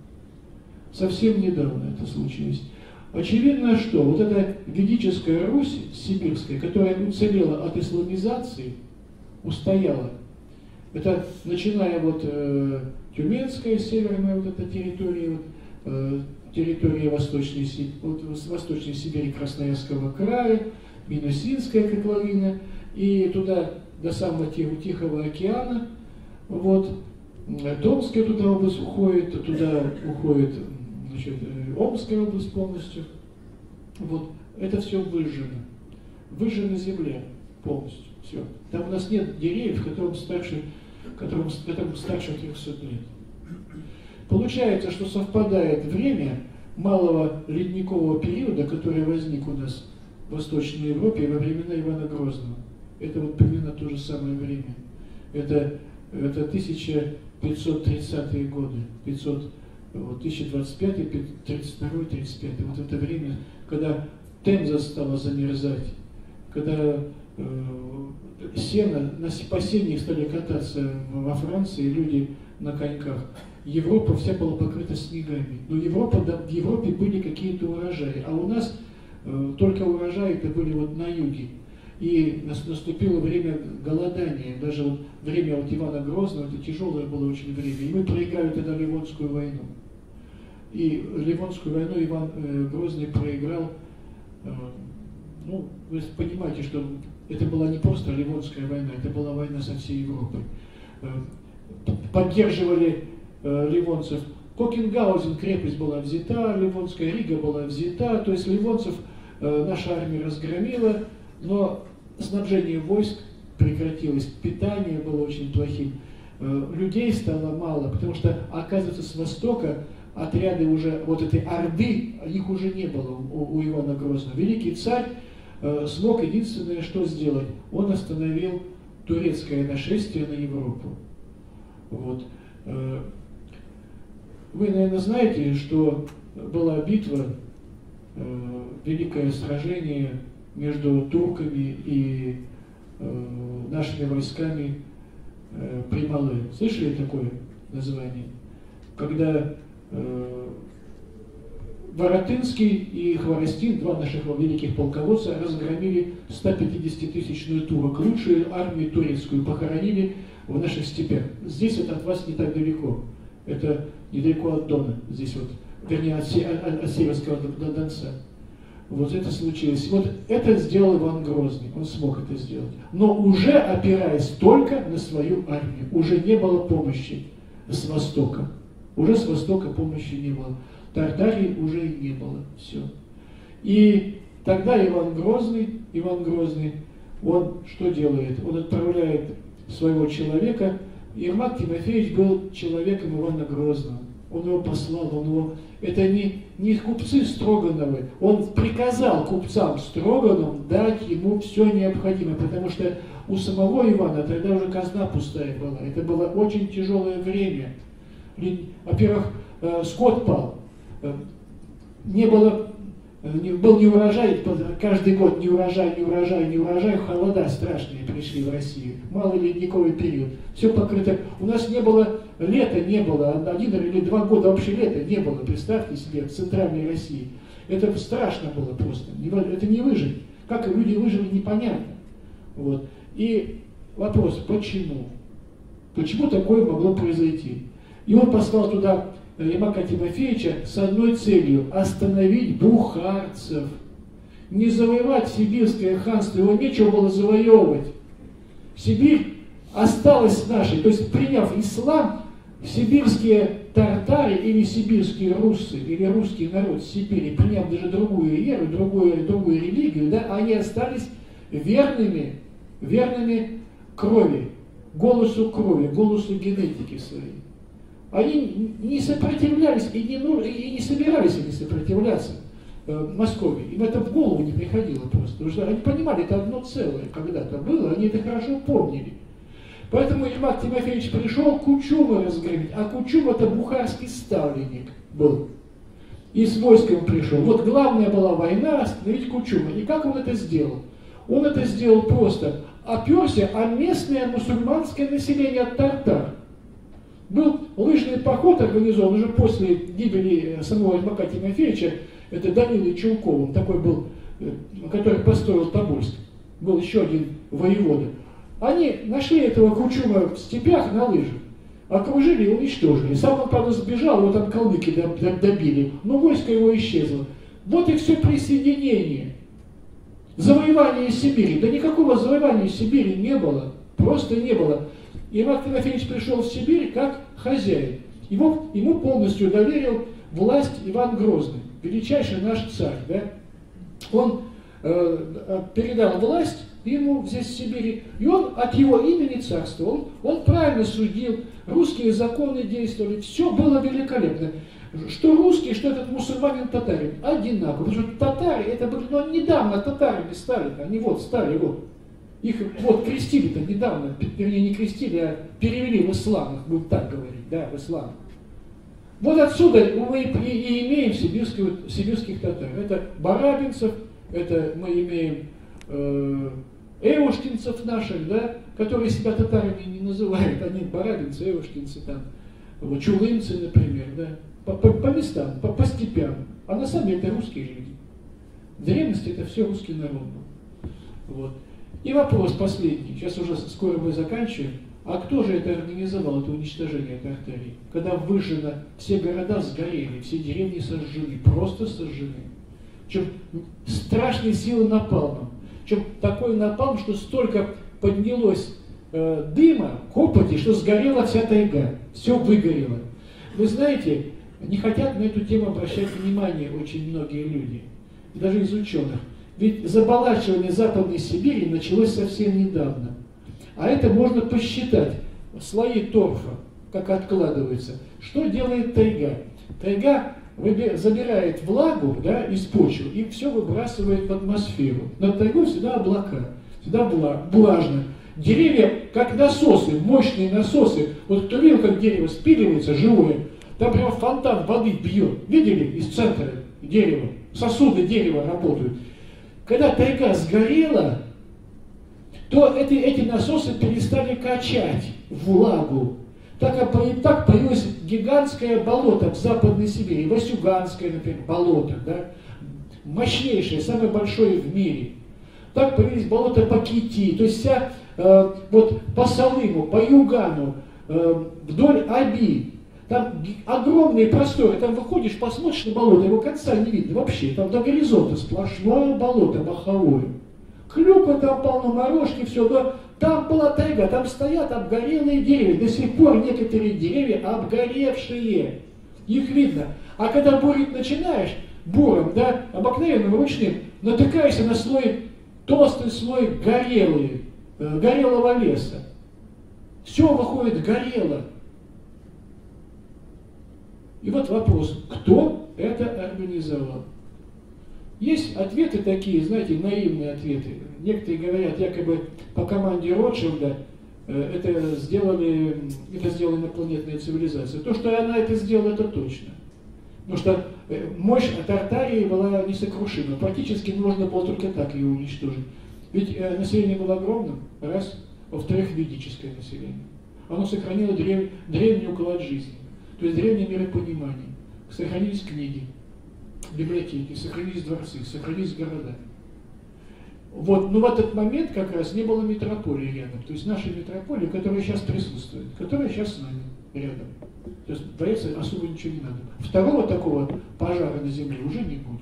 Совсем недавно это случилось. Очевидно, что вот эта ведическая Русь сибирская, которая уцелела от исламизации, устояла. Это начиная вот э, Тюменская, северная вот эта территория, вот, э, территория Восточной, вот, Восточной Сибири, Красноярского края, Минусинская котловина, и туда до самого Тихого океана, вот, Томская туда область уходит, туда уходит, значит, Омская область полностью. Вот, это все выжжено. Выжжена земля полностью. Все. Там у нас нет деревьев, которым старше, которым, которым старше трехсот лет. Получается, что совпадает время малого ледникового периода, который возник у нас в Восточной Европе во времена Ивана Грозного. Это вот примерно то же самое время. Это, это тысяча пятьсот тридцатые годы, пятьсот, вот, тысяча двадцать пятый, тридцать второй, тридцать пятый. Вот это время, когда Темза стала замерзать, когда э, сено, на, по сене стали кататься во Франции люди на коньках. Европа вся была покрыта снегами. Но Европа, да, в Европе были какие-то урожаи, а у нас э, только урожаи-то были вот на юге. И наступило время голодания, даже вот время вот Ивана Грозного, это тяжелое было очень время. И мы проиграли тогда Ливонскую войну. И Ливонскую войну Иван э, Грозный проиграл. Э, ну, вы понимаете, что это была не просто Ливонская война, это была война со всей Европой. Э, поддерживали э, ливонцев. Кокенгаузен, крепость была взята, Ливонская Рига была взята, то есть ливонцев э, наша армия разгромила, но снабжение войск прекратилось, питание было очень плохим, э, людей стало мало, потому что, оказывается, с востока отряды уже, вот этой орды, их уже не было у, у Ивана Грозного. Великий царь э, смог единственное, что сделать, он остановил турецкое нашествие на Европу. Вот. Э, вы, наверное, знаете, что была битва, э, великое сражение между турками и э, нашими войсками э, при Мале. Слышали такое название? Когда э, Воротынский и Хворостин, два наших великих полководца, разгромили стопятидесятитысячную турок, лучшую армию турецкую, похоронили в наших степях. Здесь вот от вас не так далеко. Это недалеко от Дона, здесь вот, вернее, от, от, от Северского до Донца. Вот это случилось. Вот это сделал Иван Грозный, он смог это сделать. Но уже опираясь только на свою армию. Уже не было помощи с востока. Уже с востока помощи не было. Тартарии уже и не было. Все. И тогда Иван Грозный, Иван Грозный, он что делает? Он отправляет своего человека. Ермак Тимофеевич был человеком Ивана Грозного. Он его послал, он его... Это не, не купцы Строгановы. Он приказал купцам Строгановым дать ему все необходимое, потому что у самого Ивана тогда уже казна пустая была. Это было очень тяжелое время. Во-первых, скот пал. Не было был не урожай, каждый год не урожай, не урожай, не урожай, холода страшные пришли в Россию, малый ледниковый период, все покрыто, у нас не было, лета не было, один или два года вообще лета не было, представьте себе, в центральной России, это страшно было просто, это не выжить, как люди выжили, непонятно, вот, и вопрос, почему, почему такое могло произойти, и он послал туда Ермака Тимофеевича с одной целью – остановить бухарцев. Не завоевать сибирское ханство, его нечего было завоевывать. Сибирь осталась нашей, то есть приняв ислам, сибирские тартары или сибирские руссы, или русский народ Сибири, приняв даже другую веру, другую, другую религию, да, они остались верными, верными крови, голосу крови, голосу генетики своей. Они не сопротивлялись и не, ну, и не собирались они сопротивляться э, Москве. Им это в голову не приходило просто. Потому что они понимали, это одно целое когда-то было, они это хорошо помнили. Поэтому Ермак Тимофеевич пришел Кучума разгромить, а Кучум это бухарский ставленник был. И с войском пришел. Вот главная была война, остановить Кучума. И как он это сделал? Он это сделал просто. Оперся о местное мусульманское население от тартар. Был лыжный поход организован уже после гибели самого Ермака Тимофеевича, это Данилой Чулковым, такой был, который построил Тобольск, был еще один воевода. Они нашли этого Кучума в степях на лыжах, окружили и уничтожили. Сам он, правда, сбежал, его там калмыки добили, но войско его исчезло. Вот и все присоединение. Завоевание Сибири. Да никакого завоевания Сибири не было, просто не было. Ермак Тимофеевич пришел в Сибирь как хозяин. Его, ему полностью доверил власть Иван Грозный, величайший наш царь. Да? Он э, передал власть ему здесь в Сибири, и он от его имени царствовал. Он, он правильно судил, русские законы действовали, все было великолепно. Что русский, что этот мусульманин-татарин, одинаково. Потому что татары, это были, ну, недавно татарами стали, они вот стали, вот. Их вот крестили-то недавно, вернее не крестили, а перевели в ислам, будем так говорить, да, в ислам. Вот отсюда мы и, и имеем сибирских, сибирских татар. Это барабинцев, это мы имеем э, эушкинцев наших, да, которые себя татарами не называют, они барабинцы, эушкинцы там, вот, чулымцы, например, да, по, по, по местам, по, по степям. А на самом деле это русские люди. В древности это все русский народ был. Вот. И вопрос последний, сейчас уже скоро мы заканчиваем, а кто же это организовал, это уничтожение Тартарии? Когда выжжено, все города сгорели, все деревни сожжены, просто сожжены. Причем страшной силы напалмом. Причем такой напалм, что столько поднялось э, дыма, копоти, что сгорела вся тайга, все выгорело. Вы знаете, не хотят на эту тему обращать внимание очень многие люди, даже из ученых. Ведь заболачивание Западной Сибири началось совсем недавно. А это можно посчитать. Слои торфа, как откладываются. Что делает тайга? Тайга забирает влагу, да, из почвы и все выбрасывает в атмосферу. Над тайгой всегда облака, всегда влажно. Деревья как насосы, мощные насосы. Вот кто видел, как дерево спиливается, живое, там прямо фонтан воды бьет. Видели из центра дерева? Сосуды дерева работают. Когда тайга сгорела, то эти, эти насосы перестали качать влагу. Так, так появилось гигантское болото в Западной Сибири, Васюганское, например, болото, да? Мощнейшее, самое большое в мире. Так появились болота по Кити, то есть вся, э, вот по Салыму, по Югану, э, вдоль Аби. Там огромные просторы, там выходишь, посмотришь на болото, его конца не видно вообще, там до горизонта сплошное болото маховое. Клюква там полно, морожки, все, да. Там была тайга, там стоят обгорелые деревья, до сих пор некоторые деревья обгоревшие, их видно. А когда бурить начинаешь, буром, да, обыкновенным ручным, натыкаешься на слой, толстый слой горелый, э, горелого леса. Все выходит горело. И вот вопрос, кто это организовал? Есть ответы такие, знаете, наивные ответы. Некоторые говорят, якобы по команде Ротшильда э, это сделали, это сделала инопланетная цивилизация. То, что она это сделала, это точно. Потому что мощь Тартарии была несокрушима. Практически можно было только так ее уничтожить. Ведь э, население было огромным, раз. Во-вторых, ведическое население. Оно сохранило древ... древний уклад жизни, то есть древнее миропонимание. Сохранились книги, библиотеки, сохранились дворцы, сохранились города. Вот, но в этот момент как раз не было метрополии рядом. То есть наша метрополия, которая сейчас присутствует, которая сейчас с нами рядом. То есть бояться особо ничего не надо. Второго такого пожара на земле уже не будет.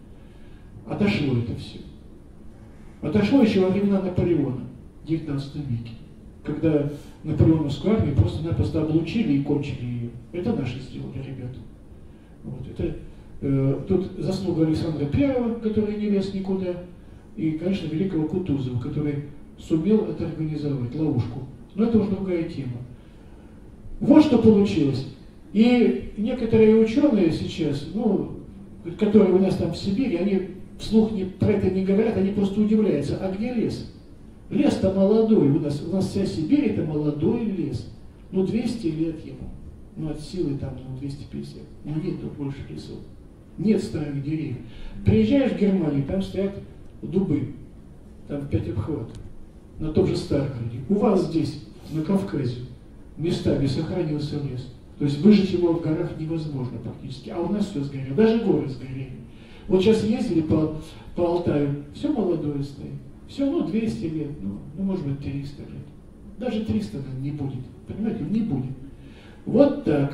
Отошло это все. Отошло еще во времена Наполеона в девятнадцатом веке, когда наполеоновскую армию просто-напросто облучили и кончили ее. Это наши сделали, ребята. Вот, это, э, тут заслуга Александра Первого, который не лез никуда, и, конечно, великого Кутузова, который сумел это организовать, ловушку. Но это уже другая тема. Вот что получилось. И некоторые ученые сейчас, ну, которые у нас там в Сибири, они вслух не, про это не говорят, они просто удивляются. А где лес? Лес-то молодой. У нас, у нас вся Сибирь это молодой лес. Ну, двести лет ему. Ну, от силы там, ну, двести пятьдесят. Ну, нет тут больше лесов. Нет старых деревьев. Приезжаешь в Германию, там стоят дубы. Там пять обхватов. На том же Старгороде. У вас здесь, на Кавказе, местами сохранился лес. То есть выжить его в горах невозможно практически. А у нас все сгорело. Даже горы сгорели. Вот сейчас ездили по, по Алтаю, все молодое стоит. Все, ну, двести лет, ну, ну, может быть, триста лет. Даже триста не будет. Понимаете, не будет. Вот так.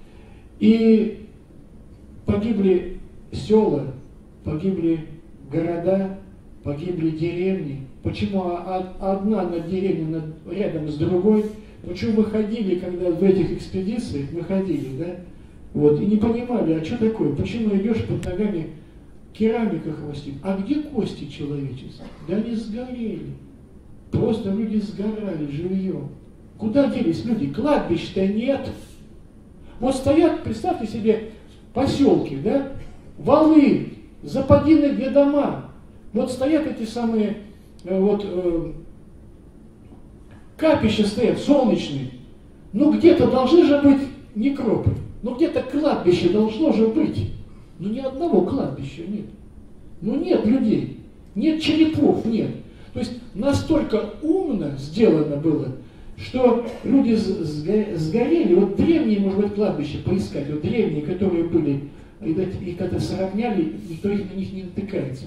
И погибли села, погибли города, погибли деревни. Почему одна над деревней над, рядом с другой? Почему мы ходили, когда в этих экспедициях, мы ходили, да? Вот, и не понимали, а что такое? Почему идешь под ногами керамика хрустит? А где кости человеческие? Да они сгорели. Просто люди сгорали живьем. Куда делись люди? Кладбищ-то нет. Вот стоят, представьте себе, поселки, да? Валы, западины, где дома. Вот стоят эти самые, вот, э, капища стоят, солнечные. Ну где-то должны же быть некропы. Ну где-то кладбище должно же быть. Но ни одного кладбища нет. Ну нет людей. Нет черепов, нет. То есть настолько умно сделано было, что люди сгорели. Вот древние, может быть, кладбища поискать. Вот древние, которые были, и когда сравняли, никто их на них не натыкается.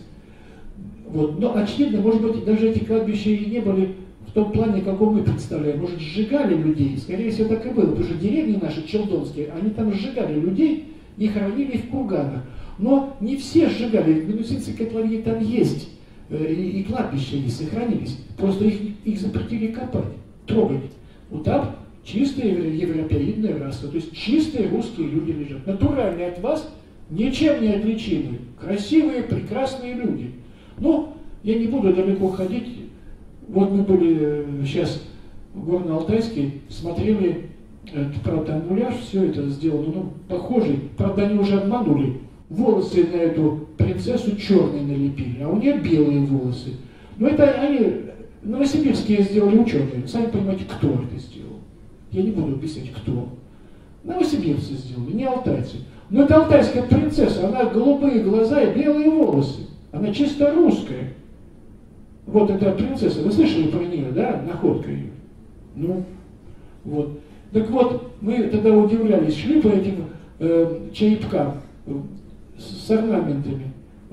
Вот. Но очевидно, может быть, даже эти кладбища и не были в том плане, каком мы представляем. Может, сжигали людей. Скорее всего, так и было. Потому что деревни наши, челдонские, они там сжигали людей и хоронили в курганах. Но не все сжигали. В Минусинской котловине там есть. И, и кладбища есть, сохранились. Просто их, их запретили копать, трогать. Вот там чистая европеидная раса. То есть чистые русские люди лежат. Натуральные от вас, ничем не отличимые. Красивые, прекрасные люди. Ну, я не буду далеко ходить. Вот мы были сейчас в Горно-Алтайске, смотрели, правда, муляж, все это сделано, ну, похожий. Правда, они уже обманули. Волосы на эту принцессу черные налепили, а у нее белые волосы. Но это они, новосибирские сделали ученые. Сами понимаете, кто это сделал. Я не буду объяснять, кто. Новосибирцы сделали, не алтайцы. Но это алтайская принцесса, она голубые глаза и белые волосы. Она чисто русская. Вот эта принцесса, вы слышали про нее, да, находка ее? Ну, вот. Так вот, мы тогда удивлялись, шли по этим э, черепкам с орнаментами,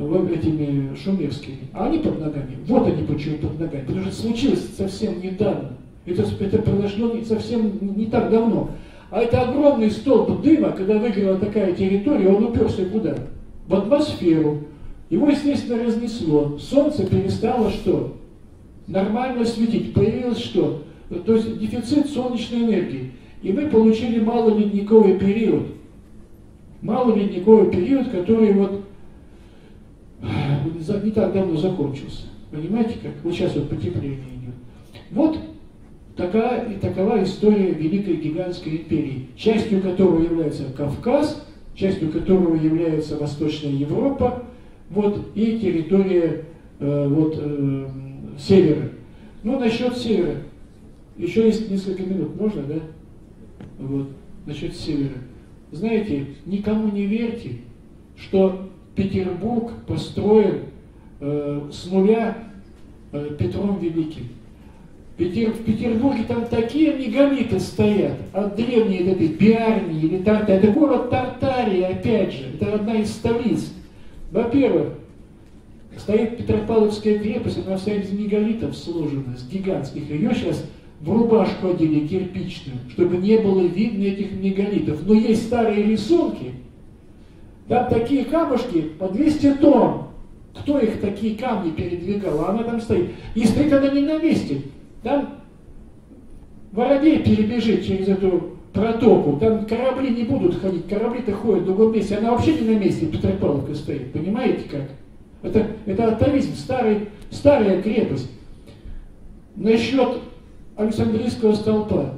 этими шумерскими, а они под ногами. Вот они почему под ногами. Потому что случилось совсем недавно. Это, это произошло не, совсем не так давно. А это огромный столб дыма, когда выиграла такая территория, он уперся куда? В атмосферу. Его, естественно, разнесло. Солнце перестало что? Нормально светить. Появилось что? То есть дефицит солнечной энергии. И мы получили малоледниковый период. Малоледниковый период, который вот не так давно закончился. Понимаете как? Вот сейчас вот потепление идет. Вот такая, такова история Великой Гигантской империи, частью которой является Кавказ, частью которого является Восточная Европа, вот, и территория э, вот, э, севера. Ну, насчет севера. Еще есть несколько минут, можно, да? Вот, насчет севера. Знаете, никому не верьте, что Петербург построен э, с нуля э, Петром Великим. Петер, в Петербурге там такие мегалиты стоят от древней этой Биарнии или Тартарии. Это город Тартария, опять же, это одна из столиц. Во-первых, стоит Петропавловская крепость, она вся из мегалитов сложена, с гигантских. Ее сейчас в рубашку одели кирпичную, чтобы не было видно этих мегалитов. Но есть старые рисунки, там такие камушки по двести тонн. Кто их такие камни передвигал? А она там стоит. И стоит она не на месте. Там воробей перебежит через эту протоку, там корабли не будут ходить, корабли-то ходят в другом месте. Она вообще не на месте, Петропавловка стоит. Понимаете как? Это, это атовизм, старый, старая крепость. Насчет Александрийского столпа.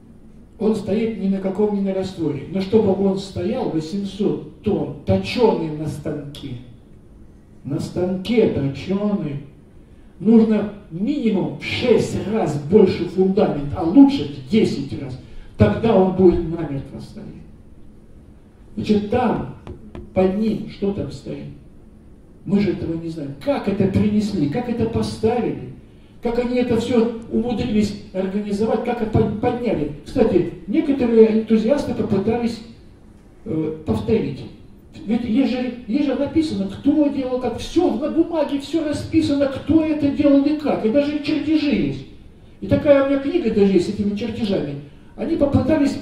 Он стоит ни на каком ни на растворе. Но чтобы он стоял, восемьсот тонн, точеный на станке. На станке точеный. Нужно минимум в шесть раз больше фундамент, а лучше в десять раз. Тогда он будет намертво стоять. Значит, там, под ним, что там стоит? Мы же этого не знаем. Как это принесли, как это поставили, как они это все умудрились организовать, как это подняли. Кстати, некоторые энтузиасты попытались э, повторить. Ведь есть же, есть же написано, кто делал, как все, на бумаге все расписано, кто это делал и как. И даже чертежи есть. И такая у меня книга даже есть с этими чертежами. Они попытались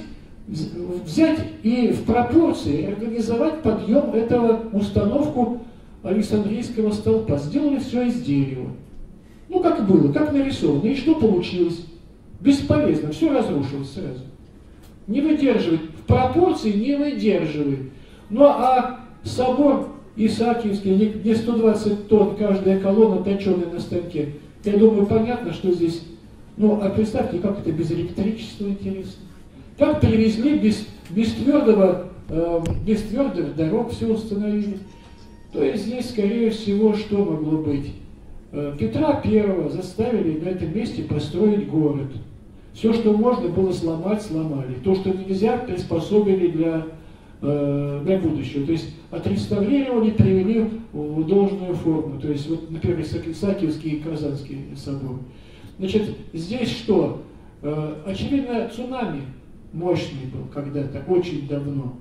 взять и в пропорции организовать подъем этого, установку Александрийского столпа. Сделали все из дерева. Ну, как было, как нарисовано. И что получилось? Бесполезно, все разрушилось сразу. Не выдерживает, в пропорции не выдерживает. Ну, а собор Исаакиевский, где сто двадцать тонн каждая колонна, точеная на станке, я думаю, понятно, что здесь. Ну, а представьте, как это без электричества, интересно. Как перевезли без, без, твердого, э, без твердых дорог, все установили. То есть здесь, скорее всего, что могло быть? Э, Петра Первого заставили на этом месте построить город. Все, что можно было сломать, сломали. То, что нельзя, приспособили для, э, для будущего. То есть отреставрировали, привели в должную форму. То есть, вот, например, Исаакиевский и Казанский собор. Значит, здесь что? Э, очевидно, цунами мощный был когда-то, очень давно.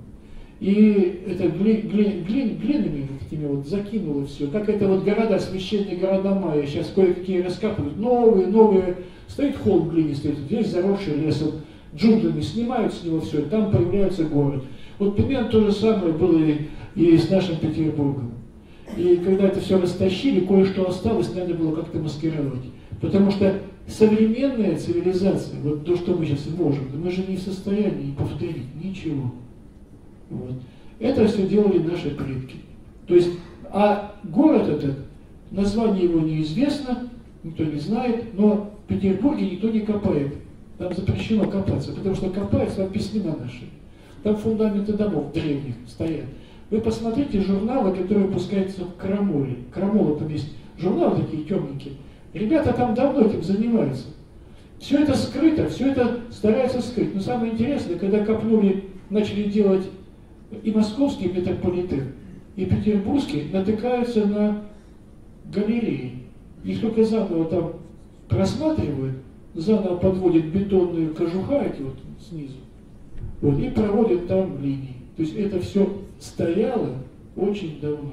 И это гли, гли, гли, глинами этими вот закинуло все. Как это вот города, священные города майя, сейчас кое-какие раскапывают, новые, новые. Стоит холм глинистый, весь заросший лесом, джунглями, снимают с него все, и там появляется город. Вот примерно то же самое было и, и с нашим Петербургом. И когда это все растащили, кое-что осталось, надо было как-то маскировать. Потому что современная цивилизация, вот то, что мы сейчас можем, мы же не в состоянии повторить ничего. Вот. Это все делали наши предки. То есть, а город этот, название его неизвестно, никто не знает, но в Петербурге никто не копает. Там запрещено копаться, потому что копают, там письмена наши. Там фундаменты домов древних стоят. Вы посмотрите журналы, которые выпускаются в Крамоле. Крамола там есть журналы такие темненькие. Ребята там давно этим занимаются. Все это скрыто, все это стараются скрыть. Но самое интересное, когда копнули, начали делать и московский метрополитен, и петербургский, натыкаются на галереи. Их только заново там просматривают, заново подводят бетонную кожуха эти вот снизу, вот, и проводят там линии. То есть это все стояло очень давно.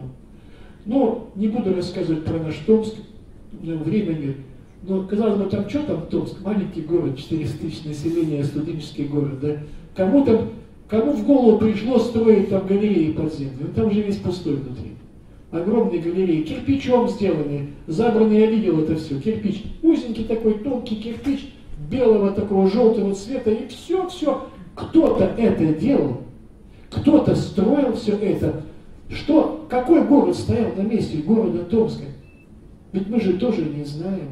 Но не буду рассказывать про наш Томск, времени нет. Но, казалось бы, там что там Томск? Маленький город, четыреста тысяч населения, студенческий город, да? Кому там, кому в голову пришло строить там галереи подземные? Там же весь пустой внутри. Огромные галереи, кирпичом сделанные, забранные, я видел это все, кирпич. Узенький такой, тонкий кирпич, белого такого, желтого цвета, и все-все. Кто-то это делал, кто-то строил все это. Что, какой город стоял на месте города Томска? Ведь мы же тоже не знаем.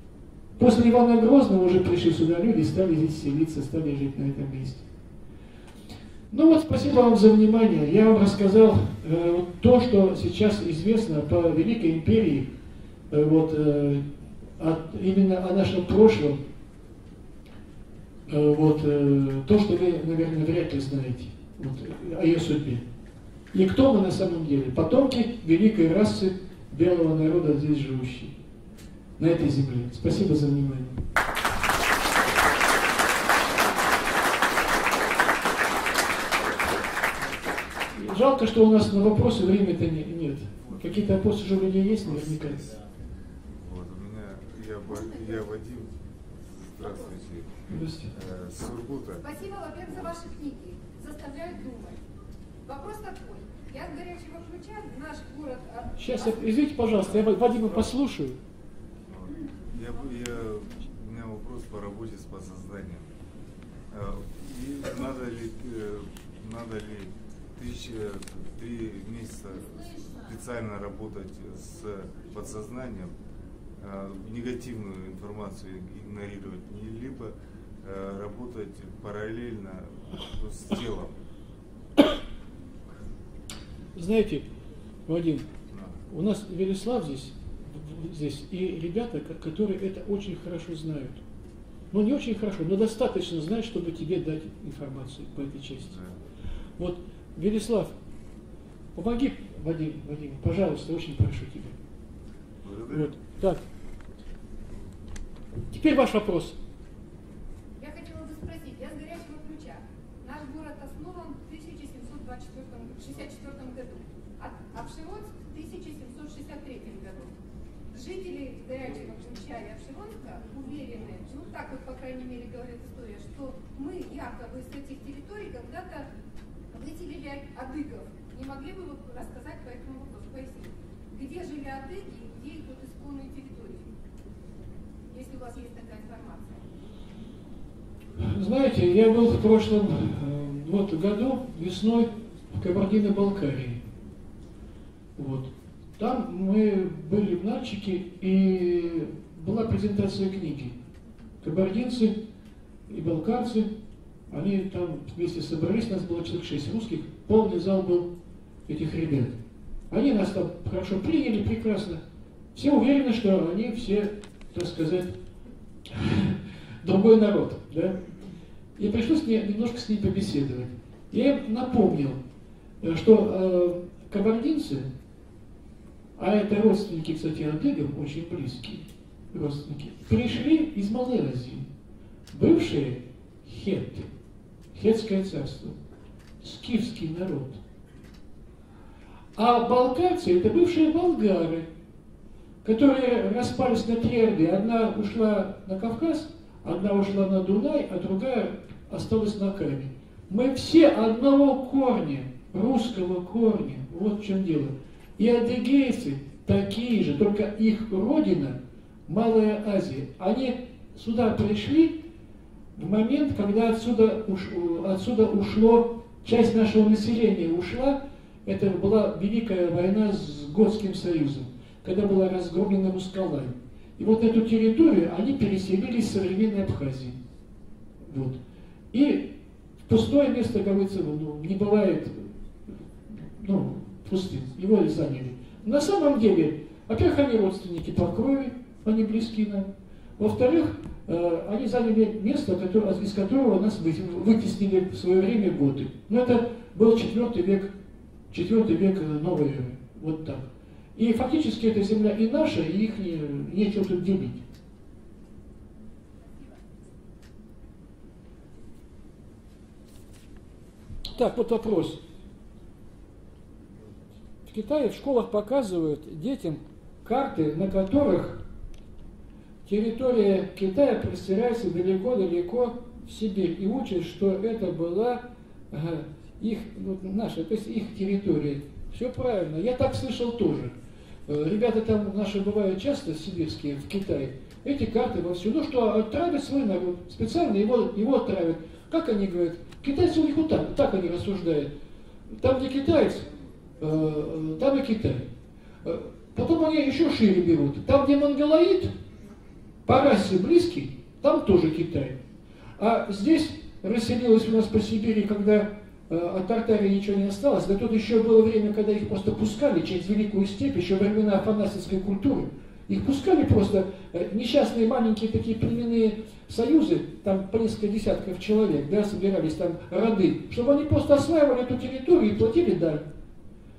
После Ивана Грозного уже пришли сюда люди, стали здесь селиться, стали жить на этом месте. Ну вот, спасибо вам за внимание. Я вам рассказал э, то, что сейчас известно по Великой Империи, э, вот, э, от, именно о нашем прошлом, э, вот, э, то, что вы, наверное, вряд ли знаете, вот, о ее судьбе. И кто мы на самом деле? Потомки великой расы белого народа, здесь живущей, на этой земле. Спасибо за внимание. Жалко, что у нас на вопросы времени-то не, нет. Какие-то вопросы уже у людей есть, наверняка. Вот, у меня, я, я Вадим. Здравствуйте. Здравствуйте. Э, Сургута. Спасибо, во-первых, за ваши книги. Заставляют думать. Вопрос такой. Я с горячего ключа, наш город... Сейчас, извините, пожалуйста, я Вадима послушаю. Я, я, у меня вопрос по работе с подсознанием. И надо ли, надо ли тысячи, три месяца специально работать с подсознанием, негативную информацию игнорировать, либо работать параллельно с телом? Знаете, Вадим, у нас Велислав здесь, здесь и ребята, которые это очень хорошо знают. Ну, не очень хорошо, но достаточно знают, чтобы тебе дать информацию по этой части. Вот, Велислав, помоги, Вадим, Вадим, пожалуйста, очень прошу тебя. Вот, так. Теперь ваш вопрос. Я хотела бы спросить, я с горячего ключа. Наш город основан в тысяча семьсот шестьдесят четвёртом году, а Апшеронск в тысяча семьсот шестьдесят третьем году. Жители горячего ключа и Апшеронска уверены, ну так вот, по крайней мере, говорит история, что мы якобы с этих территорий когда-то выселили адыгов. Не могли бы вы рассказать по этому вопросу, пояснить, где жили адыги и где идут исконные территории, если у вас есть такая информация? Знаете, я был в прошлом вот, году весной в Кабардино-Балкарии. Вот. Там мы были в Нальчике, и была презентация книги. Кабардинцы и балкарцы, они там вместе собрались, нас было человек шесть русских, полный зал был этих ребят. Они нас там хорошо приняли, прекрасно. Все уверены, что они все, так сказать, другой народ. Да? И пришлось мне немножко с ними побеседовать. Я им напомнил, что э, кабардинцы, а это родственники, кстати, адыгам, очень близкие родственники, пришли из Малой Азии, бывшие хетты, хетское царство, скифский народ. А балкарцы — это бывшие болгары, которые распались на три орды. Одна ушла на Кавказ, одна ушла на Дунай, а другая осталась на Каме. Мы все одного корня, русского корня. Вот в чем дело. И адыгейцы такие же, только их родина — Малая Азия. Они сюда пришли в момент, когда отсюда, уш, отсюда ушло, часть нашего населения ушла. Это была Великая война с Готским союзом, когда была разгромлена Мускалай. И вот эту территорию они переселились в современной Абхазии. Вот. И пустое место, говорится, ну, не бывает, ну, пустым. Его и заняли. На самом деле, во-первых, они родственники по крови, они близки нам. Во-вторых, э, они заняли место, которое, из которого нас вытеснили в свое время готы. Но это был четвертый век, четвертый век новой эры. Вот так. И фактически эта земля и наша, и их не, нечего тут делить. Так, вот вопрос. В Китае в школах показывают детям карты, на которых территория Китая простирается далеко-далеко в Сибирь. И учат, что это была ага, их, вот, наша, то есть их территория. Все правильно. Я так слышал тоже. Ребята там наши бывают часто, сибирские, в Китае. Эти карты вовсю. Ну что, отравят свой народ. Специально его, его отравят. Как они говорят? Китайцы у них вот так, так они рассуждают. Там, где китаец, э, там и Китай. Потом они еще шире берут. Там, где монголоид, по расе близкий, там тоже Китай. А здесь расселилось у нас по Сибири, когда э, от Тартарии ничего не осталось. Да тут еще было время, когда их просто пускали через Великую степь, еще во времена афанасьевской культуры. Их пускали просто э, несчастные маленькие такие племенные союзы, там по несколько десятков человек, да, собирались там роды, чтобы они просто осваивали эту территорию и платили дань.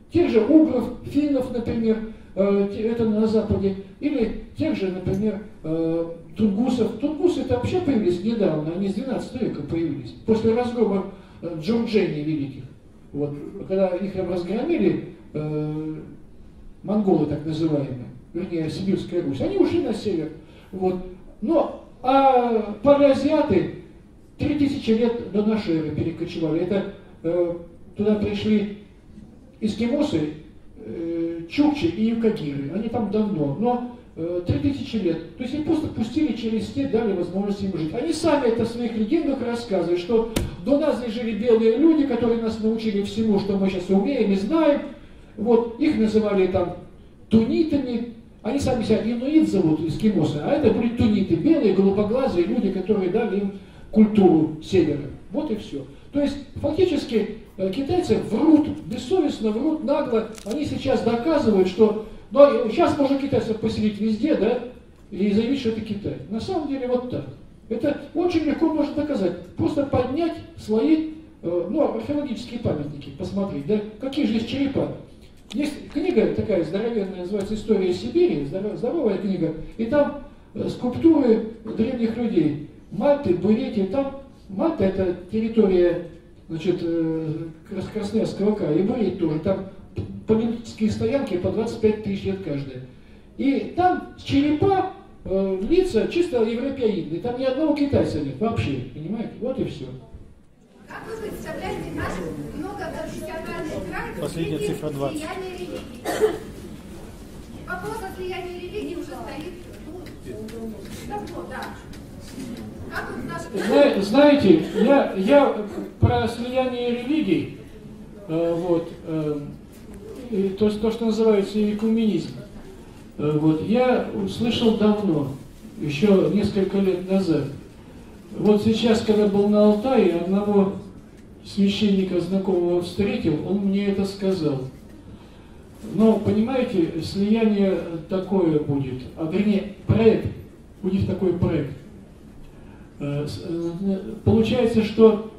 тех же угров, финнов, например, это на Западе, или тех же, например, тунгусов. Тунгусы это вообще появились недавно, они с двенадцатого века появились, после разгрома Джурджени великих. Вот. Когда их разгромили, э, монголы так называемые, вернее, Сибирская Русь, они ушли на север. Вот. Но, а паразиаты три тысячи лет до нашей эры перекочевали. Это э, туда пришли эскимосы, э, чукчи и юкагиры. Они там давно, но э, три тысячи лет. То есть их просто пустили через степь, дали возможность им жить. Они сами это в своих легендах рассказывают, что до нас здесь жили белые люди, которые нас научили всему, что мы сейчас умеем и знаем. Вот, их называли там тунитами. Они сами себя инуит зовут, эскимосы, а это были туниты, белые, голубоглазые люди, которые дали им культуру севера. Вот и все. То есть фактически китайцы врут, бессовестно врут, нагло. Они сейчас доказывают, что ну, сейчас можно китайцев поселить везде, да, и заявить, что это Китай. На самом деле вот так. Это очень легко можно доказать. Просто поднять слои, ну, археологические памятники, посмотреть, да, какие же есть черепа. Есть книга такая здоровенная, называется «История Сибири», здоровая книга, и там скульптуры древних людей. Мальты, Бурятии, там Мальта это территория, значит, Красноярского края, и Бурятия тоже, там палеолитические стоянки по двадцать пять тысяч лет каждая. И там черепа, э, лица чисто европеоидные, там ни одного китайца нет вообще, понимаете? Вот и все. Как вы представляете наш многоконфессиональный край Последняя цифра двадцать. слияния религий? Вопрос о слиянии религий уже стоит давно, да. Как вот наш... Зна знаете, я, я про слияние религий, э, вот, э, и то, то, что называется экуменизм, э, вот, я услышал давно, еще несколько лет назад. Вот сейчас, когда был на Алтае, одного священника знакомого встретил, он мне это сказал. Но, понимаете, слияние такое будет, а вернее, проект, будет такой проект. Получается, что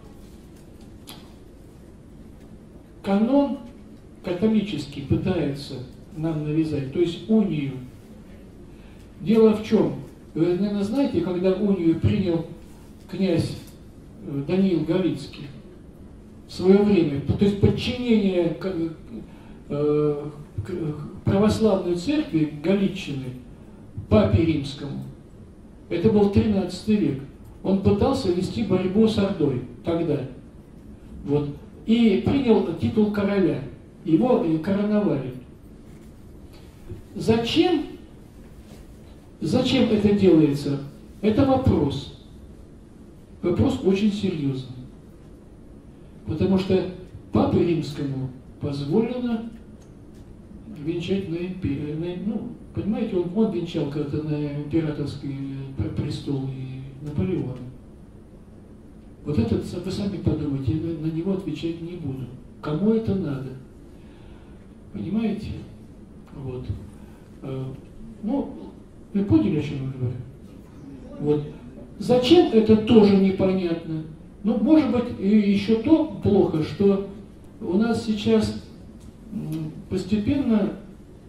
канон католический пытается нам навязать, то есть унию. Дело в чем? Вы, наверное, знаете, когда унию принял князь Даниил Галицкий в свое время, то есть подчинение православной церкви Галичины папе римскому, это был тринадцатый век. Он пытался вести борьбу с Ордой тогда. Вот. И принял титул короля. Его короновали. Зачем? Зачем это делается? Это вопрос. Вопрос очень серьезный. Потому что папе римскому позволено венчать на империю. Ну, понимаете, он, он венчал когда-то на императорский престол и Наполеона. Вот этот, вы сами подумайте, я на него отвечать не буду. Кому это надо? Понимаете? Вот. Ну, вы поняли, о чем я говорю? Вот. Зачем это тоже непонятно. Ну, может быть, и еще то плохо, что у нас сейчас постепенно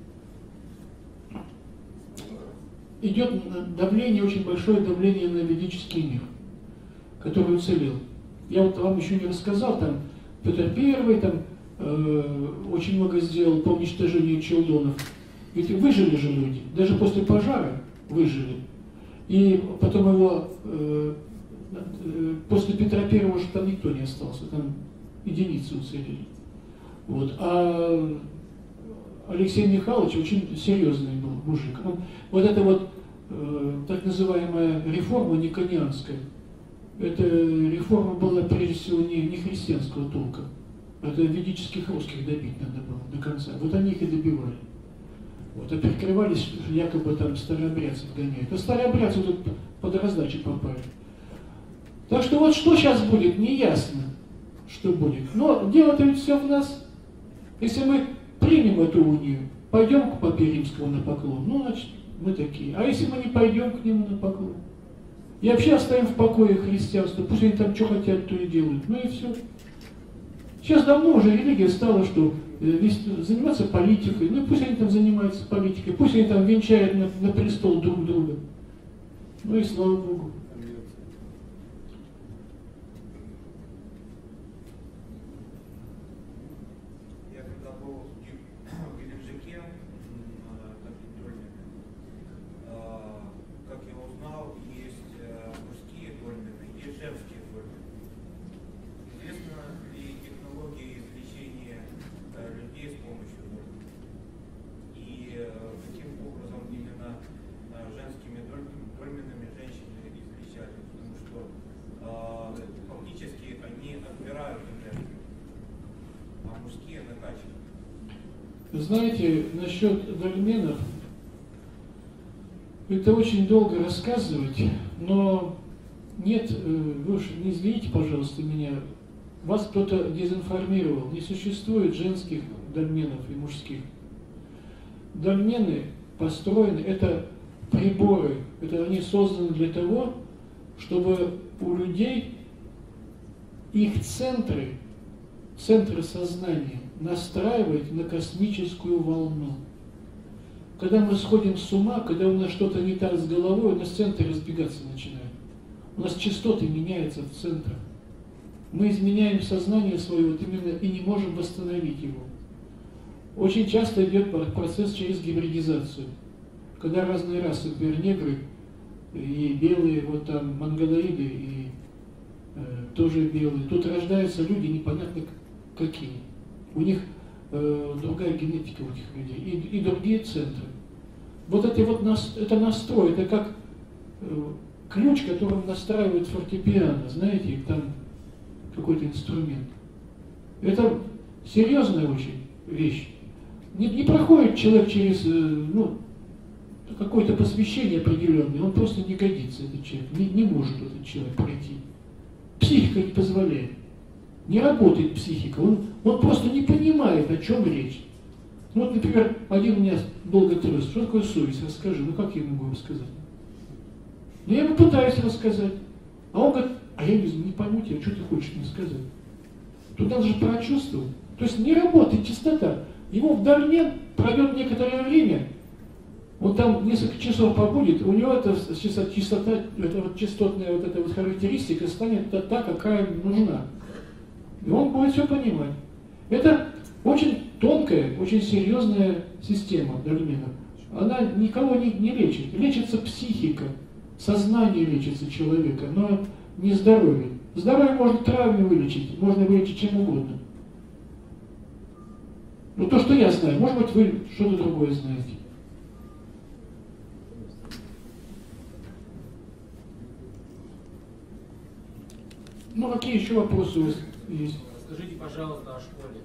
идет давление, очень большое давление на ведический мир, который уцелел. Я вот вам еще не рассказал, там Петр Первый там э, очень много сделал по уничтожению челдонов. Ведь выжили же люди, даже после пожара выжили. И потом его, э, э, после Петра Первого уже там никто не остался, там единицы уцелели. Вот. А Алексей Михайлович очень серьезный был мужик. Он, вот эта вот э, так называемая реформа никонианская, эта реформа была прежде всего не, не христианского толка. Это ведических русских добить надо было до конца. Вот они их и добивали. Вот, а прикрывались, якобы там старообрядцев гоняют. А старообрядцы тут под раздачу попали. Так что вот что сейчас будет, не ясно, что будет. Но дело-то ведь все в нас. Если мы примем эту унию, пойдем к папе римскому на поклон, ну, значит, мы такие. А если мы не пойдем к нему на поклон? И вообще оставим в покое христианство, пусть они там что хотят, то и делают. Ну и все. Сейчас давно уже религия стала, что заниматься политикой. Ну пусть они там занимаются политикой, пусть они там венчают на, на престол друг друга. Ну и слава Богу. Я когда был в Геленджике, как я узнал, есть мужские дольмены, есть женские дольмены. Известна ли технология излечения людей с помощью дольменов? И каким образом именно женскими дольменами женщины излечали? Потому что фактически они отбирают энергию, а мужские накачивают. Знаете, насчет дольменов, это очень долго рассказывать, но нет, вы уж не извините, пожалуйста, меня, вас кто-то дезинформировал. Не существует женских дольменов и мужских. Дольмены построены, это приборы, это они созданы для того, чтобы у людей их центры, центры сознания настраивать на космическую волну. Когда мы сходим с ума, когда у нас что-то не так с головой, у нас центры разбегаться начинают. У нас частоты меняются в центрах. Мы изменяем сознание свое вот именно и не можем восстановить его. Очень часто идет процесс через гибридизацию. Когда разные расы, например, негры и белые, вот там монголоиды и э, тоже белые, тут рождаются люди непонятно какие. У них э, другая генетика у этих людей и, и другие центры. Вот это вот нас, это настрой, это как э, ключ, которым настраивают фортепиано, знаете, там какой-то инструмент. Это серьезная очень вещь. Не, не проходит человек через, э, ну, какое-то посвящение определенное, он просто не годится, этот человек, не, не может этот человек пройти. Психика не позволяет. Не работает психика, он, он просто не понимает, о чем речь. Ну вот, например, один у меня долго тряс, что такое совесть, расскажи, ну как я могу рассказать? Ну я ему пытаюсь рассказать, а он говорит, а я не, не пойму тебя, что ты хочешь мне сказать? Тут надо же прочувствовать. То есть не работает чистота. Его в дольмен пройдет некоторое время, он там несколько часов побудет, у него эта чистота, эта вот частотная вот эта вот характеристика станет та, та, какая нужна. И он будет все понимать. Это очень тонкая, очень серьезная система дольмена. Она никого не, не лечит. Лечится психика, сознание лечится человека, но не здоровье. Здоровье можно травме вылечить, можно вылечить чем угодно. Но то, что я знаю, может быть, вы что-то другое знаете. Ну, какие еще вопросы у вас есть? Скажите, пожалуйста, о школе.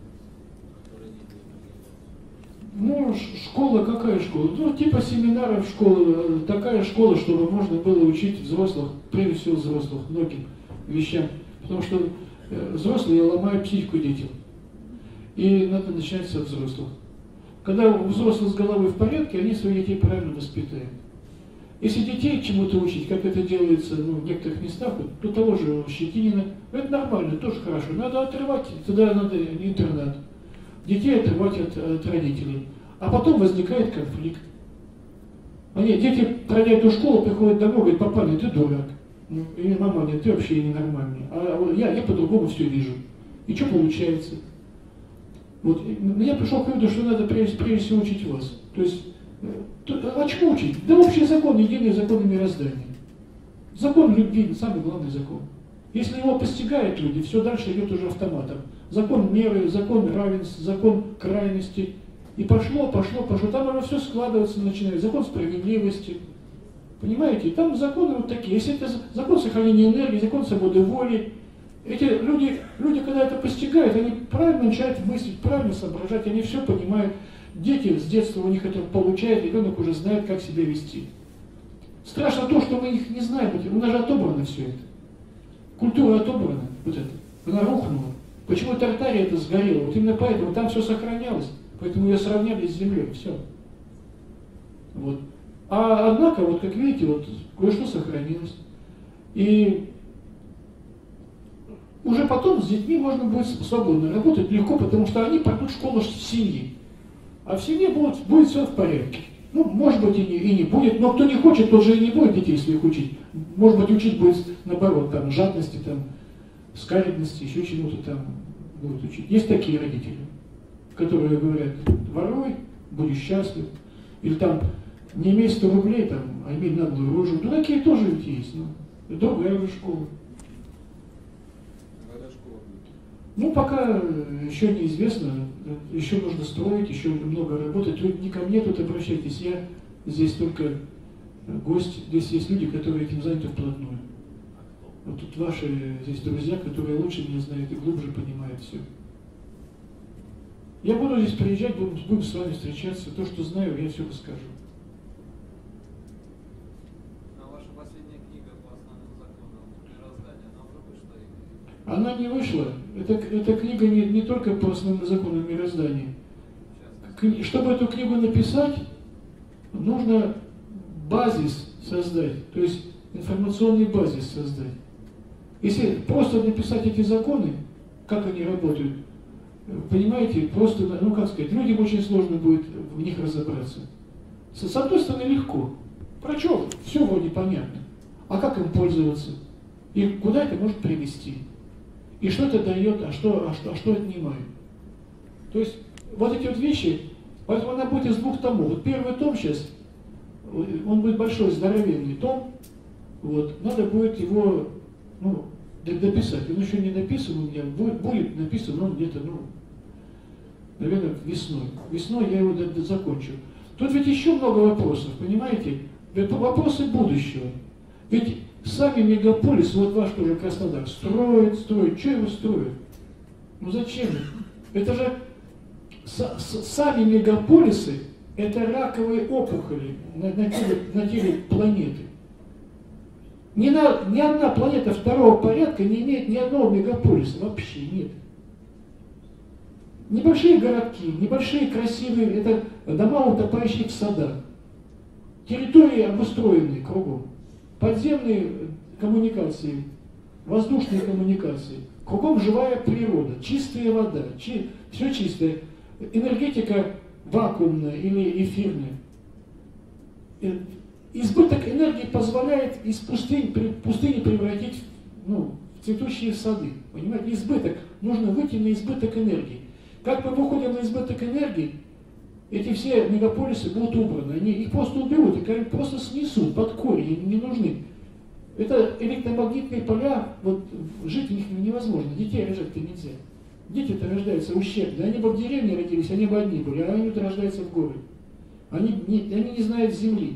Ну, школа, какая школа? Ну, типа семинаров школы, такая школа, чтобы можно было учить взрослых, прежде всего взрослых, многим вещам. Потому что взрослые ломают психику детям. И надо начинать со взрослых. Когда у взрослых с головой в порядке, они своих детей правильно воспитают. Если детей чему-то учить, как это делается ну, в некоторых местах, то того же Щетинина, это нормально, тоже хорошо. Надо отрывать, тогда надо интернат. Детей отрывать от, от родителей. А потом возникает конфликт. Они, дети, пройдя эту школу, приходят домой, говорят, папа, нет, ты дурак. Ну, или мама, нет, ты вообще ненормальный. А я, я по-другому все вижу. И что получается? Вот, я пришел к выводу, что надо прежде, прежде всего учить вас. То есть, а чему учить? Да общий закон, единый закон мироздания. Закон любви, самый главный закон. Если его постигают люди, все дальше идет уже автоматом. Закон меры, закон равенства, закон крайности. И пошло, пошло, пошло. Там оно все складываться начинает. Закон справедливости. Понимаете? Там законы вот такие. Если это закон сохранения энергии, закон свободы воли. Эти люди, люди, когда это постигают, они правильно начинают мыслить, правильно соображать, они все понимают. Дети с детства у них это получают, ребенок уже знает, как себя вести. Страшно то, что мы их не знаем, у нас же отобрано все это. Культура отобрана, вот это, она рухнула. Почему Тартария это сгорела? Вот именно поэтому там все сохранялось, поэтому ее сравняли с землей, все. Вот. А однако, вот как видите, вот кое-что сохранилось. И уже потом с детьми можно будет свободно работать легко, потому что они пройдут школу семьи. А в семье будет, будет все в порядке. Ну, может быть, и не, и не будет, но кто не хочет, тот же и не будет детей своих учить. Может быть, учить будет, наоборот, там, жадности, там, скаридности, еще чему-то там будут учить. Есть такие родители, которые говорят: воруй, будешь счастлив. Или там, не имей сто рублей, там, а имей наглую рожу. Ну, такие тоже ведь есть. Ну, другая уже школа. Ну, пока еще неизвестно, еще нужно строить, еще много работать. Вы не ко мне тут обращайтесь, я здесь только гость, здесь есть люди, которые этим заняты вплотную. Вот тут ваши здесь друзья, которые лучше меня знают и глубже понимают все. Я буду здесь приезжать, будем, будем с вами встречаться, то, что знаю, я все расскажу. Она не вышла. Это, эта книга не, не только по основным законам мироздания. Чтобы эту книгу написать, нужно базис создать, то есть информационный базис создать. Если просто написать эти законы, как они работают, понимаете, просто, ну как сказать, людям очень сложно будет в них разобраться. С, с одной стороны легко. Про что? Все вроде понятно. А как им пользоваться? И куда это может привести? И что это дает, а что, а что, а что отнимает. То есть вот эти вот вещи, поэтому она будет из двух томов. Вот первый том сейчас, он будет большой, здоровенный том, вот, надо будет его, ну, дописать. Он еще не написан у меня, будет, будет написан он где-то, ну, наверное, весной. Весной я его до, до закончу. Тут ведь еще много вопросов, понимаете? Вопросы будущего. Ведь сами мегаполисы, вот ваш тоже Краснодар, строят, строят. Что его строят? Ну зачем? Это же с, с, сами мегаполисы, это раковые опухоли на, на, теле, на теле планеты. Ни, на, ни одна планета второго порядка не имеет ни одного мегаполиса. Вообще нет. Небольшие городки, небольшие красивые, это дома, утопающие в садах. Территории обустроенные кругом. Подземные коммуникации, воздушные коммуникации, кругом живая природа, чистая вода, чи, все чистое, энергетика вакуумная или эфирная. Избыток энергии позволяет из пустыни, пустыни превратить ну, в цветущие сады. Понимаете, избыток. Нужно выйти на избыток энергии. Как мы выходим на избыток энергии, эти все мегаполисы будут убраны. Они их просто уберут, их просто снесут под корень, они не нужны. Это электромагнитные поля, вот жить в них невозможно, детей рожать-то нельзя. Дети-то рождаются ущербные, они бы в деревне родились, они бы одни были, а они-то рождаются в городе. Они не, они не знают земли.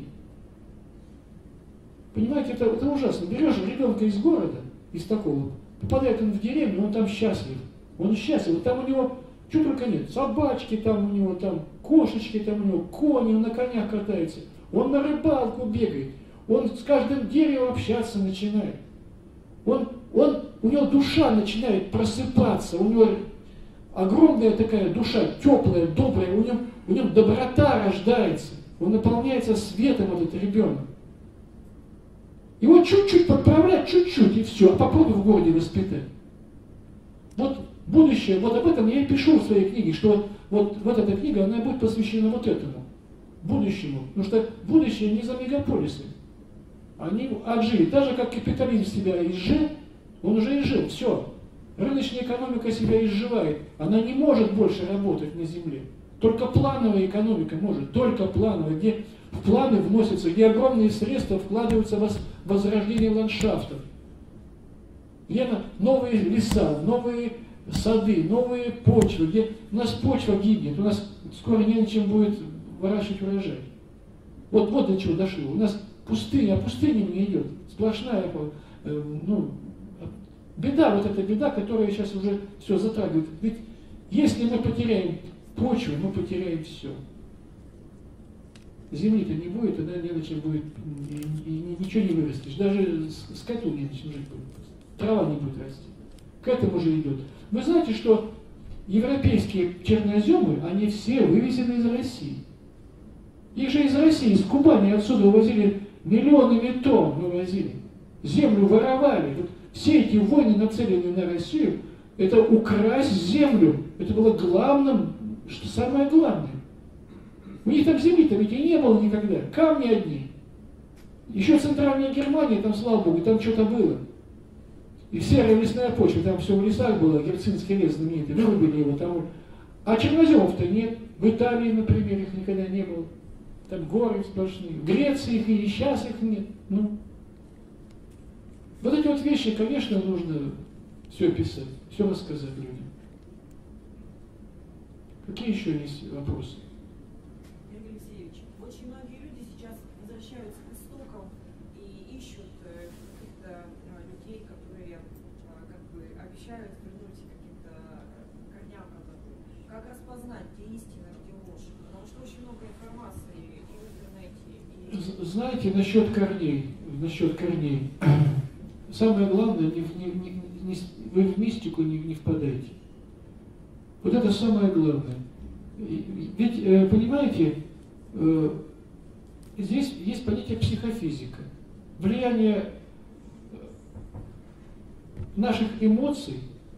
Понимаете, это, это ужасно. Берешь ребенка из города, из такого, попадает он в деревню, он там счастлив. Он счастлив, там у него чего только нет. Собачки там у него, там кошечки там у него, кони, он на конях катается. Он на рыбалку бегает. Он с каждым деревом общаться начинает. Он, он, у него душа начинает просыпаться. У него огромная такая душа, теплая, добрая. У него, у него доброта рождается. Он наполняется светом, этот ребенок. Его чуть-чуть подправлять, чуть-чуть, и все. А попробуй в городе воспитать. Вот будущее, вот об этом я и пишу в своей книге, что вот, вот эта книга, она будет посвящена вот этому, будущему. Потому что будущее не за мегаполисы. Они отжили. Так же, как капитализм себя изжил, он уже изжил, все. Рыночная экономика себя изживает. Она не может больше работать на земле. Только плановая экономика может, только плановая, где в планы вносятся, где огромные средства вкладываются в возрождение ландшафтов. Где новые леса, новые сады, новые почвы, где у нас почва гибнет, у нас скоро не на чем будет выращивать урожай. Вот, вот до чего дошло. У нас пустыня, а пустыня не идет. Сплошная, э, ну, беда, вот эта беда, которая сейчас уже все затрагивает. Ведь если мы потеряем почву, мы потеряем все. Земли-то не будет, тогда не на чем будет, и, и, и ничего не вырастешь. Даже скоту не на чем жить будет. Трава не будет расти. К этому же идет. Вы знаете, что европейские черноземы, они все вывезены из России. Их же из России, из Кубани отсюда увозили миллионами тонн, вывозили. Землю воровали. Вот все эти войны, нацеленные на Россию, это украсть землю. Это было главным, что самое главное. У них там земли-то ведь и не было никогда. Камни одни. Еще центральная Германия, там, слава богу, там что-то было. И серая лесная почва, там все в лесах было, Герцинский лес знаменитый, вырубили его там. А черноземов-то нет. В Италии, например, их никогда не было. Там горы сплошные. В Греции их и сейчас их нет. Ну. Вот эти вот вещи, конечно, нужно все описать, все рассказать людям. Какие еще есть вопросы? Юрий Алексеевич, очень многие люди сейчас возвращаются к истокам и ищут каких-то людей, которые как бы обещают вернуть каким-то корням родовым. Как распознать, где истина, где ложь? Потому что очень много информации и в интернете. И... Знаете, насчет корней, насчет корней. Самое главное, не, не, не, не, вы в мистику не, не впадайте. Вот это самое главное. Ведь, э, понимаете, э, здесь есть понятие психофизика. Влияние наших эмоций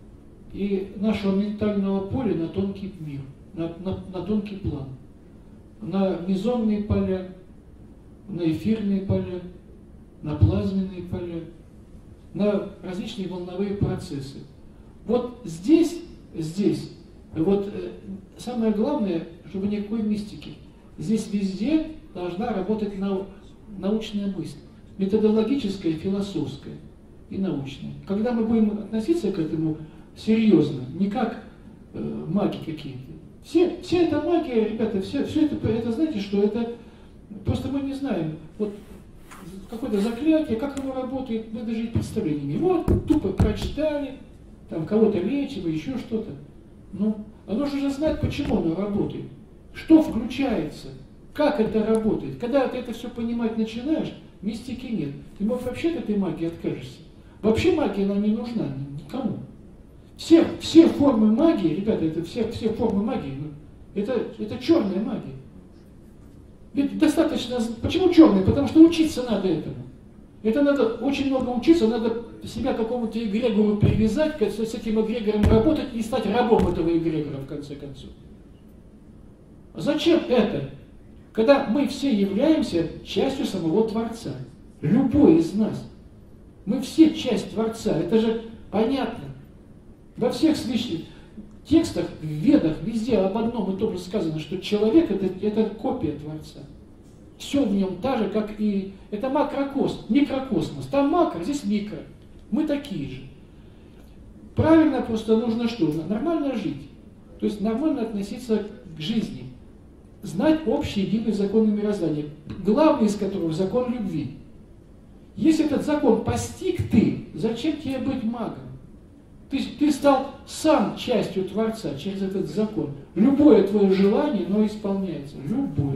и нашего ментального поля на тонкий мир, на, на, на тонкий план, на мезонные поля, на эфирные поля, на плазменные поля, на различные волновые процессы. Вот здесь, здесь, вот э, самое главное, чтобы никакой мистики. Здесь везде должна работать нау, научная мысль, методологическая, философская и научная. Когда мы будем относиться к этому серьезно, не как э, маги какие-то. Все, все это магия, ребята, все, все это, это, знаете, что это, просто мы не знаем. Вот, какое-то заклятие, как оно работает, мы даже и представления не имеем. Вот, тупо прочитали, там кого-то лечим, еще что-то. Ну, а нужно же знать, почему оно работает, что включается, как это работает. Когда ты это все понимать начинаешь, мистики нет. Ты, может, вообще от этой магии откажешься. Вообще магия нам не нужна никому. Все, все формы магии, ребята, это все, все формы магии, ну, это, это черная магия. Ведь достаточно... Почему черный? Потому что учиться надо этому. Это надо очень много учиться, надо себя к какому-то эгрегору привязать, с этим эгрегором работать и стать рабом этого эгрегора, в конце концов. А зачем это? Когда мы все являемся частью самого Творца. Любой из нас. Мы все часть Творца. Это же понятно. Во всех священных текстах, в Ведах, везде об одном и том же сказано, что человек это, это копия Творца. Все в нем так же, как и... Это макрокосмос, микрокосмос. Там макро, здесь микро. Мы такие же. Правильно просто нужно что? Нормально жить. То есть нормально относиться к жизни. Знать общие единые законы мироздания. Главный из которых закон любви. Если этот закон постиг ты, зачем тебе быть магом? Ты, ты стал сам частью Творца через этот закон. Любое твое желание, но исполняется. Любое.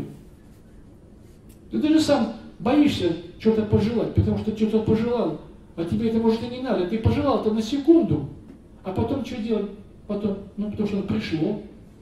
Ты даже сам боишься что-то пожелать, потому что что-то пожелал, а тебе это может и не надо. Ты пожелал-то на секунду, а потом что делать? Потом, ну потому что пришло.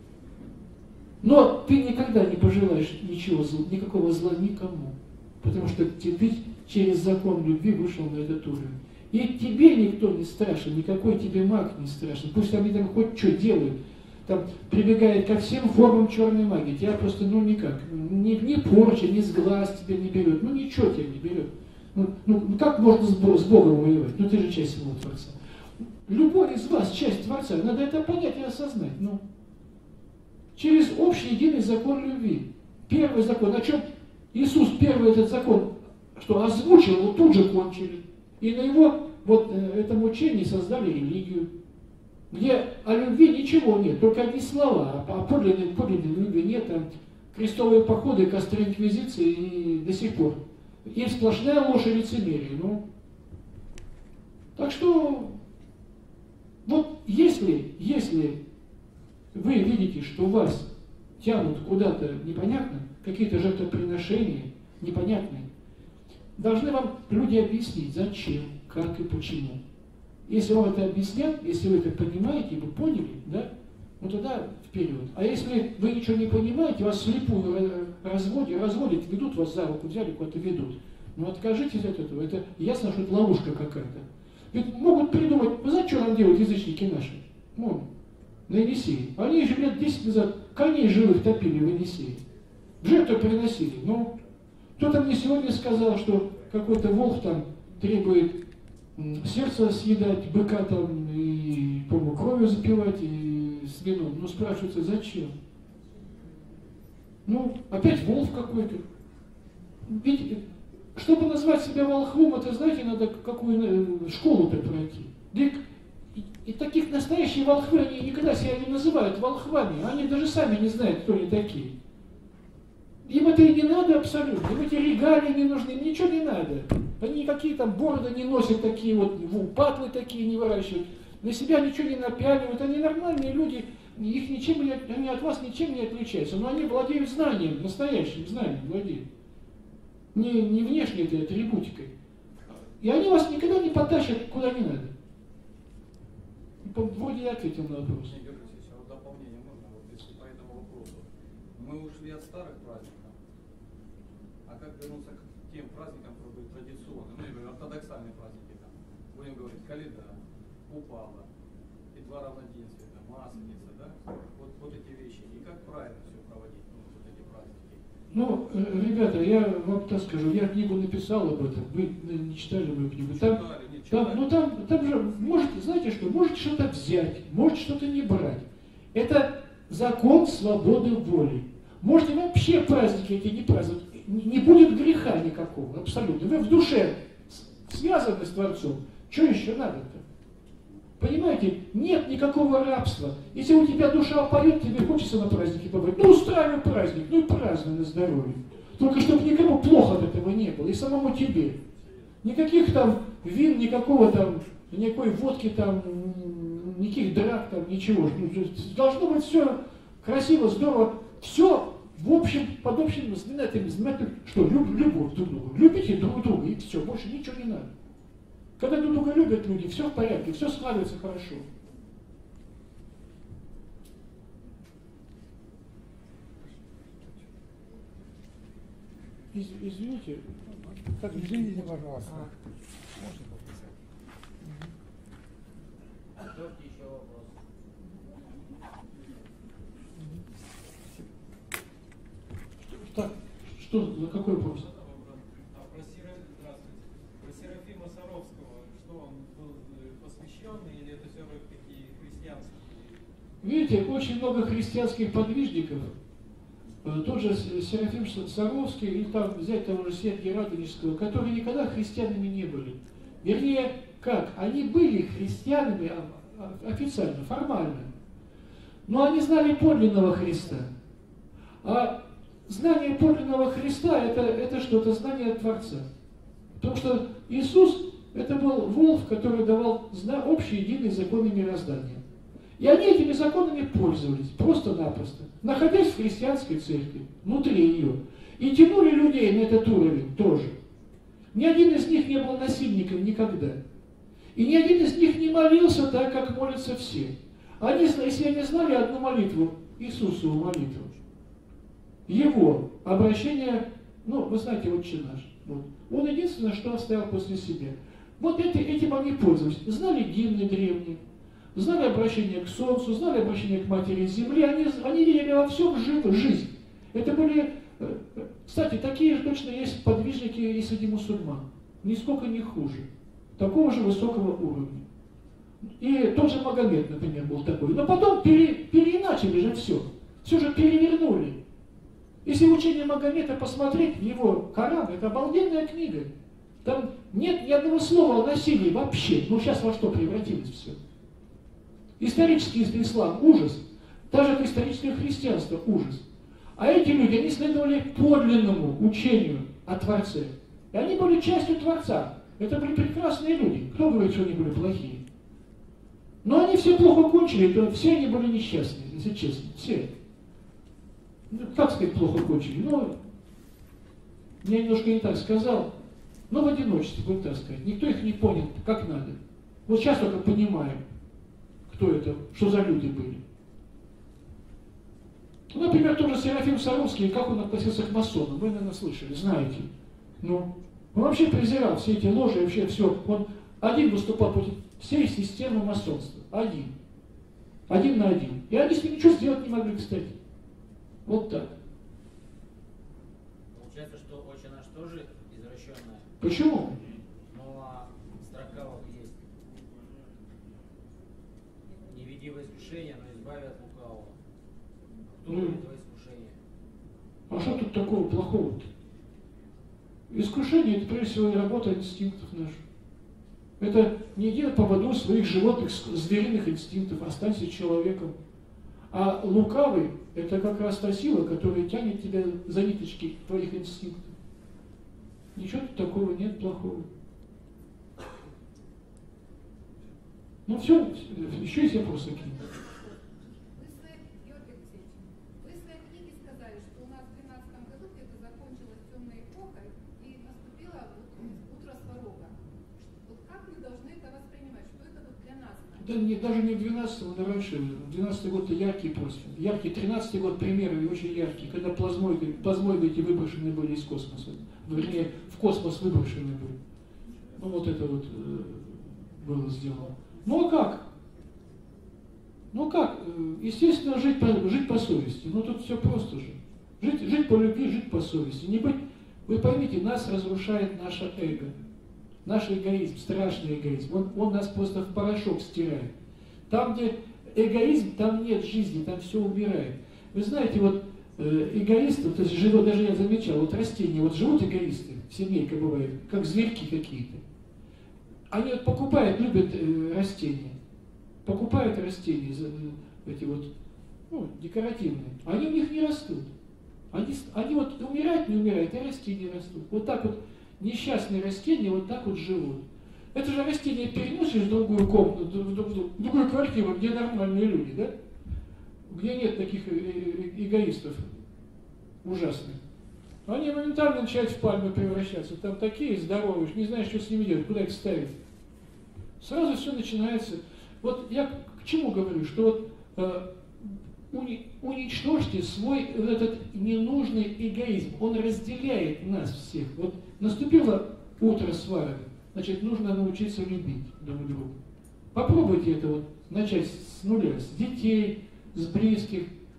Но ты никогда не пожелаешь ничего зла, никакого зла никому. Потому что ты через закон любви вышел на этот уровень. И тебе никто не страшен, никакой тебе маг не страшен. Пусть они там хоть что делают, там прибегает ко всем формам черной магии. Тебя просто, ну никак, ни, ни порча, ни сглаз тебя не берет, ну ничего тебя не берет. Ну, ну как можно с, с Богом воевать? Ну ты же часть самого Творца. Любой из вас часть Творца, надо это понять и осознать. Ну, через общий единый закон любви. Первый закон, о чем Иисус первый этот закон, что озвучил, его тут же кончили. И на его вот этом учении создали религию, где о любви ничего нет, только одни слова, а подлинной, подлинной любви нет, там крестовые походы, костры инквизиции и до сих пор. И сплошная ложь и лицемерие. Ну. Так что, вот если, если вы видите, что вас тянут куда-то непонятно, какие-то жертвоприношения непонятные, должны вам люди объяснить, зачем, как и почему. Если вам это объяснят, если вы это понимаете, вы поняли, да, ну тогда вперед. А если вы ничего не понимаете, вас слепую разводят, разводят, ведут вас за руку, взяли куда-то ведут. Ну откажитесь от этого. Это ясно, что это ловушка какая-то. Ведь могут придумать, вы знаете, что нам делают язычники наши? Вон, на Енисее. Они же лет десять назад коней живых топили в Енисее. В жертву приносили. Ну, кто-то мне сегодня сказал, что какой-то волк там требует сердце съедать, быка там и, по-моему, кровью запивать и свину. Ну, спрашивается, зачем? Ну, опять волк какой-то. Ведь, чтобы назвать себя волхвом, это, знаете, надо какую школу-то пройти. И, и, и таких настоящих волхвы, они никогда себя не называют волхвами. Они даже сами не знают, кто они такие. Им это и не надо абсолютно. Им эти регалии не нужны, им ничего не надо. Они никакие там бороды не носят такие вот, патлы такие не выращивают. На себя ничего не напяливают. Они нормальные люди, их ничем не, они от вас ничем не отличаются. Но они владеют знанием, настоящим знанием владеют. Не, не внешней этой атрибутикой. И они вас никогда не потащат куда не надо. Вроде я ответил на вопрос. Дополнение можно, вот если по этому вопросу. Мы ушли от старых праздников, а как вернуться к тем праздникам, которые были традиционные, ну, я говорю, ортодоксальные праздники, там, будем говорить, Каледа, Купала, и два равноденствия, там, Масленица, да, вот, вот эти вещи, и как правильно все проводить, ну, вот эти праздники. Ну, ребята, я вам так скажу, я книгу написал об этом, вы не читали мою книгу. Там, Читали, не там, читали. ну там, там же, можете, знаете что, можете что-то взять, можете что-то не брать. Это закон свободы воли. Можете вообще праздники эти не праздновать, не будет греха никакого, абсолютно. Вы в душе связаны с Творцом, что еще надо-то? Понимаете, нет никакого рабства. Если у тебя душа поет, тебе хочется на празднике побывать, ну устраивай праздник, ну и празднуй на здоровье. Только чтобы никому плохо от этого не было, и самому тебе. Никаких там вин, никакого там, никакой водки там, никаких драк там, ничего. Должно быть все красиво, здорово, все в общем, под общим знаменателем, знаменателем, что люб, любовь друг друга. Любите друг друга, и все, больше ничего не надо. Когда друг друга любят люди, все в порядке, все складывается хорошо. Из, извините, как Извините, пожалуйста. Можно подписать? Ждете еще вопрос. Так, что, за какой вопрос? А про, Сера... про Серафима Саровского, что он был посвященный или это все-таки христианский? Видите, очень много христианских подвижников. Тот же Серафим Саровский, или там взять того же Сергия Радонежского, которые никогда христианами не были. Вернее, как? Они были христианами официально, формально. Но они знали подлинного Христа. А знание подлинного Христа это, это что? Это знание Творца. Потому что Иисус это был волк, который давал общие единые законы мироздания. И они этими законами пользовались просто-напросто, находясь в христианской церкви, внутри ее. И тянули людей на этот уровень тоже. Ни один из них не был насильником никогда. И ни один из них не молился так, как молятся все. Они, если они знали одну молитву, Иисусову молитву, его обращение, ну, вы знаете, Отче наш. Вот. Он единственное, что оставил после себя. Вот это, этим они пользовались. Знали гимны древние, знали обращение к Солнцу, знали обращение к Матери Земли. Они, они видели во всем жизнь. Это были, кстати, такие же точно есть подвижники и среди мусульман. Нисколько не хуже. Такого же высокого уровня. И тот же Магомед, например, был такой. Но потом пере, переиначили же все. Все же перевернули. Если учение Магомета посмотреть, его Коран, это обалденная книга. Там нет ни одного слова о насилии вообще. Ну сейчас во что превратилось все. Исторический ислам – ужас. Даже историческое христианство – ужас. А эти люди, они следовали подлинному учению о Творце. И они были частью Творца. Это были прекрасные люди. Кто говорит, что они были плохие? Но они все плохо кончили, то все они были несчастные, если честно. Все. Ну, как сказать, плохо кончили? Ну, я немножко не так сказал. Но в одиночестве, будем так сказать. Никто их не понял, как надо. Вот сейчас только понимаем, кто это, что за люди были. Ну, например, тоже Серафим Саровский, как он относился к масонам, вы, наверное, слышали, знаете. Ну, он вообще презирал все эти ложи, вообще все. Он Один выступал против всей системы масонства. Один. Один на один. И они с ним ничего сделать не могли, кстати. Вот так. Получается, что «Отче наш» тоже извращенная. Почему? Ну, а строка вот есть. Не веди во искушение, но избави от лукавого. Кто Ну, ведет во искушение? а что тут такого плохого-то? Искушение – это прежде всего работа инстинктов наших. Это не иди на поводу своих животных, звериных инстинктов, останься человеком. А лукавый – это как раз та сила, которая тянет тебя за ниточки твоих инстинктов. Ничего тут такого нет плохого. Ну все, еще есть вопросы какие-то? Вы в своей, Георгий Алексеевич, вы в своей книге сказали, что у нас в двенадцатом году где-то закончилась темная эпоха и наступило вот утро Сварога. Вот как мы должны это воспринимать? Что это вот для нас? Да не, даже не в двенадцатом, но раньше. двенадцатый год – это яркий просто. Яркий. тринадцатый год примеры очень яркие, когда плазмоиды, плазмоиды эти выброшены были из космоса. Вернее, в космос выброшены были. Ну вот это вот э, было сделано. Ну а как? Ну как? Естественно, жить по, жить по совести. Ну тут все просто же. Жить, жить по любви, жить по совести. Не быть... Вы поймите, нас разрушает наше эго. Наш эгоизм, страшный эгоизм. Он, он нас просто в порошок стирает. Там, где эгоизм, там нет жизни, там все умирает. Вы знаете, вот э, эгоисты, то есть живут, даже я замечал, вот растения, вот живут эгоисты, семейка бывает, как зверьки какие-то. Они вот покупают, любят э, растения, покупают растения, э, эти вот, ну, декоративные, они у них не растут. Они, они вот умирают, не умирают, и растения растут. Вот так вот несчастные растения вот так вот живут. Это же растение переносишь в другую комнату, в другую квартиру, где нормальные люди, да? Где нет таких эгоистов ужасных. Они моментально начинают в пальмы превращаться. Там такие здоровые, не знаешь, что с ними делать, куда их ставить. Сразу все начинается. Вот я к чему говорю, что вот э, уни, уничтожьте свой вот этот ненужный эгоизм. Он разделяет нас всех. Вот наступило утро сварога, значит, нужно научиться любить друг друга. Попробуйте это вот начать с нуля, с детей, с близких,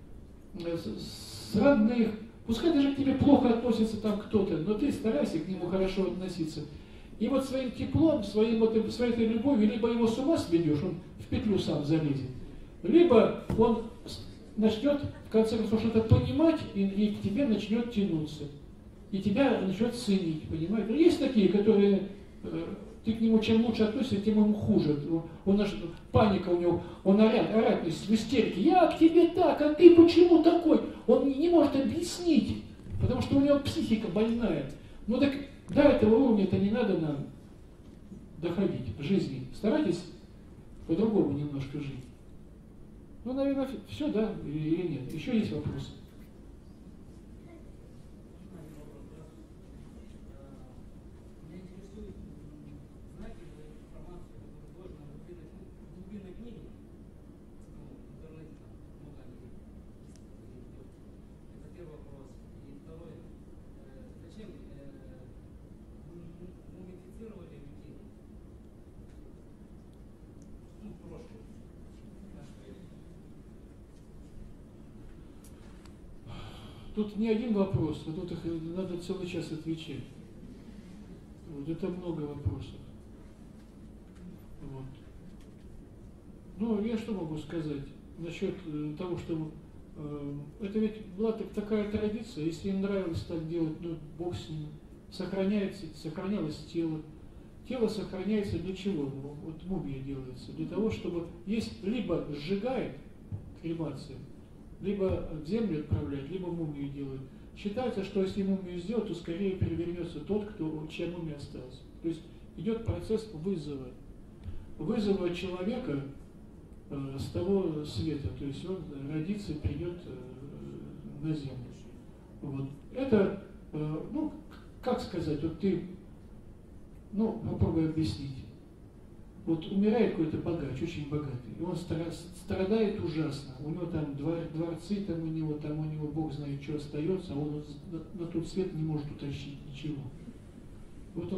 с, с родных. Пускай даже к тебе плохо относится там кто-то, но ты старайся к нему хорошо относиться. И вот своим теплом, своим, вот, своей этой любовью, либо его с ума сведешь, он в петлю сам залезет, либо он начнет, в конце концов, что-то понимать, и, и к тебе начнет тянуться. И тебя начнет ценить, понимаете? Есть такие, которые, э, ты к нему чем лучше относишься, тем ему хуже. Он, он, паника у него, он орет, орет, в истерике. Я к тебе так, а ты почему такой? Он не, не может объяснить, потому что у него психика больная. Ну так до этого уровня-то не надо нам доходить в жизни. Старайтесь по-другому немножко жить. Ну, наверное, все, да, или нет? Еще есть вопросы? Тут не один вопрос, а тут их надо целый час отвечать. Вот это много вопросов. Вот. Ну, я что могу сказать насчет э, того, что э, это ведь была так, такая традиция, если им нравилось так делать, ну, Бог с ним. Сохраняется, сохранялось тело. Тело сохраняется для чего? Вот мумия делается. Для того, чтобы есть либо сжигает, кремация, либо в землю отправляют, либо мумию делают. Считается, что если мумию сделать, то скорее перевернется тот, кто, чья мумия осталась. То есть идет процесс вызова. Вызова человека э, с того света. То есть он родится и придет э, на землю. Вот. Это, э, ну, как сказать, вот ты, ну, попробуй объяснить. Вот умирает какой-то богач, очень богатый, и он страдает ужасно. У него там дворцы, там у него, там у него Бог знает, что остается, а он на, на тот свет не может утащить ничего. Вот он,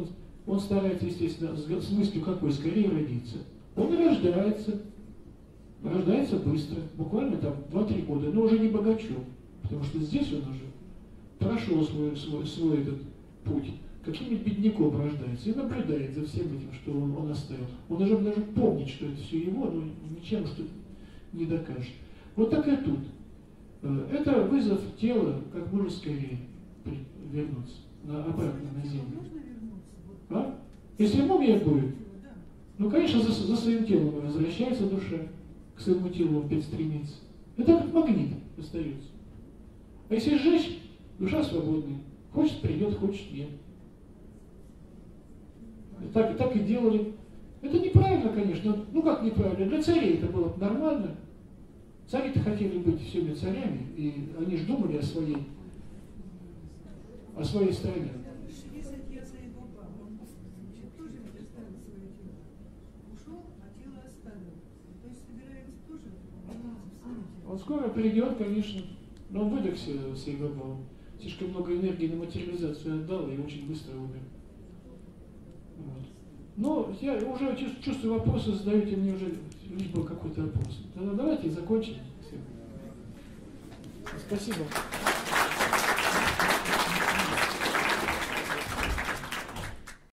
он старается, естественно, с мыслью какой, скорее родиться. Он рождается, рождается быстро, буквально там два-три года, но уже не богачом, потому что здесь он уже прошел свой, свой, свой этот путь. Каким-нибудь бедняком рождается и наблюдает за всем этим, что он, он оставил. Он уже даже помнит, что это все его, но ничем что не докажет. Вот так и тут. Это вызов тела как можно скорее вернуться на, обратно на землю. А? Если мумия будет, ну, конечно, за, за своим телом возвращается душа, к своему телу опять стремится. Это как магнит остается. А если сжечь, душа свободная. Хочет придет, хочет нет. Так, так и делали. Это неправильно, конечно. Ну как неправильно? Для царей это было нормально. Цари-то хотели быть всеми царями, и они же думали о своей, о своей стране. Он скоро придет, конечно, но он выдохся всей баба. Слишком много энергии на материализацию отдал и очень быстро умер. Вот. Но я уже чувствую, вопросы задаете мне уже, лишь бы какой-то вопрос. Тогда давайте закончим. Спасибо.